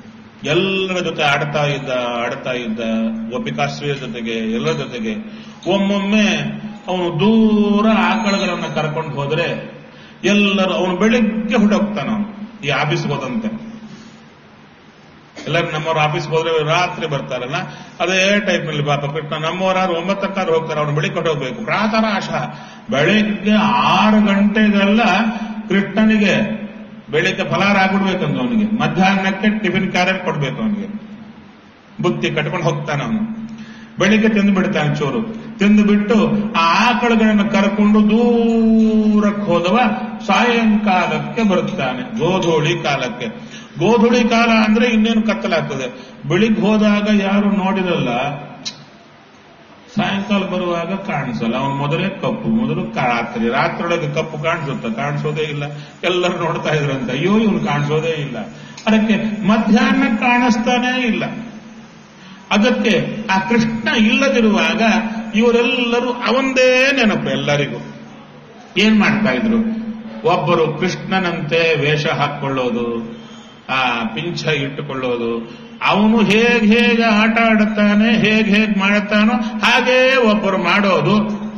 Speaker 1: ಎಲ್ಲರ ಜೊತೆ ಆಡ್ತಾ ಇದ್ದ ಆಡ್ತಾ ಇದ್ದ ಗೋಪಿಕಾಶ್ರೀಯ ಜೊತೆಗೆ ಎಲ್ಲರ ಜೊತೆಗೆ. ಒಮ್ಮೊಮ್ಮೆ ಅವನು ದೂರ ಆಕಳಗಳನ್ನ ಕರ್ಕೊಂಡು ಹೋದ್ರೆ ಎಲ್ಲರೂ ಅವನು ಬೆಳಿಗ್ಗೆ ಹೊರಟೋಗ್ತಾನ. ಅವನು ಈ ಆಫೀಸ್ಗೆ ಹೋದಂತೆ ಎಲ್ಲರೂ ನಮ್ಮವ್ರ ಆಫೀಸ್ಗೆ ಹೋದ್ರೆ ರಾತ್ರಿ ಬರ್ತಾರಲ್ಲ, ಅದೇ ಟೈಪ್ ನಲ್ಲಿ ಪಾಪ ಕೃಷ್ಣ ನಮ್ಮವರಾರು ಒಂಬತ್ತಕ್ಕಾರು ಹೋಗ್ತಾರೆ, ಅವ್ನು ಬೆಳಿಗ್ಗೆ ಹೊರಟೋಗ್ಬೇಕು. ಪ್ರಾತಃ ಆಶ ಬೆಳಿಗ್ಗೆ ಆರು ಗಂಟೆಗೆಲ್ಲ ಕೃಷ್ಣನಿಗೆ ಬೆಳಿಗ್ಗೆ ಫಲಾರ ಆಗ್ಬಿಡ್ಬೇಕಂತ ಅವನಿಗೆ. ಮಧ್ಯಾಹ್ನಕ್ಕೆ ಟಿಫಿನ್ ಕ್ಯಾರೆಟ್ ಕೊಡ್ಬೇಕು ಅವನಿಗೆ. ಬುತ್ತಿ ಕಟ್ಕೊಂಡು ಹೋಗ್ತಾನೆ ಅವನು. ಬೆಳಿಗ್ಗೆ ತಿಂದು ಬಿಡ್ತಾನೆ ಚೂರು. ತಿಂದು ಬಿಟ್ಟು ಆ ಆಕಳುಗಳನ್ನು ಕರ್ಕೊಂಡು ದೂರಕ್ಕೆ ಹೋದವ ಸಾಯಂಕಾಲಕ್ಕೆ ಬರುತ್ತಾನೆ, ಗೋಧೂಳಿ ಕಾಲಕ್ಕೆ. ಗೋಧುಳಿ ಕಾಲ ಅಂದ್ರೆ ಇನ್ನೇನು ಕತ್ತಲಾಗ್ತದೆ. ಬೆಳಿಗ್ಗೆ ಹೋದಾಗ ಯಾರು ನೋಡಿರಲ್ಲ, ಸಾಯಂಕಾಲ ಬರುವಾಗ ಕಾಣಿಸಲ್ಲ. ಅವನು ಮೊದಲೇ ಕಪ್ಪು, ಮೊದಲು ರಾತ್ರಿ ರಾತ್ರಿಯೊಳಗೆ ಕಪ್ಪು ಕಾಣಿಸುತ್ತ ಕಾಣಿಸೋದೇ ಇಲ್ಲ. ಎಲ್ಲರೂ ನೋಡ್ತಾ ಇದ್ರಂತೆ, ಅಯ್ಯೋ ಇವನು ಕಾಣಿಸೋದೇ ಇಲ್ಲ. ಅದಕ್ಕೆ ಮಧ್ಯಾಹ್ನ ಕಾಣಿಸ್ತಾನೇ ಇಲ್ಲ. ಅದಕ್ಕೆ ಆ ಕೃಷ್ಣ ಇಲ್ಲದಿರುವಾಗ ಇವರೆಲ್ಲರೂ ಅವಂದೇ ನೆನಪು ಎಲ್ಲರಿಗೂ. ಏನ್ ಮಾಡ್ತಾ ಇದ್ರು? ಒಬ್ಬರು ಕೃಷ್ಣನಂತೆ ವೇಷ ಹಾಕೊಳ್ಳೋದು, ಆ ಪಿಂಚ ಇಟ್ಟುಕೊಳ್ಳೋದು, ಅವನು ಹೇಗೆ ಹೇಗೆ ಆಟ ಆಡುತ್ತಾನೆ, ಹೇಗೆ ಹೇಗೆ ಮಾಡುತ್ತಾನೋ ಹಾಗೇ ಒಬ್ಬರು ಮಾಡೋದು.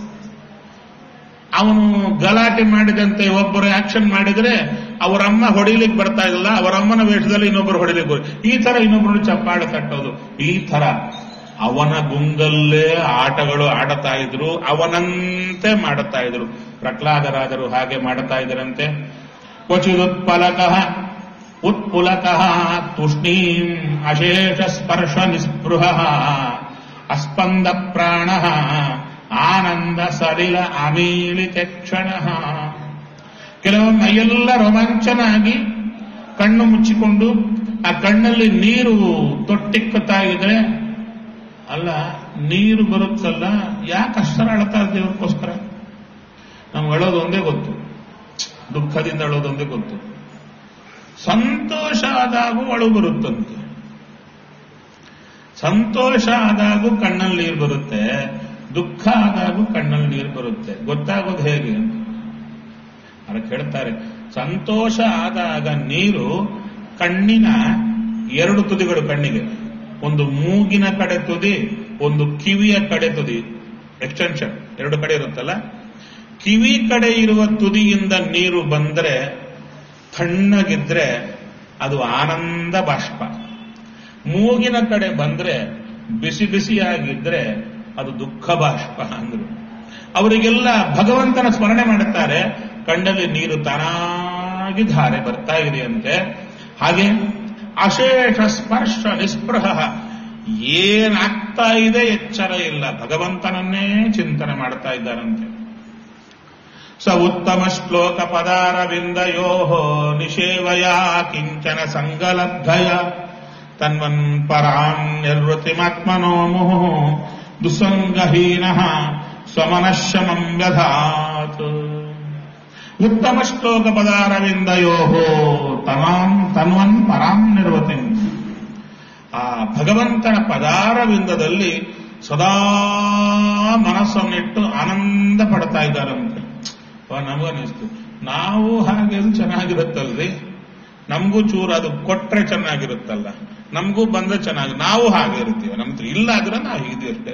Speaker 1: ಅವನು ಗಲಾಟೆ ಮಾಡಿದಂತೆ ಒಬ್ಬರು ಆಕ್ಷನ್ ಮಾಡಿದ್ರೆ ಅವರಮ್ಮ ಹೊಡಿಲಿಕ್ಕೆ ಬರ್ತಾ ಇರಲ್ಲ, ಅವರಮ್ಮನ ವೇಷದಲ್ಲಿ ಇನ್ನೊಬ್ಬರು ಹೊಡಿಲಿಕ್ಕೆ ಬರ್ ಈ ತರ ಇನ್ನೊಬ್ಬರು ಚಪ್ಪಾಳೆ ತಟ್ಟೋದು. ಈ ತರ ಅವನ ಗುಂಗಲ್ಲೇ ಆಟಗಳು ಆಡುತ್ತಾ ಇದ್ರು, ಅವನಂತೆ ಮಾಡುತ್ತಾ ಇದ್ರು. ಪ್ರಹ್ಲಾದರಾಜರು ಹಾಗೆ ಮಾಡುತ್ತಾ ಇದ್ದರಂತೆ. ಕ್ವಚಿದುತ್ಪಲಕಃ ಉತ್ಪುಲಕಃ ತೂಷ್ಣೀಂ ಅಶೇಷ ಸ್ಪರ್ಶ ನಿಸ್ಪೃಹಃ ಅಸ್ಪಂದ ಪ್ರಾಣಃ ಆನಂದ ಸಲಿಲ ಅಮೀಳಿತ ಕ್ಷಣ. ಕೆಲವೊಮ್ಮೆ ಮೈಯೆಲ್ಲ ರೋಮಾಂಚನಾಗಿ ಕಣ್ಣು ಮುಚ್ಚಿಕೊಂಡು ಆ ಕಣ್ಣಲ್ಲಿ ನೀರು ತೊಟ್ಟಿಕ್ಕುತ್ತಾ ಇದ್ರೆ, ಅಲ್ಲ ನೀರು ಬರುತ್ತಲ್ಲ, ಯಾಕೆ ಅಷ್ಟರ ಅಳ್ತಾ ದೇವ್ರಿಗೋಸ್ಕರ? ನಮ್ಗೆ ಅಳೋದು ಒಂದೇ ಗೊತ್ತು, ದುಃಖದಿಂದ ಅಳೋದು ಒಂದೇ ಗೊತ್ತು. ಸಂತೋಷ ಆದಾಗೂ ಅಳು ಬರುತ್ತಂತೆ. ಸಂತೋಷ ಆದಾಗೂ ಕಣ್ಣಲ್ಲಿ ನೀರು ಬರುತ್ತೆ, ದುಃಖ ಆದಾಗೂ ಕಣ್ಣಲ್ಲಿ ನೀರು ಬರುತ್ತೆ. ಗೊತ್ತಾಗೋದು ಹೇಗೆ? ಅದಕ್ಕೆ ಹೇಳ್ತಾರೆ, ಸಂತೋಷ ಆದಾಗ ನೀರು ಕಣ್ಣಿನ ಎರಡು ತುದಿಗಳು, ಕಣ್ಣಿಗೆ ಒಂದು ಮೂಗಿನ ಕಡೆ ತುದಿ, ಒಂದು ಕಿವಿಯ ಕಡೆ ತುದಿ, ಎಕ್ಸ್ಟೆನ್ಷನ್ ಎರಡು ಕಡೆ ಇರುತ್ತಲ್ಲ. ಕಿವಿ ಕಡೆ ಇರುವ ತುದಿಯಿಂದ ನೀರು ಬಂದ್ರೆ ತಣ್ಣಗಿದ್ರೆ ಅದು ಆನಂದ ಬಾಷ್ಪ. ಮೂಗಿನ ಕಡೆ ಬಂದ್ರೆ ಬಿಸಿ ಬಿಸಿಯಾಗಿದ್ರೆ ಅದು ದುಃಖ ಬಾಷ್ಪ ಅಂದ್ರು. ಅವರಿಗೆಲ್ಲ ಭಗವಂತನ ಸ್ಮರಣೆ ಮಾಡುತ್ತಾರೆ, ಕಣ್ಣಲ್ಲಿ ನೀರು ತಾನಾಗಿ ಧಾರೆ ಬರ್ತಾ ಇದೆಯಂತೆ. ಹಾಗೆ ಅಶೇಷ ಸ್ಪರ್ಶ ನಿಸ್ಪೃಹ, ಏನಾಗ್ತಾ ಇದೆ ಎಚ್ಚರ ಇಲ್ಲ, ಭಗವಂತನನ್ನೇ ಚಿಂತನೆ ಮಾಡ್ತಾ ಇದ್ದಾರಂತೆ. ಸ ಉತ್ತಮ ಶ್ಲೋಕ ಪದಾರವಿಂದಯೋ ನಿಷೇವಯ ಕಿಂಚನ ಸಂಗಲಬ್ಧಯ ತನ್ವನ್ ಪರಾಂ ನಿರ್ವೃತಿಮಾತ್ಮನೋ ಮುಹು ದುಸ್ಸಂಗಹೀನ ಸ್ವಮನಶಮಂ ವ್ಯಧಾತ್. ಉತ್ತಮ ಶ್ಲೋಕ ಪದಾರವಿಂದಯೋ ತಮಾಂ ತನ್ವನ್ ಪರಾಂ ನಿರ್ವೃತಿ. ಆ ಭಗವಂತನ ಪದಾರವಿಂದದಲ್ಲಿ ಸದಾ ಮನಸ್ಸನ್ನಿಟ್ಟು ಆನಂದ ಪಡ್ತಾ ಇದ್ದಾರಂತೆ. ನಮಗನಿಸ್ತು, ನಾವು ಹಾಗೆ ಚೆನ್ನಾಗಿರುತ್ತಲ್ರಿ, ನಮಗೂ ಚೂರು ಅದು ಕೊಟ್ರೆ ಚೆನ್ನಾಗಿರುತ್ತಲ್ಲ, ನಮಗೂ ಬಂದ್ರೆ ಚೆನ್ನಾಗಿ, ನಾವು ಹಾಗೆ ಇರ್ತೀವಿ. ನಮ್ದು ಇಲ್ಲ ಆದ್ರೆ ನಾವು ಹೀಗೆ ಅಷ್ಟೇ.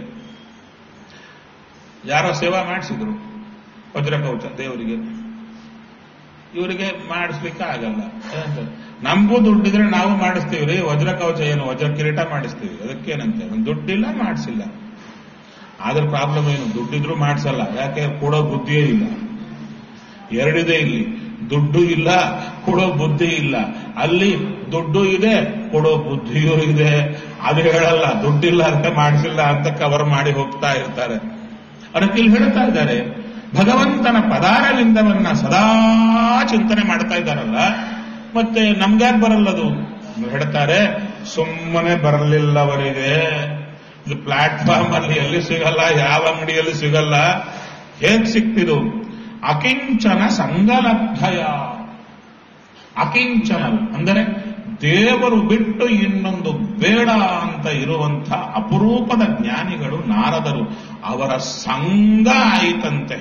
Speaker 1: ಯಾರೋ ಸೇವಾ ಮಾಡಿಸಿದ್ರು ವಜ್ರಕವಚ ದೇವರಿಗೆ, ಇವರಿಗೆ ಮಾಡಿಸ್ಲಿಕ್ಕೆ ಆಗಲ್ಲ. ನಮಗೂ ದುಡ್ಡಿದ್ರೆ ನಾವು ಮಾಡಿಸ್ತೀವ್ರಿ, ವಜ್ರಕವಚ ಏನು ವಜ್ರ ಕಿರೀಟ ಮಾಡಿಸ್ತೀವಿ, ಅದಕ್ಕೇನಂತೆ ದುಡ್ಡಿಲ್ಲ ಮಾಡಿಸಿಲ್ಲ. ಆದ್ರೆ ಪ್ರಾಬ್ಲಮ್ ಏನು, ದುಡ್ಡಿದ್ರು ಮಾಡಿಸಲ್ಲ, ಯಾಕೆ ಕೊಡೋ ಬುದ್ಧಿಯೇ ಇಲ್ಲ. ಎರಡಿದೆ ಇಲ್ಲಿ, ದುಡ್ಡು ಇಲ್ಲ ಕೊಡೋ ಬುದ್ಧಿ ಇಲ್ಲ. ಅಲ್ಲಿ ದುಡ್ಡು ಇದೆ ಕೊಡೋ ಬುದ್ಧಿಯೂ ಇದೆ. ಅದು ಹೇಳಲ್ಲ, ದುಡ್ಡಿಲ್ಲ ಅಂತ ಮಾಡಿಸಿಲ್ಲ ಅಂತ ಕವರ್ ಮಾಡಿ ಹೋಗ್ತಾ ಇರ್ತಾರೆ. ಅದಕ್ಕೆ ಇಲ್ಲಿ ಹೇಳ್ತಾ ಇದ್ದಾರೆ, ಭಗವಂತನ ಪದಾರವಿಂದವನ್ನ ಸದಾ ಚಿಂತನೆ ಮಾಡ್ತಾ ಇದ್ದಾರಲ್ಲ, ಮತ್ತೆ ನಮ್ಗ್ಯಾಕೆ ಬರಲ್ಲದು ಹೇಳ್ತಾರೆ. ಸುಮ್ಮನೆ ಬರಲಿಲ್ಲ ಅವರಿಗೆ. ಇದು ಪ್ಲಾಟ್ಫಾರ್ಮ್ ಅಲ್ಲಿ ಎಲ್ಲಿ ಸಿಗಲ್ಲ, ಯಾವ ಅಂಗಡಿಯಲ್ಲಿ ಸಿಗಲ್ಲ. ಹೇಗ್ ಸಿಕ್ತಿದು? ಅಕಿಂಚನ ಸಂಗಲಬ್ಧಯ. ಅಕಿಂಚನ ಅಂದರೆ ದೇವರು ಬಿಟ್ಟು ಇನ್ನೊಂದು ಬೇಡ ಅಂತ ಇರುವಂಥ ಅಪರೂಪದ ಜ್ಞಾನಿಗಳು ನಾರದರು. ಅವರ ಸಂಘ ಆಯಿತಂತೆ.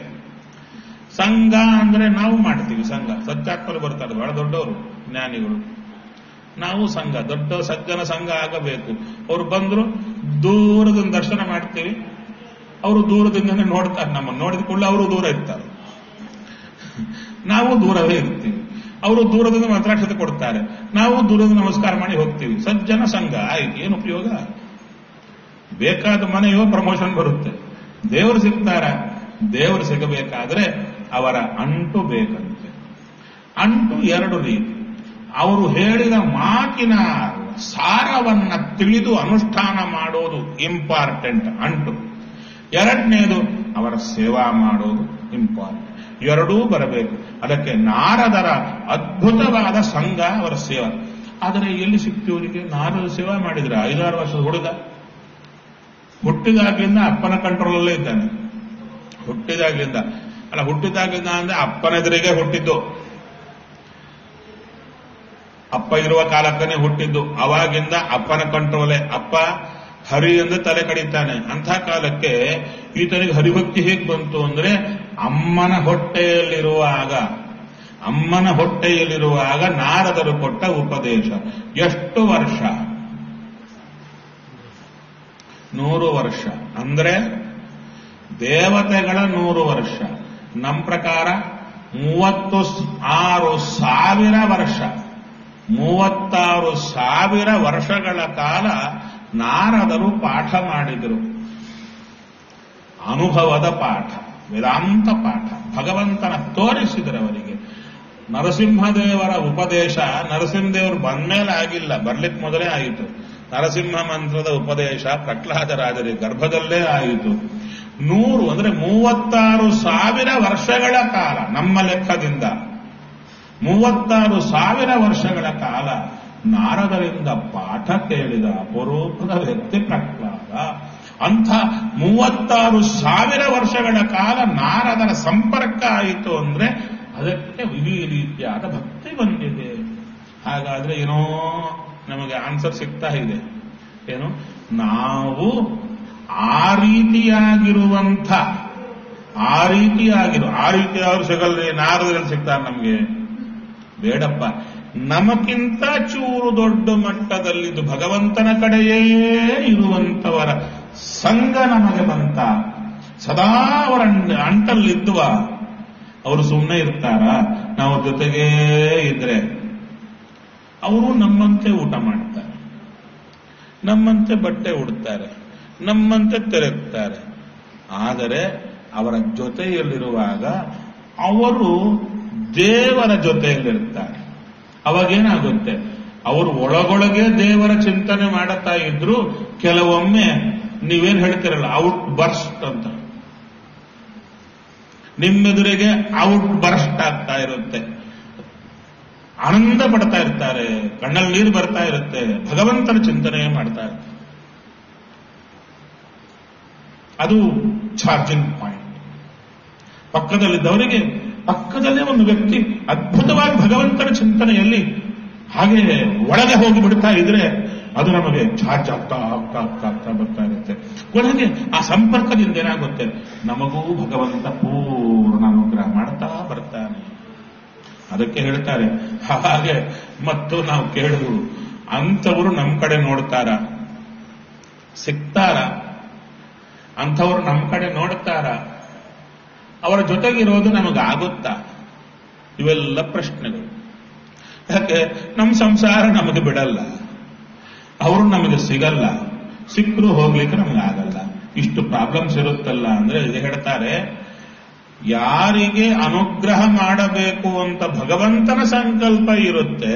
Speaker 1: ಸಂಘ ಅಂದ್ರೆ ನಾವು ಮಾಡ್ತೀವಿ ಸಂಘ. ಸತ್ಯಾತ್ಮರು ಬರ್ತಾರೆ, ಬಹಳ ದೊಡ್ಡವರು ಜ್ಞಾನಿಗಳು. ನಾವು ಸಂಘ, ದೊಡ್ಡ ಸಜ್ಜನ ಸಂಘ ಆಗಬೇಕು. ಅವರು ಬಂದ್ರು, ದೂರದಿಂದ ದರ್ಶನ ಮಾಡ್ತೀವಿ, ಅವರು ದೂರದಿಂದನೇ ನೋಡ್ತಾರೆ. ನಮ್ಮನ್ನು ನೋಡಿದ ಕೂಡಲೇ ಅವರು ದೂರ ಇರ್ತಾರೆ, ನಾವು ದೂರವೇ ಇರ್ತೀವಿ. ಅವರು ದೂರದಿಂದ ಮಂತ್ರಾಕ್ಷತೆ ಕೊಡ್ತಾರೆ, ನಾವು ದೂರದಿಂದ ನಮಸ್ಕಾರ ಮಾಡಿ ಹೋಗ್ತೀವಿ. ಸಜ್ಜನ ಸಂಘ ಆಯ್ತು, ಏನು ಉಪಯೋಗ? ಬೇಕಾದ ಮನೆಯೋ ಪ್ರಮೋಷನ್ ಬರುತ್ತೆ. ದೇವರು ಸಿಗ್ತಾರ? ದೇವರು ಸಿಗಬೇಕಾದ್ರೆ ಅವರ ಅಂಟು ಬೇಕಂತೆ. ಅಂಟು ಎರಡು ರೀತಿ. ಅವರು ಹೇಳಿದ ಮಾತಿನ ಸಾರವನ್ನ ತಿಳಿದು ಅನುಷ್ಠಾನ ಮಾಡೋದು ಇಂಪಾರ್ಟೆಂಟ್ ಅಂಟು. ಎರಡನೇದು ಅವರ ಸೇವಾ ಮಾಡೋದು ಇಂಪಾರ್ಟೆಂಟ್. ಎರಡೂ ಬರಬೇಕು. ಅದಕ್ಕೆ ನಾರದರ ಅದ್ಭುತವಾದ ಸಂಘ ಅವರ ಸೇವಾ. ಆದರೆ ಎಲ್ಲಿ ಸಿಕ್ತಿವರಿಗೆ? ನಾರದ ಸೇವಾ ಮಾಡಿದ್ರೆ ಐದಾರು ವರ್ಷದ ಹುಡುಗ, ಹುಟ್ಟಿದಾಗ್ಲಿಂದ ಅಪ್ಪನ ಕಂಟ್ರೋಲಲ್ಲೇ ಇದ್ದಾನೆ. ಹುಟ್ಟಿದಾಗ್ಲಿಂದ ಅಲ್ಲ, ಹುಟ್ಟಿದಾಗ್ಲಿಂದ ಅಂದ್ರೆ ಅಪ್ಪನೆದುರಿಗೆ ಹುಟ್ಟಿದ್ದು, ಅಪ್ಪ ಇರುವ ಕಾಲಕ್ಕನೇ ಹುಟ್ಟಿದ್ದು. ಅವಾಗಿಂದ ಅಪ್ಪನ ಕಂಟ್ರೋಲೆ. ಅಪ್ಪ ಹರಿ ಎಂದು ತಲೆ ಕಡಿತಾನೆ. ಅಂಥ ಕಾಲಕ್ಕೆ ಈತನಿಗೆ ಹರಿಭಕ್ತಿ ಹೇಗೆ ಬಂತು ಅಂದ್ರೆ, ಅಮ್ಮನ ಹೊಟ್ಟೆಯಲ್ಲಿರುವಾಗ ಅಮ್ಮನ ಹೊಟ್ಟೆಯಲ್ಲಿರುವಾಗ ನಾರದರು ಕೊಟ್ಟ ಉಪದೇಶ. ಎಷ್ಟು ವರ್ಷ? ನೂರು ವರ್ಷ. ಅಂದ್ರೆ ದೇವತೆಗಳ ನೂರು ವರ್ಷ. ನಮ್ಮ ಪ್ರಕಾರ ಮೂವತ್ತು ಆರು ಸಾವಿರ ವರ್ಷ. ಮೂವತ್ತಾರು ಸಾವಿರ ವರ್ಷಗಳ ಕಾಲ ನಾರದರು ಪಾಠ ಮಾಡಿದರು. ಅನುಭವದ ಪಾಠ, ವೇದಾಂತ ಪಾಠ, ಭಗವಂತನ ತೋರಿಸಿದರವರಿಗೆ. ನರಸಿಂಹದೇವರ ಉಪದೇಶ ನರಸಿಂಹದೇವರು ಬಂದ್ಮೇಲೆ ಆಗಿಲ್ಲ, ಬರ್ಲಿಕ್ಕೆ ಮೊದಲೇ ಆಯಿತು. ನರಸಿಂಹ ಮಂತ್ರದ ಉಪದೇಶ ಪ್ರಹ್ಲಾದರಾಜರಿಗೆ ಗರ್ಭದಲ್ಲೇ ಆಯಿತು. ನೂರು ಅಂದ್ರೆ ಮೂವತ್ತಾರು ಸಾವಿರ ವರ್ಷಗಳ ಕಾಲ, ನಮ್ಮ ಲೆಕ್ಕದಿಂದ ಮೂವತ್ತಾರು ಸಾವಿರ ವರ್ಷಗಳ ಕಾಲ ನಾರದರಿಂದ ಪಾಠ ಕೇಳಿದ ಅಪರೂಪದ ವ್ಯಕ್ತಿ ಪ್ರಹ್ಲಾದ. ಅಂಥ ಮೂವತ್ತಾರು ಸಾವಿರ ವರ್ಷಗಳ ಕಾಲ ನಾರದರ ಸಂಪರ್ಕ ಆಯಿತು ಅಂದ್ರೆ ಅದಕ್ಕೆ ಈ ರೀತಿಯಾದ ಭಕ್ತಿ ಬಂದಿದೆ. ಹಾಗಾದ್ರೆ ಏನೋ ನಮಗೆ ಆನ್ಸರ್ ಸಿಗ್ತಾ ಇದೆ. ಏನು? ನಾವು ಆ ರೀತಿಯಾಗಿರುವಂಥ ಆ ರೀತಿಯಾಗಿರು ಆ ರೀತಿಯಾದ್ರು ಸಿಗಲ್ರಿ, ನಾರದರಲ್ಲಿ ಸಿಗ್ತಾರೆ ನಮಗೆ. ಬೇಡಪ್ಪ, ನಮಗಿಂತ ಚೂರು ದೊಡ್ಡ ಮಟ್ಟದಲ್ಲಿದ್ದು ಭಗವಂತನ ಕಡೆಯೇ ಇರುವಂತವರ ಸಂಘ ನಮಗೆ ಬಂತ. ಸದಾ ಅವರ ಅಂಟಲ್ಲಿದ್ದುವ ಅವರು ಸುಮ್ಮನೆ ಇರ್ತಾರ? ನಾವು ಜೊತೆಗೇ ಇದ್ರೆ ಅವರು ನಮ್ಮಂತೆ ಊಟ ಮಾಡ್ತಾರೆ, ನಮ್ಮಂತೆ ಬಟ್ಟೆ ಉಡ್ತಾರೆ, ನಮ್ಮಂತೆ ತೆರಗ್ತಾರೆ. ಆದರೆ ಅವರ ಜೊತೆಯಲ್ಲಿರುವಾಗ ಅವರು ದೇವರ ಜೊತೆಯಲ್ಲಿರ್ತಾರೆ. ಅವಾಗೇನಾಗುತ್ತೆ? ಅವರು ಒಳಗೊಳಗೆ ದೇವರ ಚಿಂತನೆ ಮಾಡುತ್ತಾ ಇದ್ರು. ಕೆಲವೊಮ್ಮೆ ನೀವೇನ್ ಹೇಳ್ತಿರಲ್ಲ, ಔಟ್ ಬರ್ಸ್ಟ್ ಅಂತ, ನಿಮ್ಮೆದುರಿಗೆ ಔಟ್ ಬರ್ಸ್ಟ್ ಆಗ್ತಾ ಇರುತ್ತೆ. ಆನಂದ ಪಡ್ತಾ ಇರ್ತಾರೆ, ಕಣ್ಣಲ್ಲಿ ನೀರು ಬರ್ತಾ ಇರುತ್ತೆ, ಭಗವಂತನ ಚಿಂತನೆ ಮಾಡ್ತಾ ಇರ್ತಾರೆ. ಅದು ಚಾರ್ಜಿಂಗ್ ಪಾಯಿಂಟ್. ಪಕ್ಕದಲ್ಲಿದ್ದವರಿಗೆ, ಪಕ್ಕದಲ್ಲೇ ಒಂದು ವ್ಯಕ್ತಿ ಅದ್ಭುತವಾಗಿ ಭಗವಂತನ ಚಿಂತನೆಯಲ್ಲಿ ಹಾಗೆ ಒಳಗೆ ಹೋಗಿ ಬಿಡ್ತಾ ಇದ್ರೆ ಅದು ನಮಗೆ ಚಾರ್ಜ್ ಆಗ್ತಾ ಆಗ್ತಾ ಆಗ್ತಾ ಆಗ್ತಾ ಬರ್ತಾ ಇರುತ್ತೆ. ಕೊನೆಗೆ ಆ ಸಂಪರ್ಕದಿಂದ ಏನಾಗುತ್ತೆ? ನಮಗೂ ಭಗವಂತ ಪೂರ್ಣ ಅನುಗ್ರಹ ಮಾಡ್ತಾ ಬರ್ತಾನೆ. ಅದಕ್ಕೆ ಹೇಳ್ತಾರೆ, ಹಾಗೆ ಮತ್ತು ನಾವು ಕೇಳುವುದು, ಅಂಥವರು ನಮ್ಮ ಕಡೆ ನೋಡ್ತಾರ, ಸಿಗ್ತಾರ? ಅಂಥವ್ರು ನಮ್ಮ ಕಡೆ ನೋಡ್ತಾರ? ಅವರ ಜೊತೆಗಿರೋದು ನಮಗಾಗುತ್ತಾ? ಇವೆಲ್ಲ ಪ್ರಶ್ನೆಗಳು. ಯಾಕೆ? ನಮ್ಮ ಸಂಸಾರ ನಮಗೆ ಬಿಡಲ್ಲ, ಅವರು ನಮಗೆ ಸಿಗಲ್ಲ, ಸಿಕ್ಕರೂ ಹೋಗ್ಲಿಕ್ಕೆ ನಮ್ಗೆ ಆಗಲ್ಲ. ಇಷ್ಟು ಪ್ರಾಬ್ಲಮ್ಸ್ ಇರುತ್ತಲ್ಲ ಅಂದ್ರೆ ಇದು ಹೇಳ್ತಾರೆ, ಯಾರಿಗೆ ಅನುಗ್ರಹ ಮಾಡಬೇಕು ಅಂತ ಭಗವಂತನ ಸಂಕಲ್ಪ ಇರುತ್ತೆ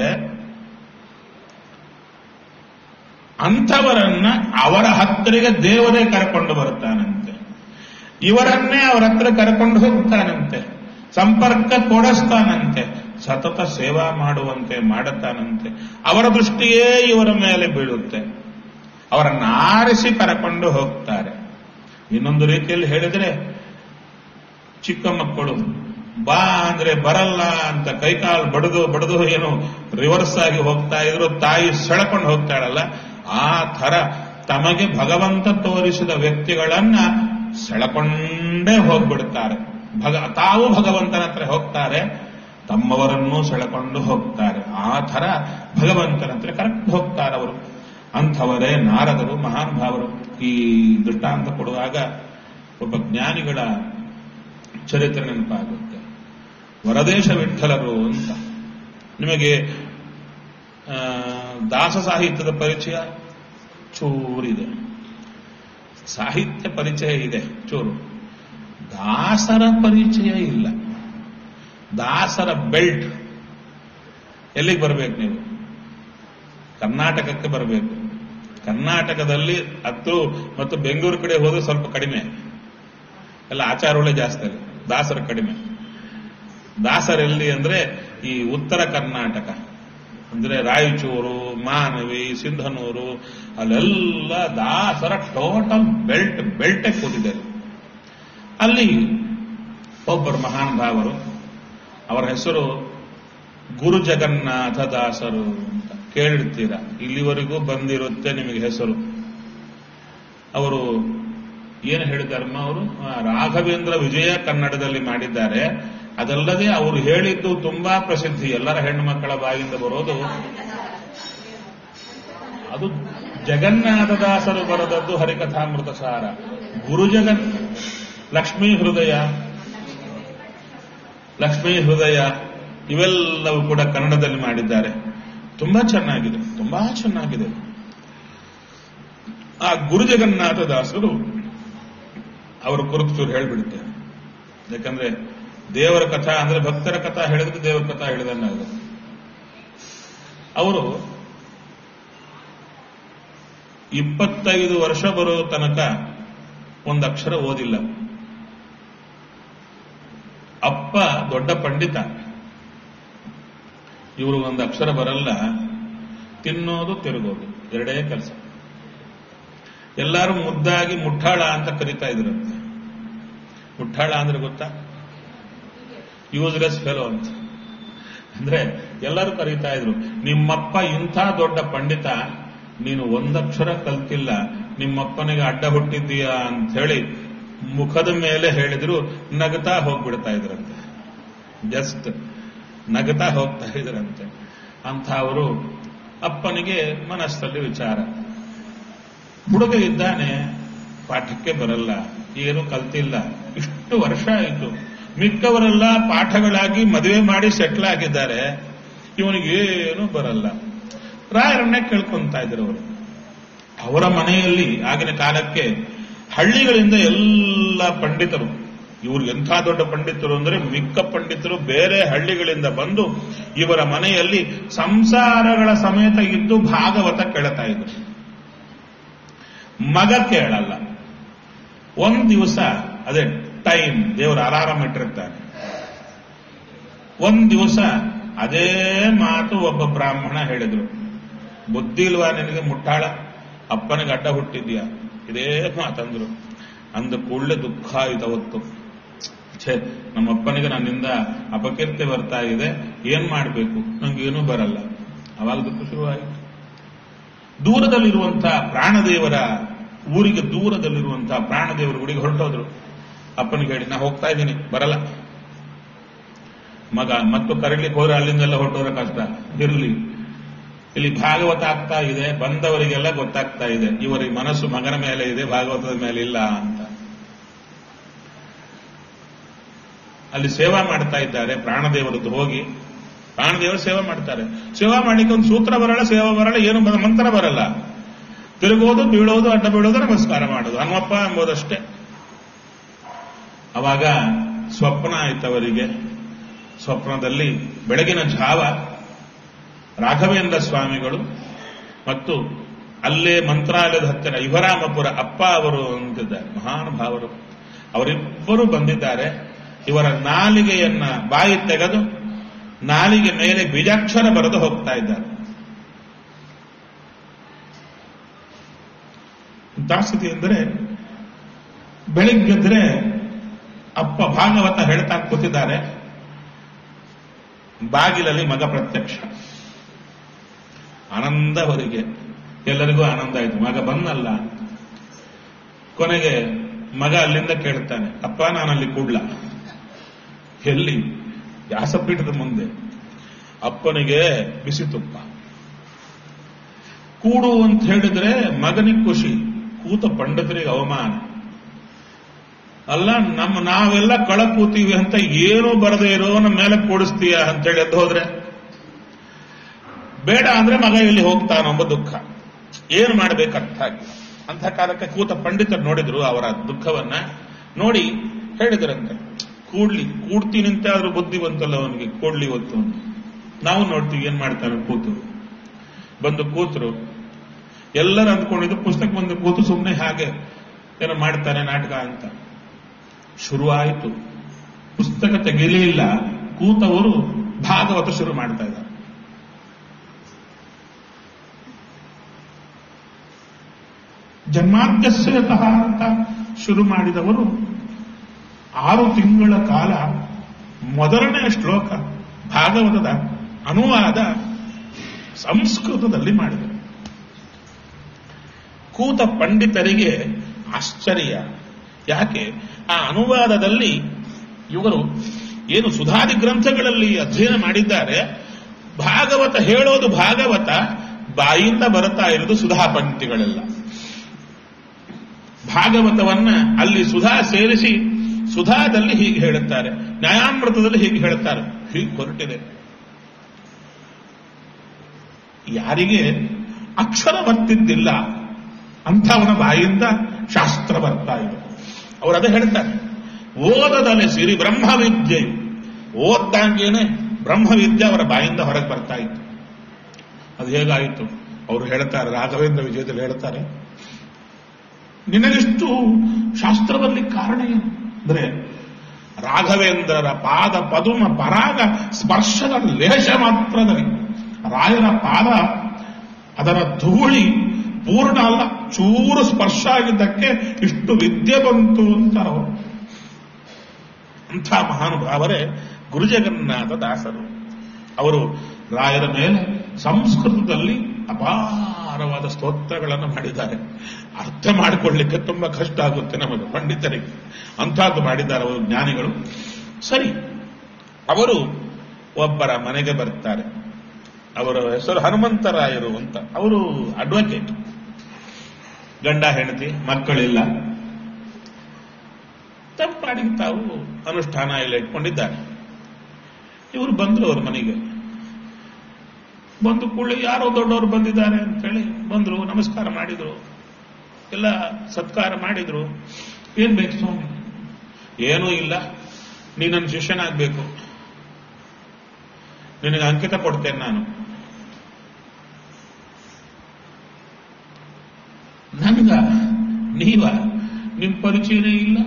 Speaker 1: ಅಂಥವರನ್ನ ಅವರ ಹತ್ತಿರಿಗೆ ದೇವರೇ ಕರ್ಕೊಂಡು ಬರ್ತಾನಂತೆ. ಇವರನ್ನೇ ಅವರ ಹತ್ರ ಕರ್ಕೊಂಡು ಹೋಗ್ತಾನಂತೆ, ಸಂಪರ್ಕ ಕೊಡಿಸ್ತಾನಂತೆ, ಸತತ ಸೇವಾ ಮಾಡುವಂತೆ ಮಾಡುತ್ತಾನಂತೆ. ಅವರ ದೃಷ್ಟಿಯೇ ಇವರ ಮೇಲೆ ಬೀಳುತ್ತೆ, ಅವರನ್ನ ಆರಿಸಿ ಕರ್ಕೊಂಡು ಹೋಗ್ತಾರೆ. ಇನ್ನೊಂದು ರೀತಿಯಲ್ಲಿ ಹೇಳಿದ್ರೆ, ಚಿಕ್ಕ ಮಕ್ಕಳು ಬಾ ಅಂದ್ರೆ ಬರಲ್ಲ ಅಂತ ಕೈಕಾಲು ಬಡದು ಬಡದು ಏನು ರಿವರ್ಸ್ ಆಗಿ ಹೋಗ್ತಾ ಇದ್ರು, ತಾಯಿ ಸೆಳೆಕೊಂಡು ಹೋಗ್ತಾಳಲ್ಲ, ಆ ಥರ ತಮಗೆ ಭಗವಂತ ತೋರಿಸಿದ ವ್ಯಕ್ತಿಗಳನ್ನ ಸೆಳೆಕೊಂಡೇ ಹೋಗ್ಬಿಡ್ತಾರೆ. ಭಗ ತಾವು ಭಗವಂತನ ಹತ್ರ ಹೋಗ್ತಾರೆ, ತಮ್ಮವರನ್ನೂ ಸೆಳೆಕೊಂಡು ಹೋಗ್ತಾರೆ. ಆ ಥರ ಭಗವಂತನಂತೆ ಕರೆಕ್ಟ್ ಹೋಗ್ತಾರೆ ಅವರು. ಅಂಥವರೇ ನಾರದರು, ಮಹಾನುಭಾವರು. ಈ ದೃಷ್ಟಾಂತ ಕೊಡುವಾಗ ಒಬ್ಬ ಜ್ಞಾನಿಗಳ ಚರಿತ್ರೆ ನೆನಪಾಗುತ್ತೆ. ವರದೇಶ ವಿಠಲರು ಅಂತ. ನಿಮಗೆ ದಾಸ ಸಾಹಿತ್ಯದ ಪರಿಚಯ ಚೂರಿದೆ, ಸಾಹಿತ್ಯ ಪರಿಚಯ ಇದೆ ಚೂರು, ದಾಸರ ಪರಿಚಯ ಇಲ್ಲ. ದಾಸರ ಬೆಲ್ಟ್ ಎಲ್ಲಿಗೆ ಬರಬೇಕು ನೀವು? ಕರ್ನಾಟಕಕ್ಕೆ ಬರಬೇಕು. ಕರ್ನಾಟಕದಲ್ಲಿ ಹತ್ತು ಮತ್ತು ಬೆಂಗಳೂರು ಕಡೆ ಹೋದ್ರೆ ಸ್ವಲ್ಪ ಕಡಿಮೆ, ಎಲ್ಲ ಆಚಾರಗಳೇ ಜಾಸ್ತಿ ಅಲ್ಲಿ, ದಾಸರ ಕಡಿಮೆ. ದಾಸರೆಲ್ಲಿ ಅಂದ್ರೆ ಈ ಉತ್ತರ ಕರ್ನಾಟಕ ಅಂದ್ರೆ ರಾಯಚೂರು, ಮಾನವಿ, ಸಿಂಧನೂರು, ಅಲ್ಲೆಲ್ಲ ದಾಸರ ಟೋಟಲ್ ಬೆಲ್ಟ್ ಬೆಲ್ಟೇ ಕೂತಿದ್ದಾರೆ. ಅಲ್ಲಿ ಒಬ್ಬರು ಮಹಾನುಭಾವರು, ಅವರ ಹೆಸರು ಗುರು ಜಗನ್ನಾಥ ದಾಸರು ಅಂತ ಕೇಳಿರ್ತೀರಾ. ಇಲ್ಲಿವರೆಗೂ ಬಂದಿರುತ್ತೆ ನಿಮಗೆ ಹೆಸರು. ಅವರು ಏನು ಹೇಳಿದಾರಮ್ಮ, ಅವರು ರಾಘವೇಂದ್ರ ವಿಜಯ ಕನ್ನಡದಲ್ಲಿ ಮಾಡಿದ್ದಾರೆ. ಅದಲ್ಲದೆ ಅವರು ಹೇಳಿದ್ದು ತುಂಬಾ ಪ್ರಸಿದ್ಧಿ, ಎಲ್ಲರ ಹೆಣ್ಣು ಮಕ್ಕಳ ಬಾಯಿಂದ ಬರೋದು. ಅದು ಜಗನ್ನಾಥದಾಸರು ಬರೆದದ್ದು ಹರಿಕಥಾಮೃತ ಸಾರ. ಗುರು ಜಗನ್ ಲಕ್ಷ್ಮೀ ಹೃದಯ, ಲಕ್ಷ್ಮೀ ಹೃದಯ ಇವೆಲ್ಲವೂ ಕೂಡ ಕನ್ನಡದಲ್ಲಿ ಮಾಡಿದ್ದಾರೆ. ತುಂಬಾ ಚೆನ್ನಾಗಿದೆ, ತುಂಬಾ ಚೆನ್ನಾಗಿದೆ. ಆ ಗುರು ಜಗನ್ನಾಥದಾಸರು ಅವರ ಕುರಿತು ಚೂರು ಹೇಳಿಬಿಡುತ್ತೇನೆ. ಯಾಕಂದ್ರೆ ದೇವರ ಕಥಾ ಅಂದ್ರೆ ಭಕ್ತರ ಕಥಾ ಹೇಳಿದ್ರೆ ದೇವರ ಕಥಾ ಹೇಳಿದಂಗಾಗುತ್ತೆ. ಅವರು ಇಪ್ಪತ್ತೈದು ವರ್ಷ ಬರೋ ತನಕ ಒಂದು ಅಕ್ಷರ ಓದಿಲ್ಲ. ಅಪ್ಪ ದೊಡ್ಡ ಪಂಡಿತ, ಇವರು ಒಂದು ಅಕ್ಷರ ಬರಲ್ಲ, ತಿನ್ನೋದು ತಿರುಗೋದು ಎರಡೇ ಕೆಲಸ. ಎಲ್ಲರೂ ಮುದ್ದಾಗಿ ಮುಠಾಳ ಅಂತ ಕರೀತಾ ಇದ್ರಂತೆ. ಮುಠಾಳ ಅಂದ್ರೆ ಗೊತ್ತಾ? ಯೂಸ್ಲೆಸ್ ಫೆಲೋ ಅಂತ. ಅಂದ್ರೆ ಎಲ್ಲರೂ ಕರೀತಾ ಇದ್ರು, ನಿಮ್ಮಪ್ಪ ಇಂಥ ದೊಡ್ಡ ಪಂಡಿತ, ನೀನು ಒಂದಕ್ಷರ ಕಲ್ತಿಲ್ಲ, ನಿಮ್ಮಪ್ಪನಿಗೆ ಅಡ್ಡ ಹುಟ್ಟಿದ್ದೀಯಾ ಅಂತ ಹೇಳಿ ಮುಖದ ಮೇಲೆ ಹೇಳಿದ್ರು ನಗತಾ ಹೋಗ್ಬಿಡ್ತಾ ಇದ್ರಂತೆ. ಜಸ್ಟ್ ನಗತಾ ಹೋಗ್ತಾ ಇದ್ರಂತೆ. ಅಂತ ಅವರು ಅಪ್ಪನಿಗೆ ಮನಸ್ಸಲ್ಲಿ ವಿಚಾರ, ಹುಡುಗ ಇದ್ದಾನೆ, ಪಾಠಕ್ಕೆ ಬರಲ್ಲ, ಏನು ಕಲ್ತಿಲ್ಲ, ಇಷ್ಟು ವರ್ಷ ಆಯಿತು, ಮಿಕ್ಕವರೆಲ್ಲ ಪಾಠಗಳಾಗಿ ಮದುವೆ ಮಾಡಿ ಸೆಟ್ಲ್ ಆಗಿದ್ದಾರೆ, ಇವನಿಗೇನು ಬರಲ್ಲ. ರಾಯರನ್ನೇ ಕೇಳ್ಕೊಂತ ಇದ್ರು ಅವರು. ಅವರ ಮನೆಯಲ್ಲಿ ಆಗಿನ ಕಾಲಕ್ಕೆ ಹಳ್ಳಿಗಳಿಂದ ಎಲ್ಲ ಪಂಡಿತರು, ಇವರು ಎಂಥ ದೊಡ್ಡ ಪಂಡಿತರು ಅಂದ್ರೆ ಮಿಕ್ಕ ಪಂಡಿತರು ಬೇರೆ ಹಳ್ಳಿಗಳಿಂದ ಬಂದು ಇವರ ಮನೆಯಲ್ಲಿ ಸಂಸಾರಗಳ ಸಮೇತ ಇದ್ದು ಭಾಗವತ ಕೇಳ್ತಾ ಇದ್ರು. ಮಗ ಕೇಳಲ್ಲ. ಒಂದ್ ದಿವಸ, ಅದೇ ಟೈಮ್, ದೇವರ ಅಲಾರಾಮ್ ಇಟ್ಟಿರ್ತಾನೆ. ಒಂದ್ ದಿವಸ ಅದೇ ಮಾತು ಒಬ್ಬ ಬ್ರಾಹ್ಮಣ ಹೇಳಿದ್ರು, ಬುದ್ಧಿ ಇಲ್ವಾ ನಿನಗೆ ಮುಟ್ಟಾಳ, ಅಪ್ಪನಿಗೆ ಅಡ್ಡ ಹುಟ್ಟಿದ್ಯಾ, ಇದೇ ಮಾತಂದ್ರು. ಅಂದ ಕೂಡಲೇ ದುಃಖ ಆಯ್ತು ಅವತ್ತು. ಛೇ, ನಮ್ಮಪ್ಪನಿಗೆ ನನ್ನಿಂದ ಅಪಕೀರ್ತಿ ಬರ್ತಾ ಇದೆ, ಏನ್ ಮಾಡಬೇಕು, ನಂಗೇನೂ ಬರಲ್ಲ. ಅವಾಗ ದುಃಖ ಶುರುವಾಯಿತು. ದೂರದಲ್ಲಿರುವಂತಹ ಪ್ರಾಣದೇವರ ಊರಿಗೆ ದೂರದಲ್ಲಿರುವಂತಹ ಪ್ರಾಣದೇವರ ಗುಡಿಗೆ ಹೊರಟೋದ್ರು. ಅಪ್ಪನಿಗೆ ಹೇಳಿ, ನಾ ಹೋಗ್ತಾ ಇದ್ದೀನಿ, ಬರಲ್ಲ. ಮಗ ಮತ್ತು ಕರೀಲಿಕ್ಕೆ ಹೋದ್ರೆ ಅಲ್ಲಿಂದೆಲ್ಲ ಹೊರಟೋದ್ರೆ ಕಷ್ಟ, ಇರಲಿ, ಇಲ್ಲಿ ಭಾಗವತ ಆಗ್ತಾ ಇದೆ, ಬಂದವರಿಗೆಲ್ಲ ಗೊತ್ತಾಗ್ತಾ ಇದೆ ಇವರಿಗೆ ಮನಸ್ಸು ಮಗನ ಮೇಲೆ ಇದೆ, ಭಾಗವತದ ಮೇಲೆ ಇಲ್ಲ ಅಂತ. ಅಲ್ಲಿ ಸೇವಾ ಮಾಡ್ತಾ ಇದ್ದಾರೆ ಪ್ರಾಣದೇವರದ್ದು. ಹೋಗಿ ಪ್ರಾಣದೇವರು ಸೇವಾ ಮಾಡ್ತಾರೆ. ಸೇವಾ ಮಾಡ್ಲಿಕ್ಕೆ ಒಂದು ಸೂತ್ರ ಬರಲ್ಲ, ಸೇವಾ ಬರಲ್ಲ, ಏನು ಮಂತ್ರ ಬರಲ್ಲ. ತಿರುಗೋದು, ಬೀಳೋದು, ಅಡ್ಡ ಬೀಳೋದು, ನಮಸ್ಕಾರ ಮಾಡೋದು, ಹನುಮಪ್ಪ ಎಂಬುದಷ್ಟೇ. ಅವಾಗ ಸ್ವಪ್ನ ಆಯ್ತವರಿಗೆ. ಸ್ವಪ್ನದಲ್ಲಿ ಬೆಳಗಿನ ಜಾವ ರಾಘವೇಂದ್ರ ಸ್ವಾಮಿಗಳು ಮತ್ತು ಅಲ್ಲೇ ಮಂತ್ರಾಲಯದ ಹತ್ತಿರ ಇವರಾಮಪುರ ಅಪ್ಪ ಅವರು ಅಂತಿದ್ದಾರೆ, ಮಹಾನುಭಾವರು. ಅವರಿಬ್ಬರು ಬಂದಿದ್ದಾರೆ. ಇವರ ನಾಲಿಗೆಯನ್ನ ಬಾಯಿ ತೆಗೆದು ನಾಲಿಗೆ ಮೇಲೆ ಬೀಜಾಕ್ಷರ ಬರೆದು ಹೋಗ್ತಾ ಇದ್ದಾರೆ. ಇಂಥ ಸ್ಥಿತಿ ಅಂದರೆ ಬೆಳಿಗ್ಗೆದ್ರೆ ಅಪ್ಪ ಭಾಗವತ ಹೇಳ್ತಾ ಕೂತಿದ್ದಾರೆ, ಬಾಗಿಲಲ್ಲಿ ಮಗ ಪ್ರತ್ಯಕ್ಷ. ಆನಂದವರಿಗೆ, ಎಲ್ಲರಿಗೂ ಆನಂದ ಆಯಿತು, ಮಗ ಬಂದಲ್ಲ. ಕೊನೆಗೆ ಮಗ ಅಲ್ಲಿಂದ ಕೇಳ್ತಾನೆ, ಅಪ್ಪ ನಾನಲ್ಲಿ ಕೂಡ್ಲ. ಎಲ್ಲಿ? ವ್ಯಾಸಪೀಠದ ಮುಂದೆ ಅಪ್ಪನಿಗೆ ಬಿಸಿ ತುಪ್ಪ. ಕೂಡು ಅಂತ ಹೇಳಿದ್ರೆ ಮಗನಿಗೆ ಖುಷಿ, ಕೂತ ಪಂಡಿತರಿಗೆ ಅವಮಾನ. ಅಲ್ಲ, ನಮ್ಮ ನಾವೆಲ್ಲ ಕಳ ಕೂತೀವಿ ಅಂತ ಏನೂ ಬರದೇ ಇರೋ ನಮ್ಮ ಮೇಲೆ ಕೂಡಿಸ್ತೀಯ ಅಂತೇಳಿ ಎದ್ದು ಹೋದ್ರೆ, ಬೇಡ ಅಂದ್ರೆ ಮಗ ಇಲ್ಲಿ ಹೋಗ್ತಾನೊಬ್ಬ ದುಃಖ. ಏನು ಮಾಡಬೇಕಂತ ಅಂತ ಕಾಲಕ್ಕೆ ಕೂತ ಪಂಡಿತರು ನೋಡಿದ್ರು ಅವರ ದುಃಖವನ್ನ. ನೋಡಿ ಹೇಳಿದ್ರಂತೆ, ಕೂಡ್ಲಿ ಕೂಡ್ತೀನಿ ಅಂತ ಆದ್ರೂ ಬುದ್ಧಿ ಬಂತಲ್ಲ ಅವನಿಗೆ, ಕೂಡ್ಲಿ ಹೊತ್ತು. ನಾವು ನೋಡ್ತೀವಿ ಏನ್ ಮಾಡ್ತಾನೆ, ಕೂತು ಬಂದು ಕೂತರು. ಎಲ್ಲರೂ ಅಂದ್ಕೊಂಡಿದ್ದು ಪುಸ್ತಕ ಬಂದು ಕೂತು ಸುಮ್ಮನೆ ಹಾಗೆ ಏನೋ ಮಾಡ್ತಾನೆ ನಾಟಕ ಅಂತ. ಶುರುವಾಯಿತು. ಪುಸ್ತಕ ತೆಗಿಲಿಲ್ಲ, ಕೂತವರು ಭಾಗವತ ಶುರು ಮಾಡ್ತಾ ಇದ್ದಾರೆ. ಜನ್ಮಾದ್ಯಸ್ಯತಃ ಅಂತ ಶುರು ಮಾಡಿದವರು ಆರು ತಿಂಗಳ ಕಾಲ ಮೊದಲನೇ ಶ್ಲೋಕ ಭಾಗವತದ ಅನುವಾದ ಸಂಸ್ಕೃತದಲ್ಲಿ ಮಾಡಿದರು. ಕೂತ ಪಂಡಿತರಿಗೆ ಆಶ್ಚರ್ಯ. ಯಾಕೆ? ಆ ಅನುವಾದದಲ್ಲಿ ಇವರು ಏನು ಸುಧಾದಿ ಗ್ರಂಥಗಳಲ್ಲಿ ಅಧ್ಯಯನ ಮಾಡಿದ್ದಾರೆ, ಭಾಗವತ ಹೇಳೋದು ಭಾಗವತ, ಬಾಯಿಂದ ಬರುತ್ತಾ ಇರೋದು ಸುಧಾ ಪಂಕ್ತಿಗಳೆಲ್ಲ. ಭಾಗವತವನ್ನ ಅಲ್ಲಿ ಸುಧಾ ಸೇರಿಸಿ ಸುಧಾದಲ್ಲಿ ಹೀಗೆ ಹೇಳುತ್ತಾರೆ, ನ್ಯಾಯಾಮೃತದಲ್ಲಿ ಹೀಗೆ ಹೇಳುತ್ತಾರೆ. ಹೀಗೆ ಹೊರಟಿದೆ. ಯಾರಿಗೆ ಅಕ್ಷರ ಬರ್ತಿದ್ದಿಲ್ಲ ಅಂಥವನ ಬಾಯಿಂದ ಶಾಸ್ತ್ರ ಬರ್ತಾ ಇದೆ. ಅವರು ಅದೇ ಹೇಳ್ತಾರೆ, ಓದದಲ್ಲಿ ಸಿರಿ ಬ್ರಹ್ಮವಿದ್ಯೆ. ಓದ್ದಂಗೇನೆ ಬ್ರಹ್ಮವಿದ್ಯೆ ಅವರ ಬಾಯಿಂದ ಹೊರಗೆ ಬರ್ತಾ ಇತ್ತು. ಅದು ಹೇಗಾಯಿತು? ಅವರು ಹೇಳ್ತಾರೆ, ರಾಘವೇಂದ್ರ ವಿಜಯದಲ್ಲಿ ಹೇಳ್ತಾರೆ, ನಿನಗಿಷ್ಟು ಶಾಸ್ತ್ರ ಬರ್ಲಿಕ್ಕೆ ಕಾರಣ ಏನು ಅಂದ್ರೆ, ರಾಘವೇಂದ್ರರ ಪಾದ ಪದುಮ ಪರಾಗ ಸ್ಪರ್ಶದ ಲೇಷ ಮಾತ್ರದಲ್ಲಿ ರಾಯರ ಪಾದ ಅದರ ಧೂಳಿ ಪೂರ್ಣ ಅಲ್ಲ, ಚೂರು ಸ್ಪರ್ಶ ಆಗಿದ್ದಕ್ಕೆ ಇಷ್ಟು ವಿದ್ಯೆ ಬಂತು ಅಂತಾರೆ ಅವರು. ಅಂಥ ಮಹಾನುಭಾವರೇ ಗುರುಜಗನ್ನಾಥ ದಾಸರು. ಅವರು ರಾಯರ ಮೇಲೆ ಸಂಸ್ಕೃತದಲ್ಲಿ ಅಪಾರವಾದ ಸ್ತೋತ್ರಗಳನ್ನು ಮಾಡಿದ್ದಾರೆ. ಅರ್ಥ ಮಾಡಿಕೊಳ್ಳಲಿಕ್ಕೆ ತುಂಬಾ ಕಷ್ಟ ಆಗುತ್ತೆ ನಮಗೆ ಪಂಡಿತರಿಗೆ. ಅಂಥದ್ದು ಮಾಡಿದ್ದಾರೆ ಅವರು ಜ್ಞಾನಿಗಳು. ಸರಿ, ಅವರು ಒಬ್ಬರ ಮನೆಗೆ ಬರ್ತಾರೆ. ಅವರ ಹೆಸರು ಹನುಮಂತರಾಯರು ಅಂತ. ಅವರು ಅಡ್ವೊಕೇಟ್. ಗಂಡ ಹೆಂಡತಿ, ಮಕ್ಕಳಿಲ್ಲ. ತಪ್ಪಾಡಿಗೆ ತಾವು ಅನುಷ್ಠಾನ ಎಲ್ಲ ಇಟ್ಕೊಂಡಿದ್ದಾರೆ. ಇವರು ಬಂದ್ರು ಅವ್ರ ಮನೆಗೆ. ಬಂದು ಕೂಡಲೇ ಯಾರೋ ದೊಡ್ಡವರು ಬಂದಿದ್ದಾರೆ ಅಂತೇಳಿ ಬಂದ್ರು, ನಮಸ್ಕಾರ ಮಾಡಿದ್ರು, ಎಲ್ಲ ಸತ್ಕಾರ ಮಾಡಿದ್ರು. ಏನ್ ಬೇಕು ಸ್ವಾಮಿ? ಏನೂ ಇಲ್ಲ, ನೀ ನನ್ನ ಶಿಷ್ಯನಾಗಬೇಕು, ನಿನಗೆ ಅಂಕಿತ ಕೊಡ್ತೇನೆ ನಾನು. ನನಗ ನೀವ ನಿಮ್ ಪರಿಚಯನೇ ಇಲ್ಲ,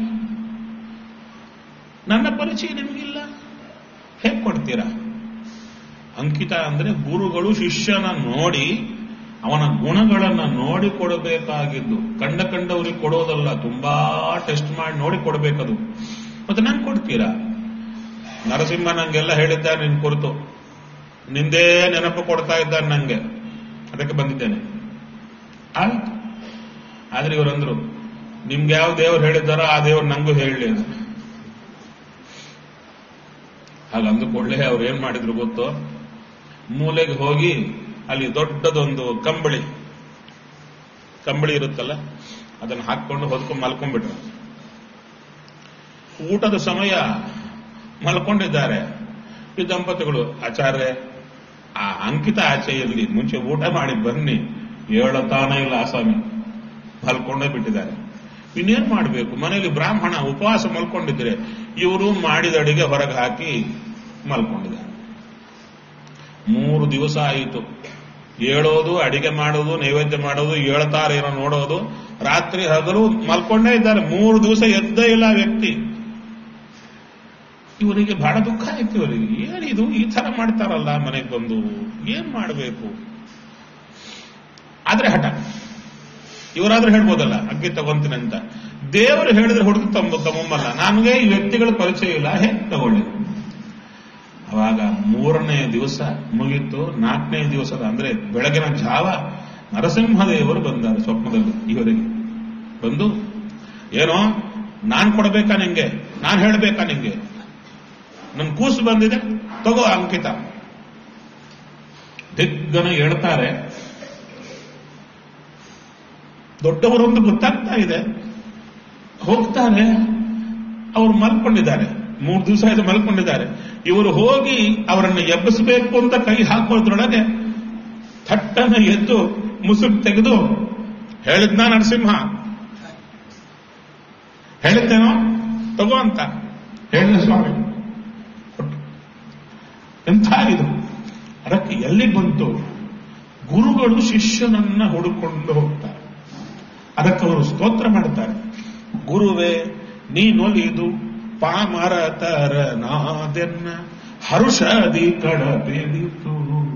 Speaker 1: ನನ್ನ ಪರಿಚಯ ನಿಮಗಿಲ್ಲ, ಹೇಗೆ ಕೊಡ್ತೀರಾ? ಅಂಕಿತ ಅಂದ್ರೆ ಗುರುಗಳು ಶಿಷ್ಯನ ನೋಡಿ ಅವನ ಗುಣಗಳನ್ನ ನೋಡಿ ಕೊಡಬೇಕಾಗಿದ್ದು, ಕಂಡ ಕಂಡವ್ರಿಗೆ ಕೊಡೋದಲ್ಲ, ತುಂಬಾ ಟೆಸ್ಟ್ ಮಾಡಿ ನೋಡಿ ಕೊಡಬೇಕದು. ಮತ್ತೆ ನಂಗೆ ಕೊಡ್ತೀರಾ? ನರಸಿಂಹ ನಂಗೆಲ್ಲ ಹೇಳಿದ್ದಾರೆ ನಿನ್ ಕುರಿತು, ನಿಂದೇ ನೆನಪು ಕೊಡ್ತಾ ಇದ್ದಾರೆ ನಂಗೆ, ಅದಕ್ಕೆ ಬಂದಿದ್ದೇನೆ. ಆಯ್ತು. ಆದ್ರೆ ಇವರಂದ್ರು, ನಿಮ್ಗೆ ಯಾವ ದೇವ್ರು ಹೇಳಿದ್ದಾರೋ ಆ ದೇವ್ರು ನಂಗೂ ಹೇಳಲಿ. ಹಾಗಂದು ಕೂಡಲೇ ಅವ್ರು ಏನ್ ಮಾಡಿದ್ರು ಗೊತ್ತೋ, ಮೂಲೆಗೆ ಹೋಗಿ ಅಲ್ಲಿ ದೊಡ್ಡದೊಂದು ಕಂಬಳಿ ಕಂಬಳಿ ಇರುತ್ತಲ್ಲ, ಅದನ್ನು ಹಾಕೊಂಡು ಹೊದ್ಕೊಂಡು ಮಲ್ಕೊಂಡ್ಬಿಟ್ರು. ಊಟದ ಸಮಯ ಮಲ್ಕೊಂಡಿದ್ದಾರೆ ಈ ದಂಪತಿಗಳು. ಆಚಾರ್ಯ, ಆ ಅಂಕಿತ ಆಚೆ ಇರಲಿ, ಮುಂಚೆ ಊಟ ಮಾಡಿ ಬನ್ನಿ. ಹೇಳತಾನೇ ಇಲ್ಲ ಆಸಾಮಿ, ಮಲ್ಕೊಂಡೇ ಬಿಟ್ಟಿದ್ದಾರೆ. ಇನ್ನೇನ್ ಮಾಡಬೇಕು? ಮನೆಯಲ್ಲಿ ಬ್ರಾಹ್ಮಣ ಉಪವಾಸ ಮಲ್ಕೊಂಡಿದ್ರೆ ಇವರು ಮಾಡಿದ ಅಡಿಗೆ ಹೊರಗೆ ಹಾಕಿ ಮಲ್ಕೊಂಡಿದ್ದಾರೆ. ಮೂರು ದಿವಸ ಆಯಿತು. ಏಳೋದು, ಅಡಿಗೆ ಮಾಡೋದು, ನೈವೇದ್ಯ ಮಾಡೋದು, ಏಳ್ತಾರೇನೋ ನೋಡೋದು, ರಾತ್ರಿ ಹಗಲು ಮಲ್ಕೊಂಡೇ ಇದ್ದಾರೆ. ಮೂರು ದಿವಸ ಎದ್ದೇ ಇಲ್ಲ ವ್ಯಕ್ತಿ. ಇವರಿಗೆ ಬಹಳ ದುಃಖ ಆಯ್ತು. ಇವರಿಗೆ ಏನಿದು ಈ ತರ ಮಾಡ್ತಾರಲ್ಲ ಮನೆಗೆ ಬಂದು, ಏನ್ ಮಾಡಬೇಕು? ಆದ್ರೆ ಹಠ. ಇವರಾದ್ರೂ ಹೇಳ್ಬೋದಲ್ಲ ಅಗ್ಗಿ ತಗೊಂತೀನಿ ಅಂತ. ದೇವರು ಹೇಳಿದ್ರೆ ಹುಡುಗ ತಮ್ಮ ತಮ್ಮಲ್ಲ, ನಮಗೆ ಈ ವ್ಯಕ್ತಿಗಳ ಪರಿಚಯ ಇಲ್ಲ, ಹೇಗೆ ತಗೊಳ್ಳಿ? ಅವಾಗ ಮೂರನೇ ದಿವಸ ಮುಗಿತು. ನಾಲ್ಕನೇ ದಿವಸದ ಅಂದ್ರೆ ಬೆಳಗಿನ ಜಾವ ನರಸಿಂಹದೇವರು ಬಂದಾರೆ ಸ್ವಪ್ನದಲ್ಲಿ ಇವರಿಗೆ. ಬಂದು, ಏನೋ ನಾನ್ ಕೊಡ್ಬೇಕಾ ನಿಂಗೆ, ನಾನ್ ಹೇಳ್ಬೇಕಾ ನಿಂಗೆ? ನನ್ನ ಕೂಸು ಬಂದಿದೆ, ತಗೋ ಅಂಕಿತ. ದಿಗ್ಗನ ಹೇಳ್ತಾರೆ, ದೊಡ್ಡವರೊಂದು ಗೊತ್ತಾಗ್ತಾ ಇದೆ. ಹೋಗ್ತಾರೆ, ಅವರು ಮಲ್ಕೊಂಡಿದ್ದಾರೆ, ಮೂರು ದಿವಸ ಇದು ಮಲ್ಕೊಂಡಿದ್ದಾರೆ. ಇವರು ಹೋಗಿ ಅವರನ್ನು ಎಬ್ಬಿಸಬೇಕು ಅಂತ ಕೈ ಹಾಕೋದ್ರೊಳಗೆ ಥಟ್ಟನ ಎದ್ದು ಮುಸುಕು ತೆಗೆದು, ಹೇಳಿದ್ನಾ ನರಸಿಂಹ, ಹೇಳಿದ್ದೇನೋ ತಗೋ ಅಂತ ಹೇಳಿದ ಸ್ವಾಮಿ. ಎಂಥ ಇದು, ಅದಕ್ಕೆ ಎಲ್ಲಿ ಬಂತು? ಗುರುಗಳು ಶಿಷ್ಯನನ್ನ ಹುಡುಕೊಂಡು ಹೋಗ್ತಾರೆ. ಅದಕ್ಕೆ ಅವರು ಸ್ತೋತ್ರ ಮಾಡ್ತಾರೆ, ಗುರುವೇ ನೀನೊಲಿದು ಪಾಮರತರ ನಾದೆನ್ನ ಹರುಷದಿ ಕಡಬೇಡಿತು.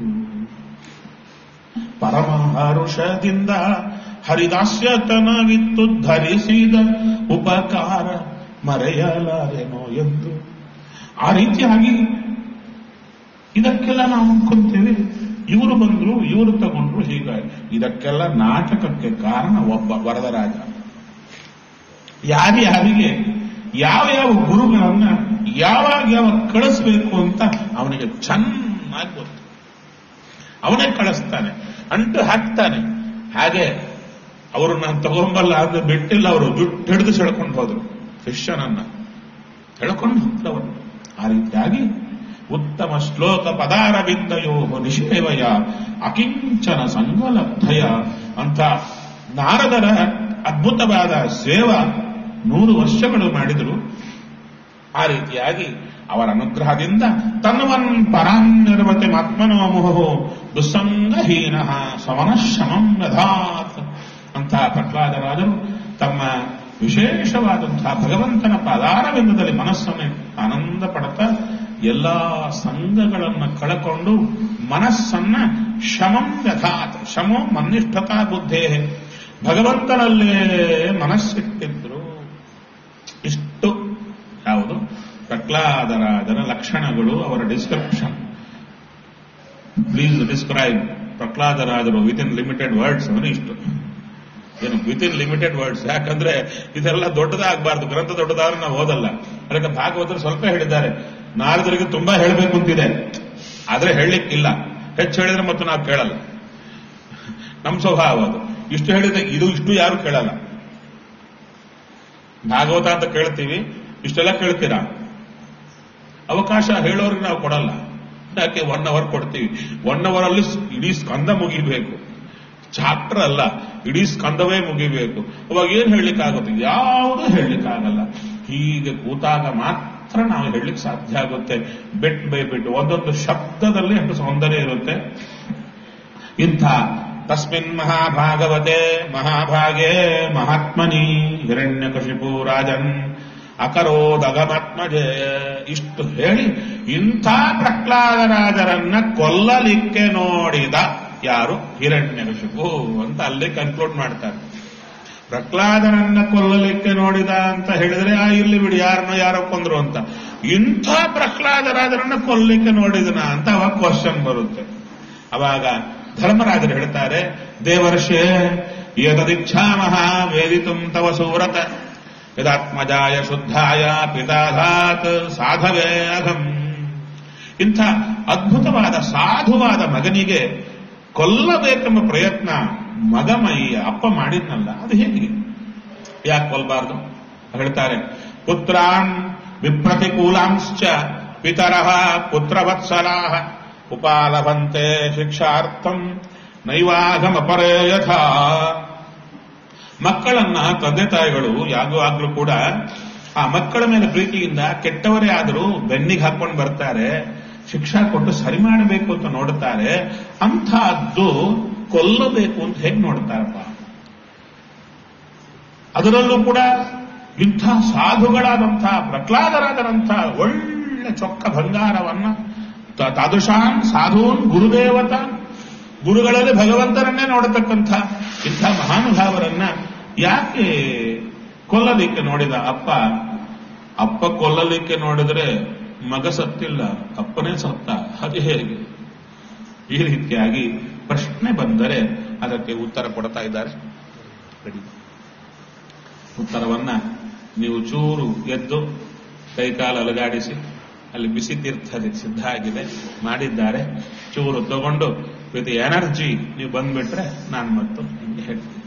Speaker 1: ಪರಮ ಹರುಷದಿಂದ ಹರಿದಾಸ್ಯತನವಿತ್ತು ಧರಿಸಿದ ಉಪಕಾರ ಮರೆಯಲಾರೆನೋ ಎಂದು. ಆ ರೀತಿಯಾಗಿ ಇದಕ್ಕೆಲ್ಲ ನಾವು ಅನ್ಕೊಂತೇವೆ, ಇವರು ಬಂದ್ರು, ಇವರು ತಗೊಂಡ್ರು, ಹೀಗಾಗಿ ಇದಕ್ಕೆಲ್ಲ ನಾಟಕಕ್ಕೆ ಕಾರಣ ಒಬ್ಬ ವರದರಾಜ. ಯಾರ್ಯಾರಿಗೆ ಯಾವ ಯಾವ ಗುರುಗಳನ್ನ ಯಾವಾಗ ಯಾವಾಗ ಕಳಿಸ್ಬೇಕು ಅಂತ ಅವನಿಗೆ ಚೆನ್ನಾಗಿ ಗೊತ್ತು. ಅವನೇ ಕಳಿಸ್ತಾನೆ, ಅಂಟು ಹಾಕ್ತಾನೆ. ಹಾಗೆ ಅವರು ನಾನು ತಗೊಂಬಲ್ಲ ಅಂದ್ರೆ ಬಿಟ್ಟಿಲ್ಲ, ಅವರು ಜುಟ್ಟು ಹಿಡಿದು ಸೆಳ್ಕೊಂಡು ಹೋದ್ರು ಶಿಷ್ಯನನ್ನ, ಎಳ್ಕೊಂಡು ಹೋಗ್ತವರು. ಆ ರೀತಿಯಾಗಿ ಉತ್ತಮ ಶ್ಲೋಕ ಪದಾರ ವಿದ್ದಯೋ ನಿಷೇವಯ ಅಕಿಂಚನ ಸಂಗಲಬ್ಧಯ ಅಂತ ನಾರದರ ಅದ್ಭುತವಾದ ಸೇವಾ ನೂರು ವರ್ಷಗಳು ಮಾಡಿದರು. ಆ ರೀತಿಯಾಗಿ ಅವರ ಅನುಗ್ರಹದಿಂದ ತನ್ವನ್ ಪರಾನ್ನಿರ್ವತೆ ಆತ್ಮನೋ ಮುಹೋ ದುಸ್ಸಂಗಹೀನ ಸಮನಶಮಂ ಯಥಾತ್ ಅಂತಹ ಪ್ರಹ್ಲಾದರಾದರು ತಮ್ಮ ವಿಶೇಷವಾದಂತಹ ಭಗವಂತನ ಪಾದಾರವಿಂದದಲ್ಲಿ ಮನಸ್ಸನ್ನು ಆನಂದ ಪಡುತ್ತಾ ಎಲ್ಲಾ ಸಂಘಗಳನ್ನು ಕಳಕೊಂಡು ಮನಸ್ಸನ್ನ ಶಮಂ ಯಥಾತ್, ಶಮೋ ಮನ್ನಿಷ್ಠತಾ ಬುದ್ಧೇ, ಭಗವಂತನಲ್ಲೇ ಮನಸ್ಸಿಟ್ಟಿದ್ರು. ಇಷ್ಟು ಯಾವುದು ಪ್ರಹ್ಲಾದರಾಜರ ಲಕ್ಷಣಗಳು, ಅವರ ಡಿಸ್ಕ್ರಿಪ್ಷನ್. ಪ್ಲೀಸ್ ಡಿಸ್ಕ್ರೈಬ್ ಪ್ರಹ್ಲಾದರಾಜರು ವಿತ್ ಇನ್ ಲಿಮಿಟೆಡ್ ವರ್ಡ್ಸ್ ಅಂದ್ರೆ ಇಷ್ಟು. ಏನು ವಿತ್ ಇನ್ ಲಿಮಿಟೆಡ್ ವರ್ಡ್ಸ್? ಯಾಕಂದ್ರೆ ಇದೆಲ್ಲ ದೊಡ್ಡದಾಗಬಾರ್ದು, ಗ್ರಂಥ ದೊಡ್ಡದಾದ್ರೆ ನಾವು ಓದಲ್ಲ. ಅದಕ್ಕೆ ಭಾಗವತರು ಸ್ವಲ್ಪ ಹೇಳಿದ್ದಾರೆ, ನಾರದರಿಗೆ ತುಂಬಾ ಹೇಳಬೇಕು ಅಂತಿದೆ, ಆದ್ರೆ ಹೇಳಲಿಕ್ಕಿಲ್ಲ. ಹೆಚ್ಚು ಹೇಳಿದ್ರೆ ಮತ್ತು ನಾವು ಕೇಳಲ್ಲ, ನಮ್ಮ ಸ್ವಭಾವ ಅದು. ಇಷ್ಟು ಹೇಳಿದ್ರೆ ಇದು ಇಷ್ಟು ಯಾರು ಕೇಳಲ್ಲ. ಭಾಗವತ ಅಂತ ಕೇಳ್ತೀವಿ, ಇಷ್ಟೆಲ್ಲ ಕೇಳ್ತೀರಾ? ಅವಕಾಶ ಹೇಳೋರಿಗೆ ನಾವು ಕೊಡಲ್ಲ. ಯಾಕೆ? ಒನ್ ಅವರ್ ಕೊಡ್ತೀವಿ, ಒನ್ ಅವರ್ ಅಲ್ಲಿ ಇಡೀ ಸ್ಕಂದ ಮುಗಿಬೇಕು, ಚಾಪ್ಟರ್ ಅಲ್ಲ, ಇಡೀ ಸ್ಕಂದವೇ ಮುಗಿಬೇಕು. ಅವಾಗ ಏನ್ ಹೇಳಲಿಕ್ಕಾಗುತ್ತೆ? ಯಾವುದೂ ಹೇಳಲಿಕ್ಕಾಗಲ್ಲ. ಹೀಗೆ ಕೂತಾಗ ಮಾತ್ರ ನಾವು ಹೇಳಲಿಕ್ಕೆ ಸಾಧ್ಯ ಆಗುತ್ತೆ. ಬಿಟ್ ಬೈ ಬಿಟ್ಟು ಒಂದೊಂದು ಶಬ್ದದಲ್ಲಿ ಅಷ್ಟು ಸೌಂದರ್ಯ ಇರುತ್ತೆ. ಇಂಥ ತಸ್ಮಿನ್ ಮಹಾಭಾಗವತೆ ಮಹಾಭಾಗೇ ಮಹಾತ್ಮನಿ ಹಿರಣ್ಯಕಶಿಪು ರಾಜನ್ ಅಕರೋದಗಮಾತ್ಮಜೇ, ಇಷ್ಟು ಹೇಳಿ ಇಂಥ ಪ್ರಹ್ಲಾದರಾಜರನ್ನ ಕೊಲ್ಲಲಿಕ್ಕೆ ನೋಡಿದ ಯಾರು? ಹಿರಣ್ಯಕಶಿಪು ಅಂತ ಅಲ್ಲಿ ಕನ್ಕ್ಲೂಡ್ ಮಾಡ್ತಾರೆ. ಪ್ರಹ್ಲಾದನನ್ನ ಕೊಲ್ಲಲಿಕ್ಕೆ ನೋಡಿದ ಅಂತ ಹೇಳಿದ್ರೆ ಆ ಇಲ್ಲಿ ಬಿಡಿ, ಯಾರನ್ನೋ ಯಾರೋ ಕೊಂದ್ರು ಅಂತ. ಇಂಥ ಪ್ರಹ್ಲಾದರಾಜರನ್ನ ಕೊಲ್ಲಲಿಕ್ಕೆ ನೋಡಿದನ ಅಂತ ಅವಾಗ ಕ್ವಶನ್ ಬರುತ್ತೆ. ಅವಾಗ ಧರ್ಮರಾಜರು ಹೇಳ್ತಾರೆ, ದೇವರ್ಷೇ ಏತದಿಚ್ಛಾಮಹ ವೇದಿತುಂ ತವ ಸುವ್ರತ ಯದಾತ್ಮಜಾಯ ಶುದ್ಧಾಯ ಪಿತಾಧಾತ್ ಸಾಧವೇ ಅಘಂ. ಇಂಥ ಅದ್ಭುತವಾದ ಸಾಧುವಾದ ಮಗನಿಗೆ ಕೊಲ್ಲಬೇಕೆಂಬ ಪ್ರಯತ್ನ ಮಗಮಯ್ಯ ಅಪ್ಪ ಮಾಡಿದ್ನಲ್ಲ, ಅದು ಹೇಗೆ? ಯಾಕೆ ಕೊಲ್ಲಬಾರ್ದು? ಹೇಳ್ತಾರೆ, ಪುತ್ರಾನ್ ವಿಪ್ರತಿಕೂಲಾಂಶ್ಚ ಪಿತರಃ ಪುತ್ರವತ್ಸಲಾಃ ಉಪಾಲಭಂತೆ ಶಿಕ್ಷಾರ್ಥಂ ನೈವಾಗಮಪರೇ ಯಥಾ. ಮಕ್ಕಳನ್ನ ತಂದೆ ತಾಯಿಗಳು ಯಾವಾಗಲೂ ಕೂಡ ಆ ಮಕ್ಕಳ ಮೇಲೆ ಪ್ರೀತಿಯಿಂದ ಕೆಟ್ಟವರೇ ಆದರೂ ಬೆನ್ನಿಗೆ ಹಾಕೊಂಡು ಬರ್ತಾರೆ, ಶಿಕ್ಷಾ ಕೊಟ್ಟು ಸರಿ ಮಾಡಬೇಕು ಅಂತ ನೋಡುತ್ತಾರೆ. ಅಂಥದ್ದು ಕೊಲ್ಲಬೇಕು ಅಂತ ಹೇಗೆ ನೋಡ್ತಾರಪ್ಪ? ಅದರಲ್ಲೂ ಕೂಡ ಇಂಥ ಸಾಧುಗಳಾದಂತಹ ಪ್ರಹ್ಲಾದರಾದರಂಥ ಒಳ್ಳೆ ಚೊಕ್ಕ ಬಂಗಾರವನ್ನ ತಾದೃಶಾನ್ ಸಾಧೂನ್ ಗುರುದೇವತ, ಗುರುಗಳಲ್ಲಿ ಭಗವಂತರನ್ನೇ ನೋಡತಕ್ಕಂಥ ಇಂಥ ಮಹಾನುಭಾವರನ್ನ ಯಾಕೆ ಕೊಲ್ಲಲಿಕ್ಕೆ ನೋಡಿದ ಅಪ್ಪ? ಅಪ್ಪ ಕೊಲ್ಲಲಿಕ್ಕೆ ನೋಡಿದ್ರೆ ಮಗ ಸತ್ತಿಲ್ಲ, ಅಪ್ಪನೇ ಸತ್ತ, ಅದು ಹೇಗೆ? ಈ ರೀತಿಯಾಗಿ ಪ್ರಶ್ನೆ ಬಂದರೆ ಅದಕ್ಕೆ ಉತ್ತರ ಕೊಡ್ತಾ ಇದ್ದಾರೆ. ಉತ್ತರವನ್ನ ನೀವು ಚೂರು ಎದ್ದು ಕೈಕಾಲು ಅಲಗಾಡಿಸಿ ಅಲ್ಲಿ ಬಿಸಿ ತೀರ್ಥ ಸಿದ್ಧ ಆಗಿದೆ, ಮಾಡಿದ್ದಾರೆ. ಚೂರು ತಗೊಂಡು ವಿತ್ ಎನರ್ಜಿ ನೀವು ಬಂದ್ಬಿಟ್ರೆ ನಾನು ಮತ್ತು ನಿಮಗೆ ಹೇಳ್ತೀನಿ.